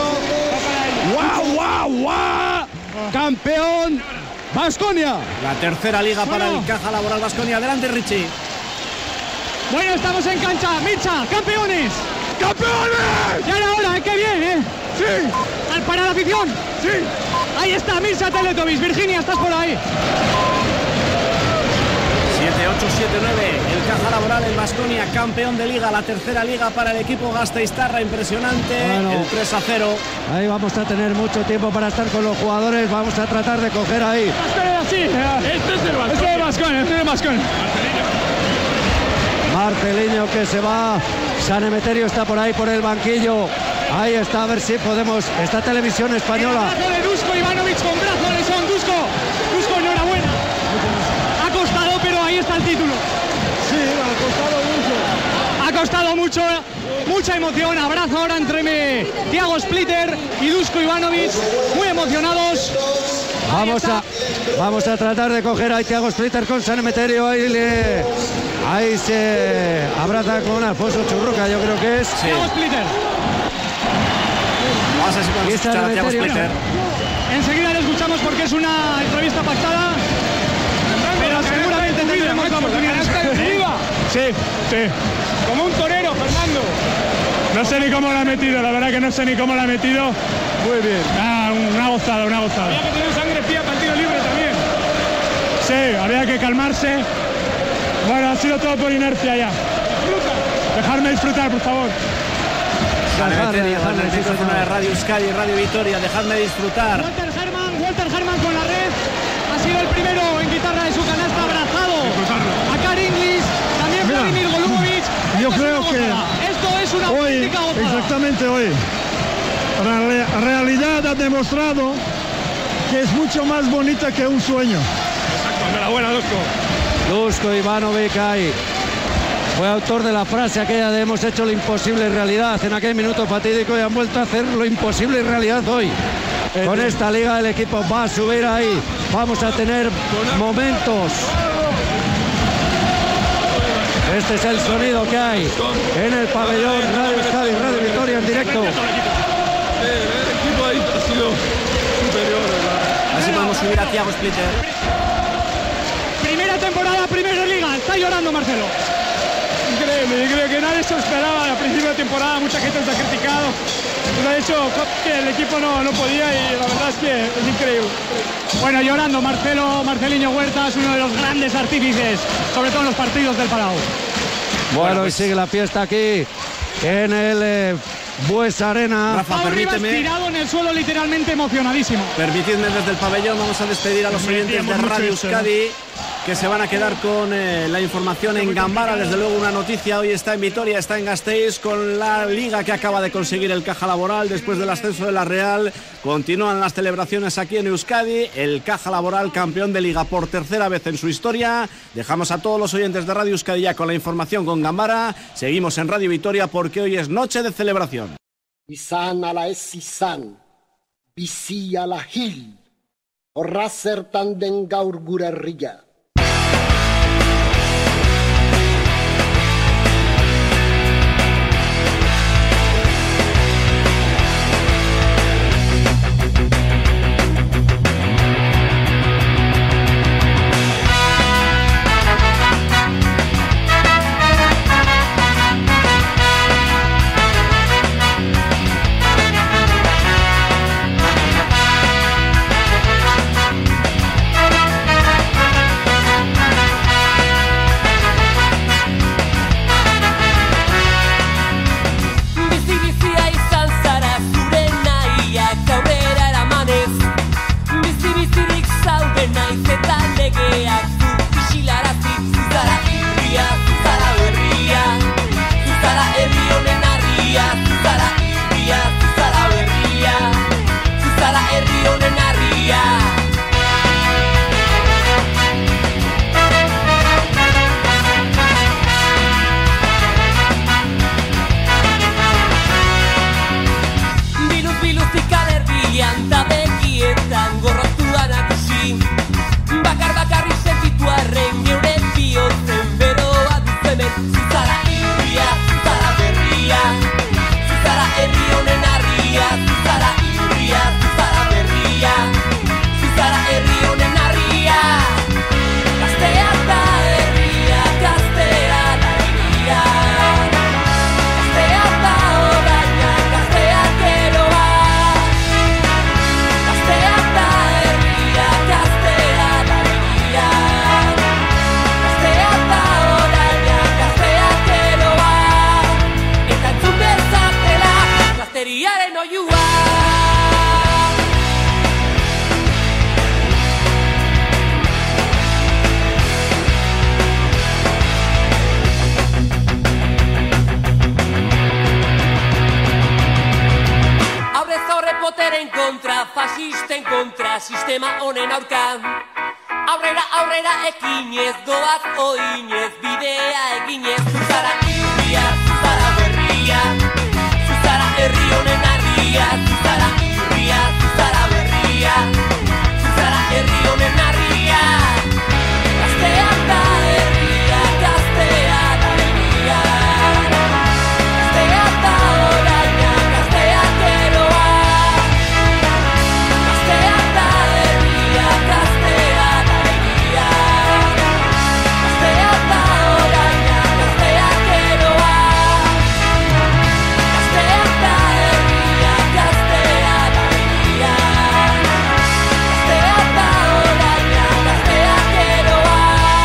¡guau! ¡Campeón Baskonia! La tercera Liga para el Caja Laboral Baskonia. Adelante, Richie. Bueno, estamos en cancha. Mircha, campeones. ¡Campeones! Ya era hora, qué bien, ¿eh? ¡Sí! Para la afición. ¡Sí! Ahí está Mircha Teletovic. Virginia, estás por ahí. 7-8-7-9. El Caja Laboral, el Baskonia, campeón de Liga. La tercera Liga para el equipo gasteiztarra. Impresionante. Bueno, el 3-0. Ahí vamos a tener mucho tiempo para estar con los jugadores. Vamos a tratar de coger ahí. Este es el Baskonia. Marceliño que se va. San Emeterio está por ahí, por el banquillo. Ahí está, a ver si podemos. Esta televisión española. El brazo de Dusko Ivanovic con brazo de Son. Dusko, enhorabuena. Ha costado, pero ahí está el título. Sí, ha costado mucho. Ha costado mucho, mucha emoción. Abrazo ahora entre Thiago Splitter y Dusko Ivanovic. Muy emocionados. Vamos a tratar de coger a Thiago Splitter con San Emeterio. Ahí se abraza con Alfonso Churruca, yo creo que es. Sí. Thiago Splitter. Vamos a ver si podemos escuchar a Thiago Splitter. Enseguida le escuchamos porque es una entrevista pactada. Pero seguramente tendremos la oportunidad. Sí. Como un torero, Fernando. No sé ni cómo la ha metido, la verdad que no sé ni cómo la ha metido. Muy bien. Una gozada. Había que tener sangre fría para el tiro libre también. Sí, había que calmarse. Bueno, ha sido todo por inercia ya. Dejarme disfrutar, por favor. San Emeterio, en el micrófono de Radio Euskadi y Radio Vitoria. Dejadme disfrutar. Walter Herman con la red. Ha sido el primero en guitarra de su canasta, abrazado a Karin Inglis, también Vladimir Golubovic. Yo creo que esto es una auténtica gozada. Exactamente hoy. La realidad ha demostrado que es mucho más bonita que un sueño. Enhorabuena, Dusko Ivanovic ahí. Fue autor de la frase aquella de hemos hecho lo imposible realidad en aquel minuto fatídico y han vuelto a hacer lo imposible realidad hoy. Con esta liga el equipo va a subir ahí. Vamos a tener momentos. Este es el sonido que hay en el pabellón Radio Euskadi, Radio Vitoria en directo. El equipo ahí ha sido superior. A ver si podemos subir a Thiago Splitter. Primera temporada, primera liga. Está llorando Marcelo. Increíble, yo creo que nadie se esperaba al principio de temporada, mucha gente nos ha criticado, nos ha dicho que el equipo no podía y la verdad es que es increíble. Bueno, llorando Marceliño Huertas, uno de los grandes artífices, sobre todo en los partidos del Palau. Bueno, y sigue la fiesta aquí en el Buesa Arena. Rafa, Pau Rivas permíteme. tirado en el suelo, literalmente emocionadísimo. Permitidme desde el pabellón, vamos a despedir a los oyentes de Radio Euskadi que se van a quedar con la información en Gambara. Desde luego una noticia, hoy está en Vitoria, está en Gasteiz con la liga que acaba de conseguir el Caja Laboral después del ascenso de la Real. Continúan las celebraciones aquí en Euskadi, el Caja Laboral campeón de liga por tercera vez en su historia. Dejamos a todos los oyentes de Radio Euskadi ya con la información con Gambara. Seguimos en Radio Vitoria porque hoy es noche de celebración. Izan ala ez izan, bizi ala hil, horra zertan den gaur gure herria. sistema honen aurka. Aurrera ekinez, goaz oinez, bidea eginez. Zuzara irria, zuzara berria, zuzara herri honen argia. Zuzara irria, zuzara berria, zuzara herri honen argia. Gaztea da herria, gaztea da herria. Gaztea da oraina, gaztea geroa. Gaztea da herria, gaztea da herria. Gaztea da oraina, gaztea geroa. Gaztea da herria, gaztea da herria. Gaztea da oraina, gaztea geroa.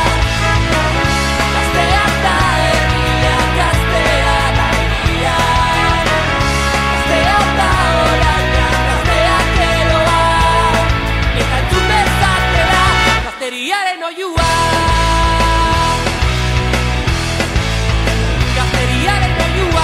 Gaztea da herria, gaztea da herria. Gaztea da oraina, gaztea geroa. Eta entzun dezatela gazteriaren oihua. Gazteriaren oihua.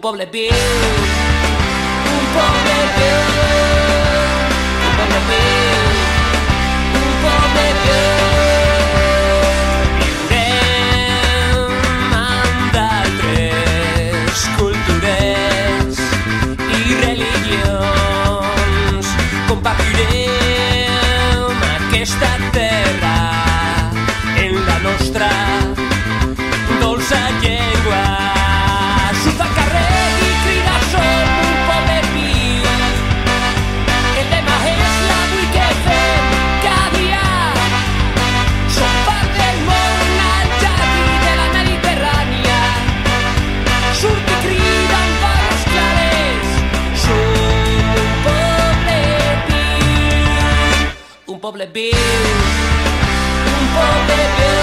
poble viu, un poble viu, un poble viu, un poble viu. Viurem amb d'altres cultures i religions, compartirem aquesta terra en la nostra dolça llengua. Surt al carrer i crida som un poble viu. El lema és l'avui que fem cada dia. Som part del món al jardí de la Mediterrània. Surt i crida amb paraules clares. Som un poble viu. Un poble viu. Un poble viu.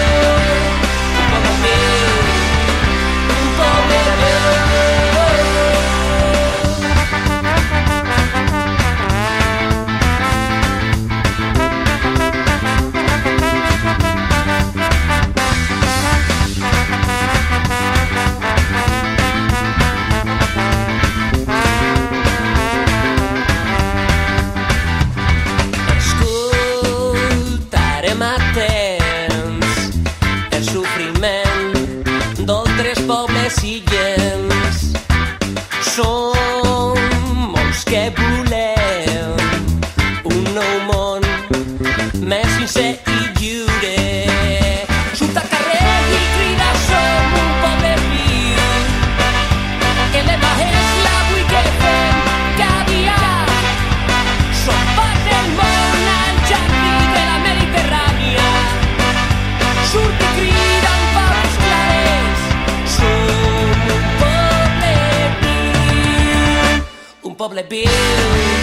Escoltarem atents el sofriment d'altres pobles i gens. Som molts que volem un nou món més sincer i lliure. Surt al carrer i crida som un poble viu. El lema és l'avui que fem cada dia. Som part del món al jardí de la Mediterrània. Surt i crida amb paraules clares. Som un poble viu. Un poble viu.